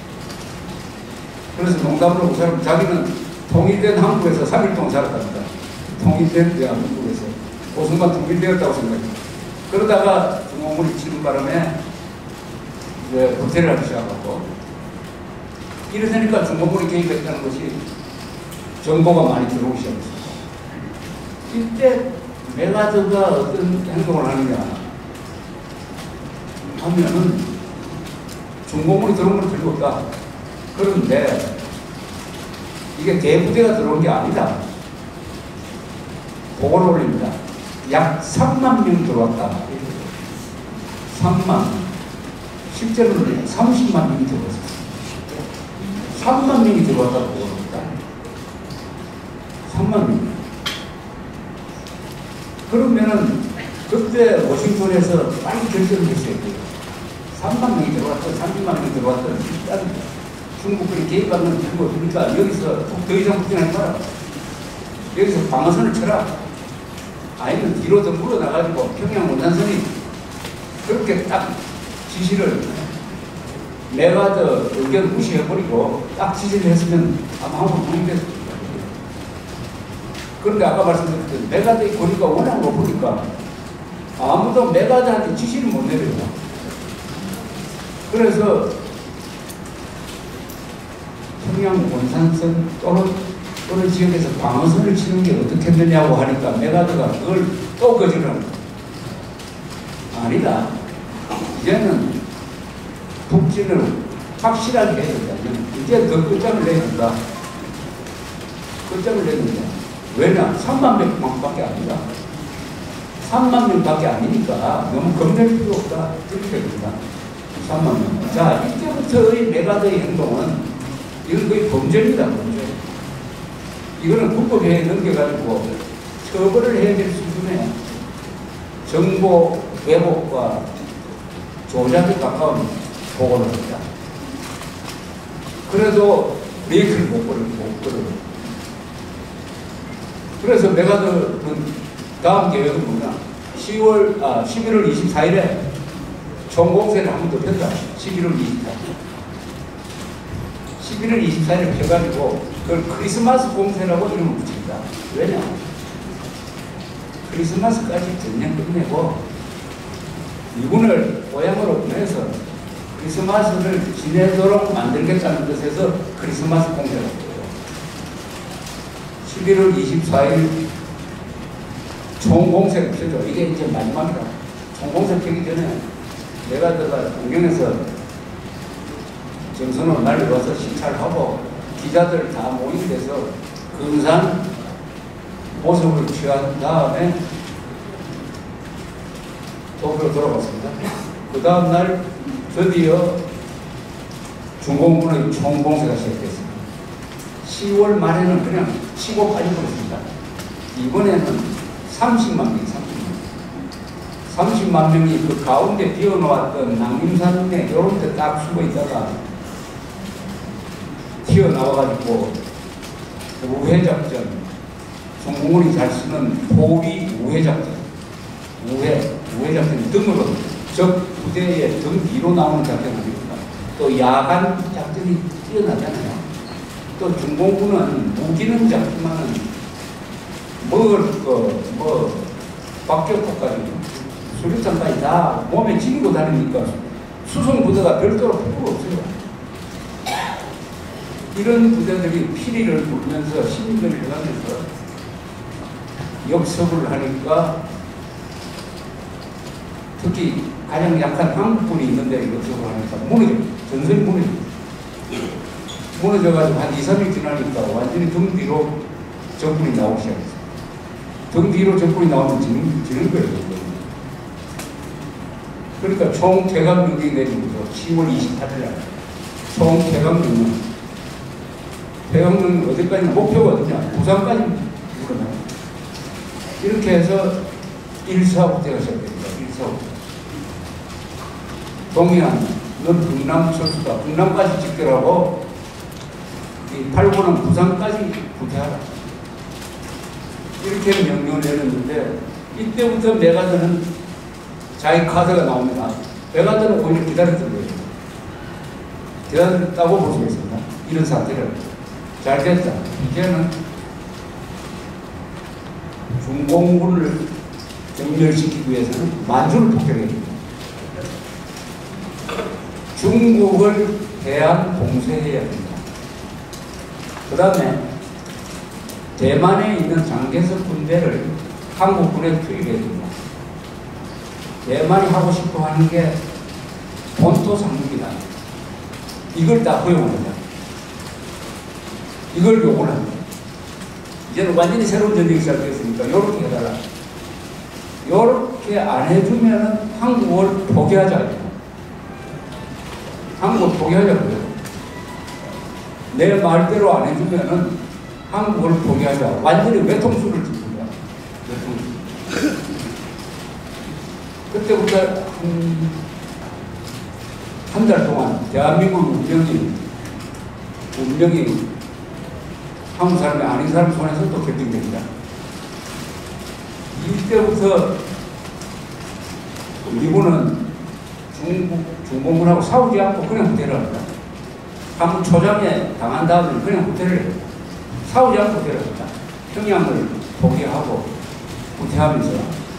그래서 농담으로 그 사람 자기는 통일된 한국에서 삼 일 동안 살았답니다. 통일된 대한민국에서 고승만 통일되었다고 생각합니다. 그러다가 중공군이 치는 바람에 이제 후퇴를 하기 시작하고 이러니까 중공군이 개입했다는 것이 정보가 많이 들어오기 시작했습니다. 이때 메가드가 어떤 행동을 하느냐 하면은 중공군이 들어온 건 별로 없다. 그런데 이게 대부대가 들어온 게 아니다. 보고를 올립니다. 약 삼만 명 들어왔다. 삼만. 실제로는 삼십만 명이 들어왔어요. 삼만 명이 들어왔다고 보고합니다. 삼만 명. 그러면은 그때 워싱턴에서 빨리 결정을 했어야 돼요. 삼만 명이 들어왔든 삼십만 명이 들어왔든 일단 중국군이 개입하는 필요가 없으니까 여기서 더 이상 북진하지 마라. 여기서 방어선을 쳐라. 아니면 뒤로 더 물어나가지고 평양 원산선이 그렇게 딱 지시를 메가드 의견 무시해버리고 딱 지시를 했으면 아마 한번 독립했을 겁니다. 그런데 아까 말씀드렸던 메가드의 거리가 워낙 높으니까 아무도 메가드한테 지시를 못 내려요. 그래서 평양 원산선 또는 어느 지역에서 방어선을 치는 게 어떻게 되냐고 하니까 메가드가 그걸 또 거절하는 거예요. 아니다. 이제는 북진을 확실하게 해야 된다. 이제 더 끝장을 내야 된다. 끝장을 내야 된다. 왜냐? 삼만 명밖에 아니다. 삼만 명밖에 아니니까 너무 겁낼 필요 없다. 이렇게 됩니다. 삼만 명. 자, 이때부터의 메가더의 행동은 이건 거의 범죄입니다. 범죄. 이거는 국법에 넘겨가지고 처벌을 해야 될 수준의 정보 왜곡과 조작에 가까운 보고를 합니다. 그래도 브레이크를 못 걸어요. 못 걸어요. 그래서 메가더는 다음 계획은 뭐냐? 시월, 아, 십일월 이십사일에 총공세를 한 번 더 폈다. 십일월 이십사일. 십일월 이십사일에 펴가지고 그걸 크리스마스 공세라고 이름을 붙입니다. 왜냐? 크리스마스까지 전쟁 끝내고 미군을 고향으로 보내서 크리스마스를 지내도록 만들겠다는 뜻에서 크리스마스 공세라고 해요. 십일월 이십사일 총공세를 펴죠. 이게 이제 마지막이다. 총공세 펴기 전에 내가 들어가 공경에서 정선을 날려와서 시찰을 하고 기자들 다 모임돼서 근사한 모습을 취한 다음에 도쿄로 돌아갔습니다. 그 다음날 드디어 중공군의 총공세가 시작됐습니다. 시월 말에는 그냥 치고 빠져버렸습니다. 이번에는 삼십만 명, 삼십만 명이 그 가운데 비어놓았던 낭림산에 이런 데 딱 숨어 있다가 튀어나와가지고 우회작전, 중공군이 잘 쓰는 포위 우회작전, 우회, 우회작전 등으로 적 부대의 등 뒤로 나오는 작전 아닙니까? 또 야간 작전이 뛰어나잖아요. 또 중공군은 무기는 작지만은 먹을 거, 뭐, 박격포까지, 수류탄까지 다 몸에 지니고 다니니까 수송 부대가 별도로 필요가 없어요. 이런 부대들이 피리를 불면서 시민들을 해가면서 역습을 하니까 특히 가장 약한 한국군이 있는데 역습을 하니까 무너져, 전선이 무너져. 무너져가지고 한 이, 삼 일 지나니까 완전히 등 뒤로 적군이 나오기 시작했어요. 등 뒤로 적군이 나오면 지는, 지는 거예요. 그러니까 총 퇴각 명령이 내린 거죠. 시월 이십팔일날 총 퇴각 명령. 퇴각 명령 어디까지 목표가 어디냐? 부산까지 물어나요. 이렇게 해서 일 사부대가 시작됩니다. 일 사부대. 동해안, 넌 북남 철수다. 북남까지 집결하고 이 팔 구는 부산까지 부대하라. 이렇게 명령을 내렸는데 이때부터 메가더는 자기 카드가 나옵니다. 메가더는 오히려 기다렸던 거예요. 기다렸다고 볼 수 있습니다. 이런 사태를. 잘 됐다. 이제는 중공군을 정멸시키기 위해서는 만주를 폭격해야 됩니다. 중국을 대한 봉쇄해야 됩니다. 그 다음에 대만에 있는 장개석 군대를 한국군에 투입해야 됩니다. 대만이 하고 싶어 하는 게 본토 상륙이다. 이걸 다 허용합니다. 이걸 요구를 합니다. 이제는 완전히 새로운 전쟁이 시작됐으니까 이렇게 해달라. 이렇게 안 해주면 한국을 포기하자. 한국을 포기하자고요. 내 말대로 안 해주면은 한국을 포기하자. 완전히 외통수를 짓습니다. 외통수. 그때부터 한, 한 달 동안 대한민국 운명이, 운명이 한국 사람이 아닌 사람 손에서 또 결정됩니다. 이때부터 미군은 중국, 중공군하고 싸우지 않고 그냥 후퇴를 합니다. 한국 초장에 당한 다음에 그냥 후퇴를 해요. 싸우지 않고 후퇴를 합니다. 평양을 포기하고 후퇴하면서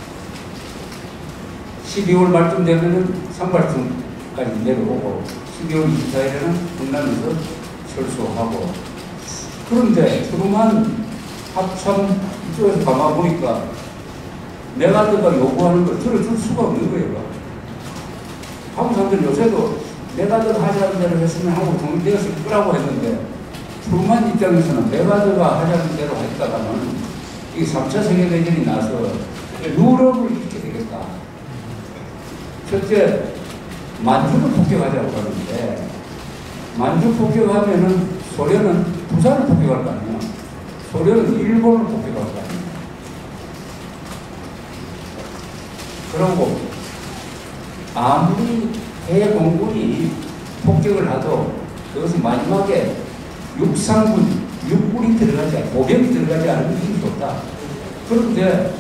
십이월 말쯤 되면은 산발성까지 내려오고 십이월 이십사일에는 북남에서 철수하고. 그런데 트루만 합참 이쪽에서 가만보니까 메가더가 요구하는 걸 들어줄 수가 없는 거예요. 한국 사람들 요새도 메가더가 하자는 대로 했으면 한국 독립되었을 거라고 했는데 트루만 입장에서는 메가더가 하자는 대로 했다가는 이 삼 차 세계대전이 나서 유럽을 이렇게 되겠다. 첫째, 만주를 폭격하자고 하는데, 만주 폭격하면은 소련은 부산을 폭격할 거 아니야. 소련은 일본을 폭격할 거 아니야. 그러고, 아무리 해공군이 폭격을 하도 그것은 마지막에 육상군, 육군이 들어가지 않고, 보병이 들어가지 않으면 힘이 좋다. 그런데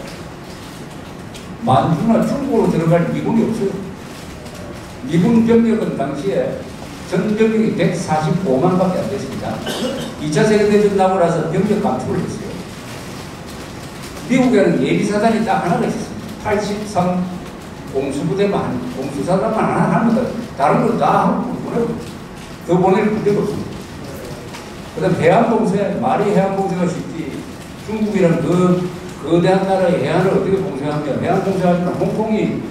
만주나 중국으로 들어갈 미군이 없어요. 미군 병력은 당시에 전 병력이 백사십오만 밖에 안 됐습니다. 이 차 세계대전 나고 나서 병력 감축을 했어요. 미국에는 예비사단이 딱 하나가 있었습니다. 팔십삼 공수부대만, 공수사단만 하나 합니다. 다른 건 다 한국으로 보내고, 더 보낼 부대가 없습니다. 그 다음 해안봉쇄, 말이 해안봉쇄가 쉽지. 중국이란 그 거대한 나라의 해안을 어떻게 봉쇄하면, 해안 봉쇄하면 홍콩이,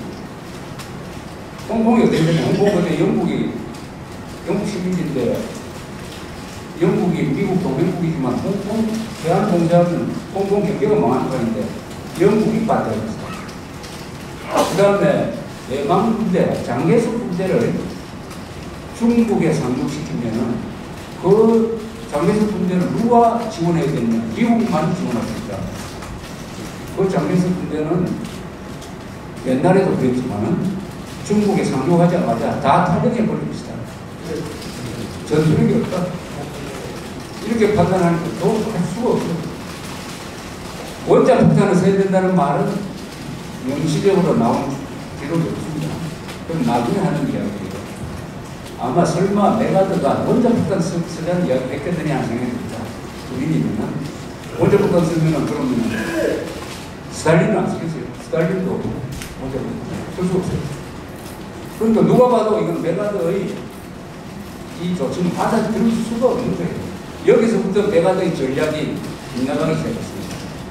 홍콩이 어떻게 되냐. 홍콩 그때 영국이, 영국 시민인데, 영국이 미국 동맹국이지만 홍콩 해안 봉쇄하면 홍콩 경제가 망하는 거인데, 영국이 빠져있어요. 그 다음에 예방부대, 장개석 부대를 중국에 상륙시키면은 그 장개석 부대는 누가 지원해야 되느냐? 미국만 지원합니다. 그 장개석 부대는 옛날에도 그랬지만은 중국에 상륙하자마자 다 탈령해 버립니다. 전투력이 없다. 이렇게 판단하니까 더 할 수가 없어요. 원자 폭탄을 써야 된다는 말은 명시적으로 나온 기록이 없습니다. 그럼 나중에 하는 이야기예요. 아마 설마 메가드가 원자폭탄 쓰자는 이야기 했겠느냐 하는 생각이 듭니다. 우리님은 원자폭탄 쓰면은 그러면 스탈린은 안 쓰겠어요. 스탈린도 원자폭탄 쓸 수 없어요. 그러니까 누가 봐도 이건 메가드의 이 조치는 받아들일 수가 없는 거예요. 여기서부터 메가드의 전략이 빗나가기 시작했습니다.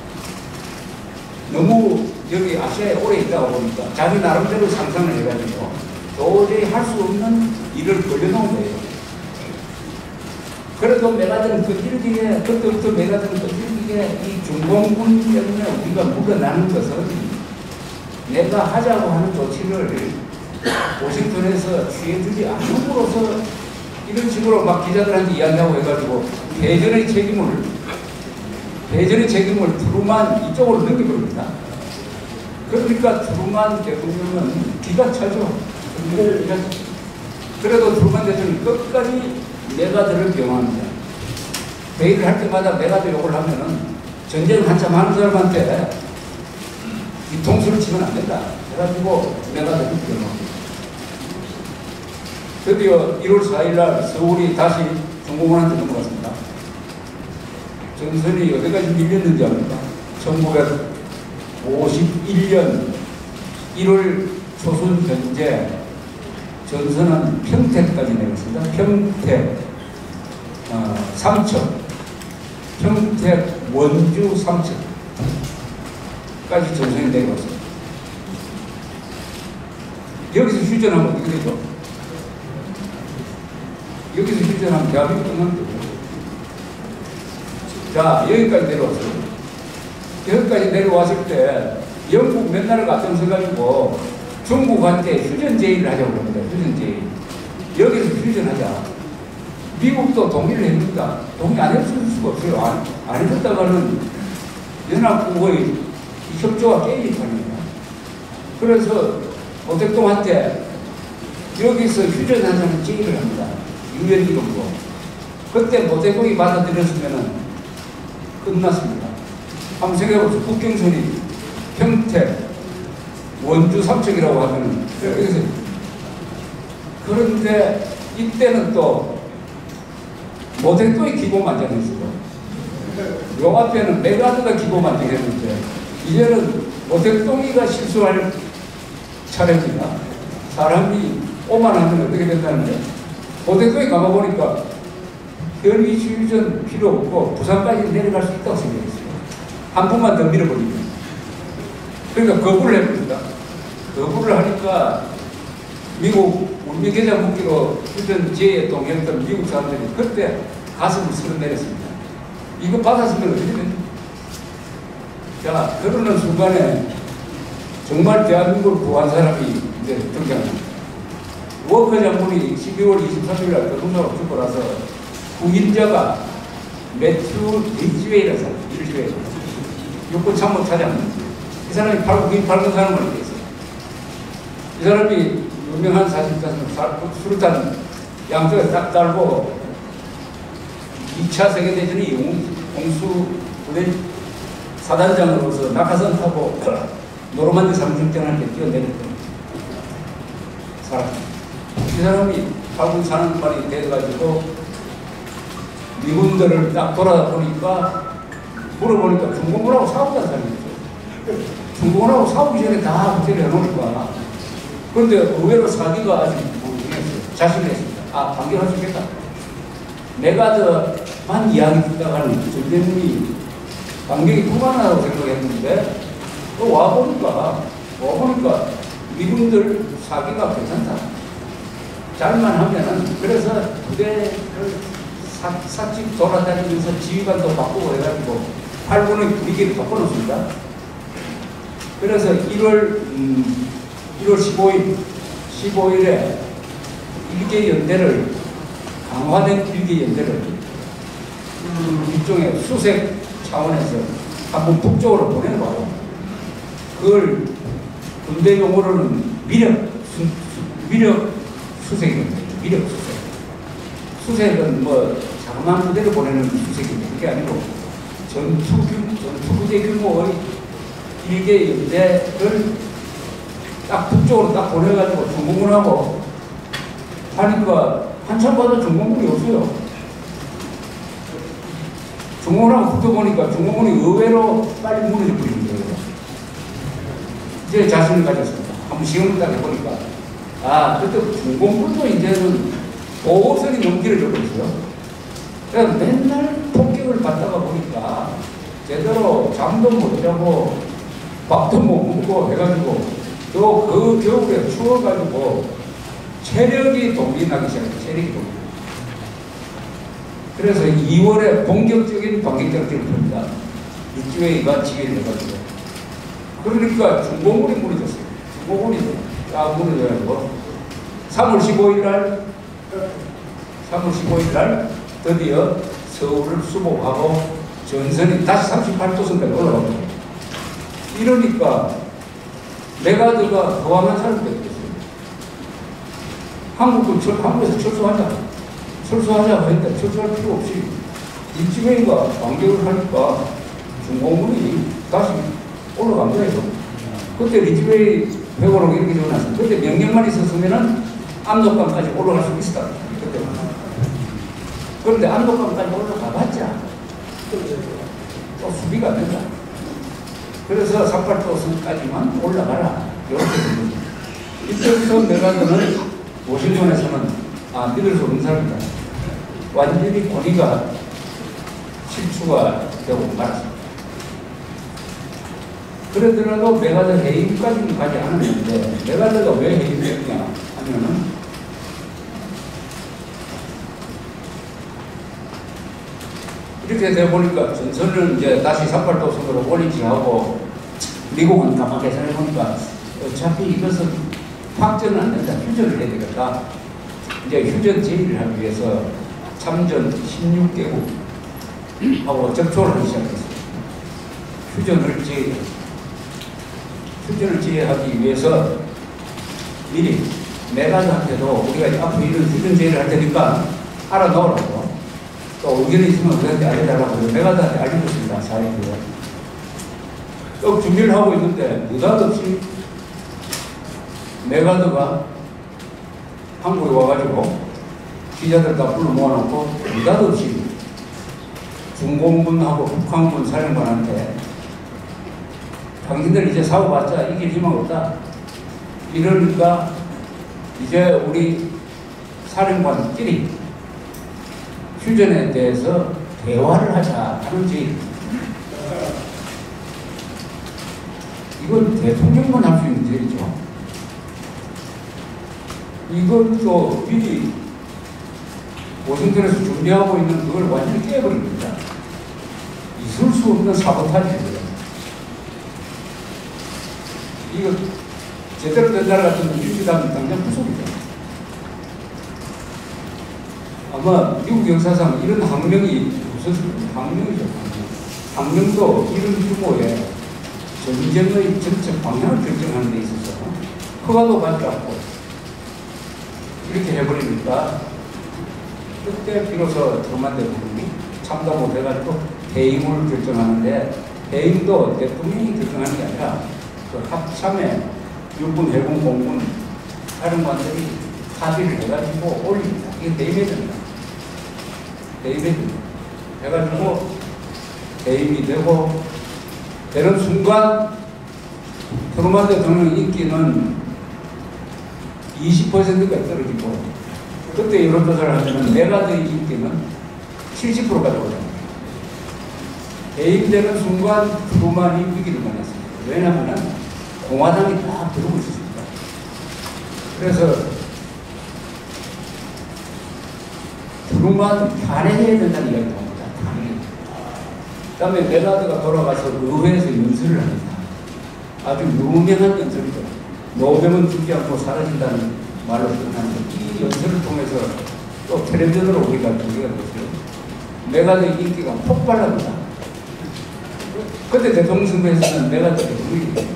너무 여기 아시아에 오래 있다가 보니까 자기 나름대로 상상을 해가지고 도저히 할 수 없는 일을 벌려놓은 거예요. 그래도 메가드는 끝일기에, 그때부터 메가드는 끝일기에 이 중공군 때문에 우리가 물러나는 것은 내가 하자고 하는 조치를 워싱턴에서 취해주지 않음으로써 이런 식으로 막 기자들한테 이야기하고 해가지고 대전의 책임을 대전의 책임을 트루만 이쪽으로 넘겨버립니다. 그러니까 트루만 대통령은 기가 차죠. 그래도 트루만 대통령이 끝까지 메가드를 병합니다. 회의를 할 때마다 메가드 욕을 하면은 전쟁을 한참 하는 사람한테 뒤통수를 치면 안 된다. 해가지고 메가드를 병합니다. 드디어 일월 사일 날 서울이 다시 중공군한테 넘어갔습니다. 전선이 어디까지 밀렸는지 압니까? 천구백오십일 년 일월 초순 현재 전선은 평택까지 내렸습니다. 평택, 어, 삼척, 평택, 원주, 삼척까지 전선이 내려왔습니다. 여기서 휴전하면 어떻게 되죠? 여기서 휴전하면 대한민국 끝납니다. 자, 여기까지 내려왔어요. 여기까지 내려왔을 때 영국 몇 나라가 앞장서가지고 중국한테 휴전 제의를 하자고 합니다. 휴전 제의. 여기서 휴전하자. 미국도 동의를 해줍니다. 동의 안 해줄 수가 없어요. 안, 안 해줬다가는 연합국의 협조가 깨질 겁니다. 그래서 오택동한테 여기서 휴전하자는 제의를 합니다. 유엔 이름으로. 그때 모택동이 받아들였으면은 끝났습니다. 한번 생각해보세요. 국경선이 평택, 원주, 삼척이라고 하면은 여기서 그런데 이때는 또 모택동이 기고만장했어요. 요 앞에는 메가드가 기고만장했는데 이제는 모택동이가 실수할 차례입니다. 사람이 오만하면 어떻게 된다는데 모택동에 가봐보니까 현기 휴전 필요 없고 부산까지 내려갈 수 있다고 생각했어요. 한 분만 더 밀어버리면. 그러니까 거부를 해버립니다. 거부를 하니까 미국 울미 계좌 묻기로 휴전 제에 동의했던 미국 사람들이 그때 가슴을 쓸어내렸습니다. 이거 받았으면 어떻게 됩니까? 자, 그러는 순간에 정말 대한민국을 구한 사람이 이제 등장합니다. 워커 장군이 십이월 이십삼일 날 교통사고로 죽고 나서 후임자가 매튜 리즈웨이라는 사람, 리즈웨이. 육군 참모 차장. 이 사람이 팔고, 팔고 사람을 이렇게 했어요. 이 사람이 유명한 사실자는 수류탄 양쪽에 딱 달고 이 차 세계대전의 영웅, 공수부대 사단장으로서 낙하산 타고 노르만디 상륙전할 때 뛰어내렸던 사람. 이 사람이 팔군 사는 말이 돼가지고 미군들을 딱 돌아보니까 물어보니까 중공군하고 싸우자는 사람이었죠. 중공군하고 싸우기 전에 다 호텔을 해놓으니까. 그런데 의외로 사기가 아직 모르겠어요. 자신을 했습니다. 아, 반격할 수 있겠다. 메가드만 이야기 듣다가는 전쟁이 반격이 불가능하다고 생각했는데 또 와보니까 와보니까 미군들 사기가 괜찮다. 잘만 하면은 그래서 부대를 싹집 돌아다니면서 지휘관도 바꾸고 해가지고 팔군의 분위기를 바꿔놓습니다. 그래서 일월 음, 일월 십오일 십오일에 일개 연대를 강화된 일개 연대를 음, 일종의 수색 차원에서 한번 북쪽으로 보내놓고 그걸 군대 용어로는 미력 수, 수, 미력 수색입니다. 미력 수색. 수색은 뭐 자그마한 부대를 보내는 수색입니다. 그게 아니고 전투 규모, 전투 부대 규모의 일개 연대를 딱 북쪽으로 딱 보내가지고 중공군하고 하니까 한참 봐도 중공군이 없어요. 중공군하고 붙어보니까 중공군이 의외로 빨리 무너져 버리는 거예요. 이제 자신을 가졌습니다. 한번 시험을 딱 해보니까 아, 그때 중공군도 이제는 보호선이 너무 길어져 버렸어요. 그래서 맨날 폭격을 받다가 보니까 제대로 잠도 못 자고 밥도 못 먹고 해가지고 또 그 겨울에 추워가지고 체력이 동기 나기 시작해요. 체력이 동기. 그래서 이월에 본격적인 반격작전을 펼니다. 리즈웨이가 지휘를 해가지고. 그러니까 중공군이 무너졌어요. 중공군이 딱 무너져가지고 삼월 십오일 날 삼월 십오일 날 드디어 서울을 수복하고 전선이 다시 삼십팔 도선까지 올라갑니다. 이러니까 메가드가 허황한 사람이 됐어요. 한국은 철, 한국에서 철수하자. 철수하자고 했는데 철수할 필요 없이 리즈웨이가 반격을 하니까 중공군이 다시 올라간 거예요. 그때 리즈웨이 회고록 이렇게 적어놨어요. 그때 명령만 있었으면은 압록강까지 올라갈 수 있었다. 그때. 그런데 압록강까지 올라가봤자 또 수비가 안 된다. 그래서 삼팔도선까지만 올라가라. 이렇게 된 거죠. 이때부터 메가드는 워싱턴에서는 아, 믿을 수 없는 사람이다. 완전히 권위가 실추가 되고 말았습니다. 그러더라도 메가드 해임까지는 가지 않았는데 메가드가 왜 해임됐냐 하면은 이렇게 돼 보니까 전선을 이제 다시 삼팔도선으로 올리지 하고 미국은 가만히 계산해 보니까 어차피 이것은 확전은 안 된다. 휴전을 해야 되겠다. 이제 휴전 제의를 하기 위해서 참전 십육 개국하고 접촉을 하기 시작했습니다. 휴전을 제의 휴전을 제의하기 위해서 미리 메가드한테도 우리가 앞으로 이런 휴전 제의를 할 테니까 알아놓으라고 또 의견이 있으면 우리한테 알려달라고 메가드한테 알려줬습니다. 사회부에. 또 준비를 하고 있는데 느닷없이 메가드가 한국에 와가지고 기자들 다 불러 모아놓고 느닷없이 중공군하고 북한군 사령관한테 당신들 이제 싸워봤자 이길 희망 없다. 이러니까 이제 우리 사령관끼리 휴전에 대해서 대화를 하자 하는 제의. 이건 대통령만 할 수 있는 제의죠. 이건 또 미리 워싱턴에서 준비하고 있는 그걸 완전히 깨버립니다. 있을 수 없는 사보타지입니다. 이거 제대로 된 나라 같으면 민주당이 당장 구속이죠. 아마 미국 역사상 이런 항명이 없었을 겁니다. 항명이죠. 항명. 항명도 이런 규모의 전쟁의 전체 방향을 결정하는 데 있어서 허가도 받지 않고 이렇게 해버리니까 그때 비로소 트루먼 대통령이 참가 못해가지고 해임을 결정하는데 해임도 대통령이 결정하는 게 아니라 그 합참의 육군, 해군, 공군 사령관들이 합의를 해가지고 올립니다. 이게 해임해야 됩니다. 해임해야 됩니다. 해가지고 해임이 되고 되는 순간 트루먼 대통령 인기는 이십 퍼센트까지 떨어지고 그때 여론조사를 하면 메가드의 인기는 칠십 퍼센트까지 올라갑니다. 해임되는 순간 트루먼이 위기를 만났습니다. 왜냐하면 공화당이 딱 들어오고 있었습니다. 그래서 트루먼 탄핵해야 된다는 이야기가 나옵니다. 탄핵. 그 다음에 메가드가 돌아가서 의회에서 연설을 합니다. 아주 유명한 연설이죠. 노병은 죽지 않고 사라진다는 말로 끝나는데 이 연설을 통해서 또 텔레비전으로 우리가 보기가 됐어요. 메가드의 인기가 폭발합니다. 그때 대통령 선거에서는 메가드 대통령이 돼요.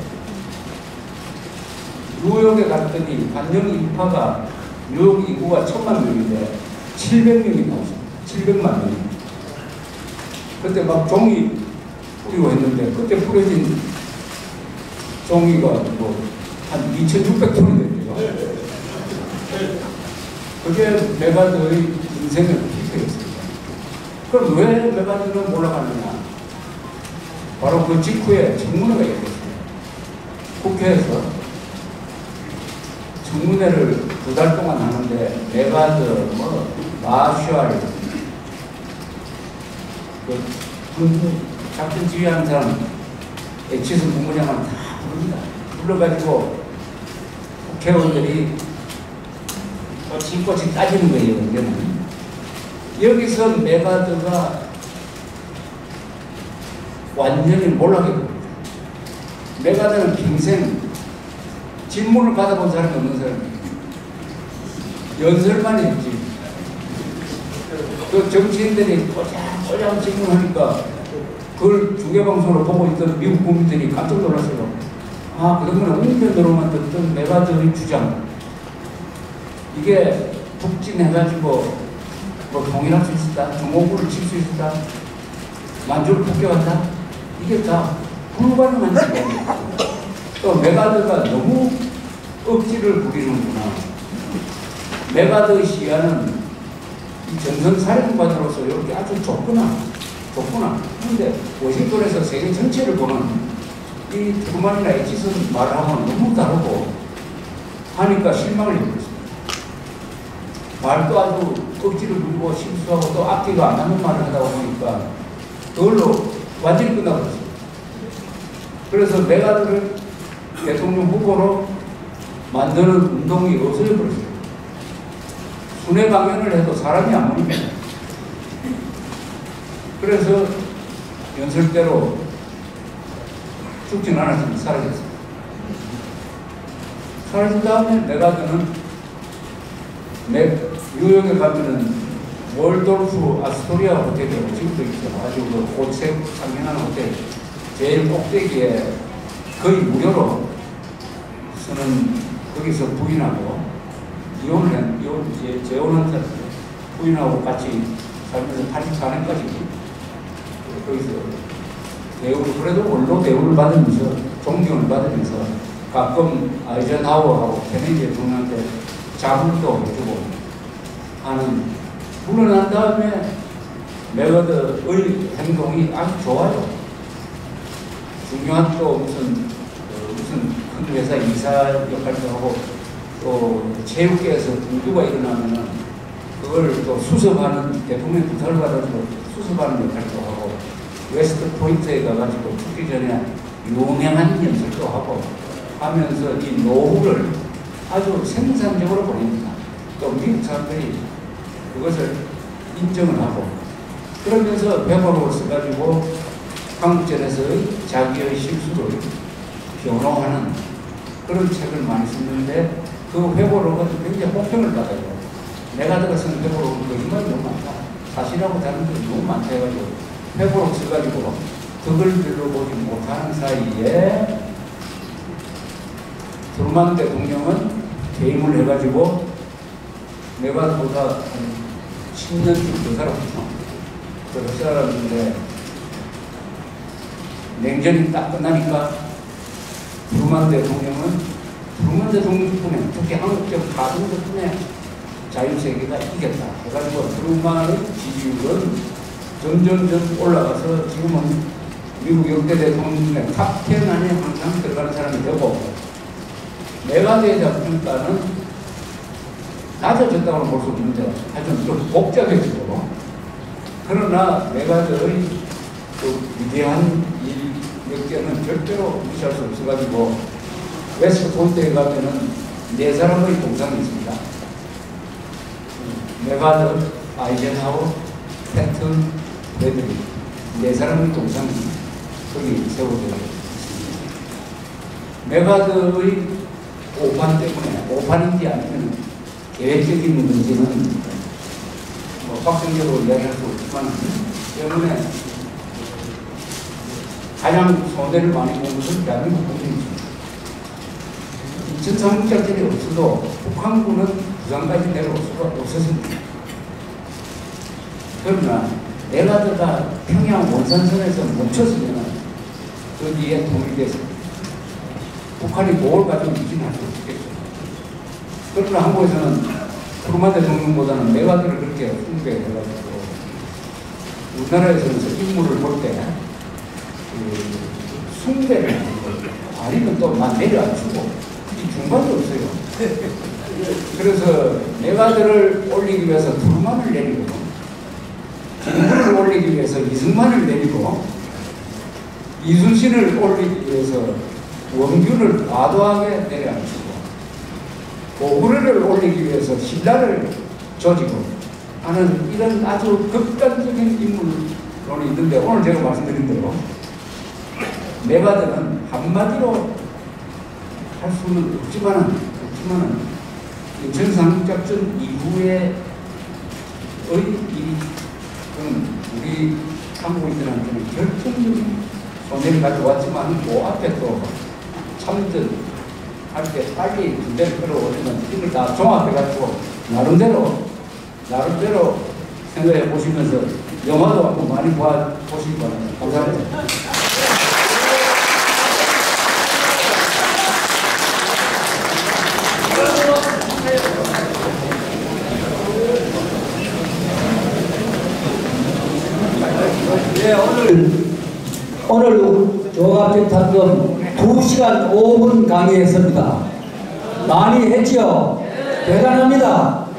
뉴욕에 갔더니 반영 인파가 뉴욕 인구가 천만 명인데 칠백 명이 나왔습니다. 칠백만 명이. 그때 막 종이 뿌리고 했는데 그때 뿌려진 종이가 뭐 한 이천육백 톤이 됐대요. 그게 메가드의 인생의 피크였습니다. 그럼 왜 메가드는 올라가느냐? 바로 그 직후에 청문회가 열렸습니다. 국회에서 청문회를 두 달 동안 하는데 메가드, 뭐 마셜, 그 군부 작전 지휘하는 사람, 에치슨 본부장을 다 부릅니다. 불러가지고 국회의원들이 꼬치꼬치 따지는 거예요. 이제는. 여기서 메가드가 완전히 몰락해 버립니다. 메가드는 평생 질문을 받아본 사람이 없는 사람이에요. 연설만 했지. 그 정치인들이 꼬장꼬장 질문하니까 그걸 중계방송으로 보고 있던 미국 국민들이 깜짝 놀랐어요. 아, 그러면 웅변으로만 듣던 메가드의 주장. 이게 북진해가지고 뭐 통일할 수 있었다, 중공부를 칠 수 있었다, 만주를 폭격한다. 이게 다 불가능한 지경이에요. 또 메가드가 너무 억지를 부리는구나. 메가드의 시야는 이 전선사령관으로서 이렇게 아주 좁구나, 좁구나. 그런데 워싱턴에서 세계 전체를 보는 이 트루먼이나 에치슨 말하고는 너무 다르고 하니까 실망을 해버렸습니다. 말도 아주 억지를 부리고 실수하고 또 앞뒤가 안 맞는 말을 하다 보니까 그걸로 완전히 끝나버렸습니다. 그래서 메가드를 대통령 후보로 만드는 운동이 없어져 버렸어요. 순회 강연을 해도 사람이 안 모입니다. 그래서 연설대로 죽진 않았지만 사라졌습니다. 사라진 다음에 메가드는 뉴욕에 가면은 월돌프 아스토리아 호텔이라고 지금도 있죠. 아주 그 고색 상연한 호텔 제일 꼭대기에 거의 무료로 저는 거기서 부인하고 이혼을 한, 이혼, 재, 재혼한 부인하고 같이 살면서 팔십사 년까지 거기서 대우를, 그래도 원로 대우를 받으면서 존경을 받으면서 가끔 아이젠하워하고 케네디 대통령한테 자문도 해주고 하는, 물러난 다음에 메가드의 행동이 아주 좋아요. 중요한 또 무슨 어, 무슨 큰 회사 이사 역할도 하고 또 체육계에서 분규가 일어나면은 그걸 또 수습하는, 대통령 부탁을 받아서 수습하는 역할도 하고, 웨스트 포인트에 가가지고 죽기 전에 유명한 연설도 하고 하면서 이 노후를 아주 생산적으로 보냅니다. 또 미국 사람들이 그것을 인정을 하고, 그러면서 메모를 써가지고 한국전에서의 자기의 실수를 변호하는 그런 책을 많이 썼는데 그 회고록은 굉장히 혹평을 받아요. 내가 들어선 회고록은 거짓말이 너무 많다. 사실하고 다른 게 너무 많다 해가지고 회고록 써가지고 그걸 들어보지 못하는 사이에 트루먼 대통령은 퇴임을 해가지고 내가 보다 한 십 년쯤 더 살았구나. 그 살았는데 냉전이 딱 끝나니까 트루먼 대통령은 트루먼 대통령 덕분에 특히 한국적 가동 덕분에 자유세계가 이겼다 해가지고 트루먼의 지지율은 점점점 올라가서 지금은 미국 역대 대통령 중에 탑 텐 안에 항상 들어가는 사람이 되고 메가드의 평가는 낮아졌다고는 볼 수 없는데 하여튼 좀 복잡해지고 그러나 메가드의 그 위대한 일 몇 개는 절대로 무시할 수 없어가지고 웨스트 포인트에 가면은 네 사람의 동상이 있습니다. 메가드, 아이젠하워, 패튼, 레드리 네 사람의 동상이 거기 세워져 있습니다. 메가드의 오판 때문에 오판인지 아니면 계획적인 문제는 뭐 확정적으로 이야기할 수 없지만 때문에 가장 손해를 많이 본 것은 대한민국 국민입니다. 이천 삼국작전이 없어도 북한군은 부산까지 내려올 수가 없었습니다. 그러나 메가드가 평양 원산선에서 멈췄으면 그 뒤에 통일돼서 북한이 뭘 가지고 유진할 수 없겠죠. 그러나 한국에서는 트루먼 대통령보다는 메가드를 그렇게 숭배해가지고 우리나라에서는 인물을 볼 때 그 숭배를 하는 거예요. 아니면 또 막 내려앉히고 이 중간이 없어요. 그래서 메가드를 올리기 위해서 트루먼을 내리고 김구를 올리기 위해서 이승만을 내리고 이순신을 올리기 위해서 원균을 과도하게 내려앉히고 고구려를 올리기 위해서 신라를 조지고 하는 이런 아주 극단적인 인물론이 있는데 오늘 제가 말씀드린 대로 메가드는 한마디로 할 수는 없지만은 없지만은 인천 삼국작전 이후에 의 일이 우리 한국인들한테는 결정적인 손해를 가져왔지만 그 앞에 또 참전 할 때 빨리 군대를 끌어오려면 힘을 다 종합해가지고 나름대로 나름대로 생각해 보시면서 영화도 한번 많이 봐 보시기 바랍니다. 감사합니다. 네, 오늘 오늘 조갑진 탑금 두 시간 오 분 강의했습니다. 많이 했죠? 대단합니다.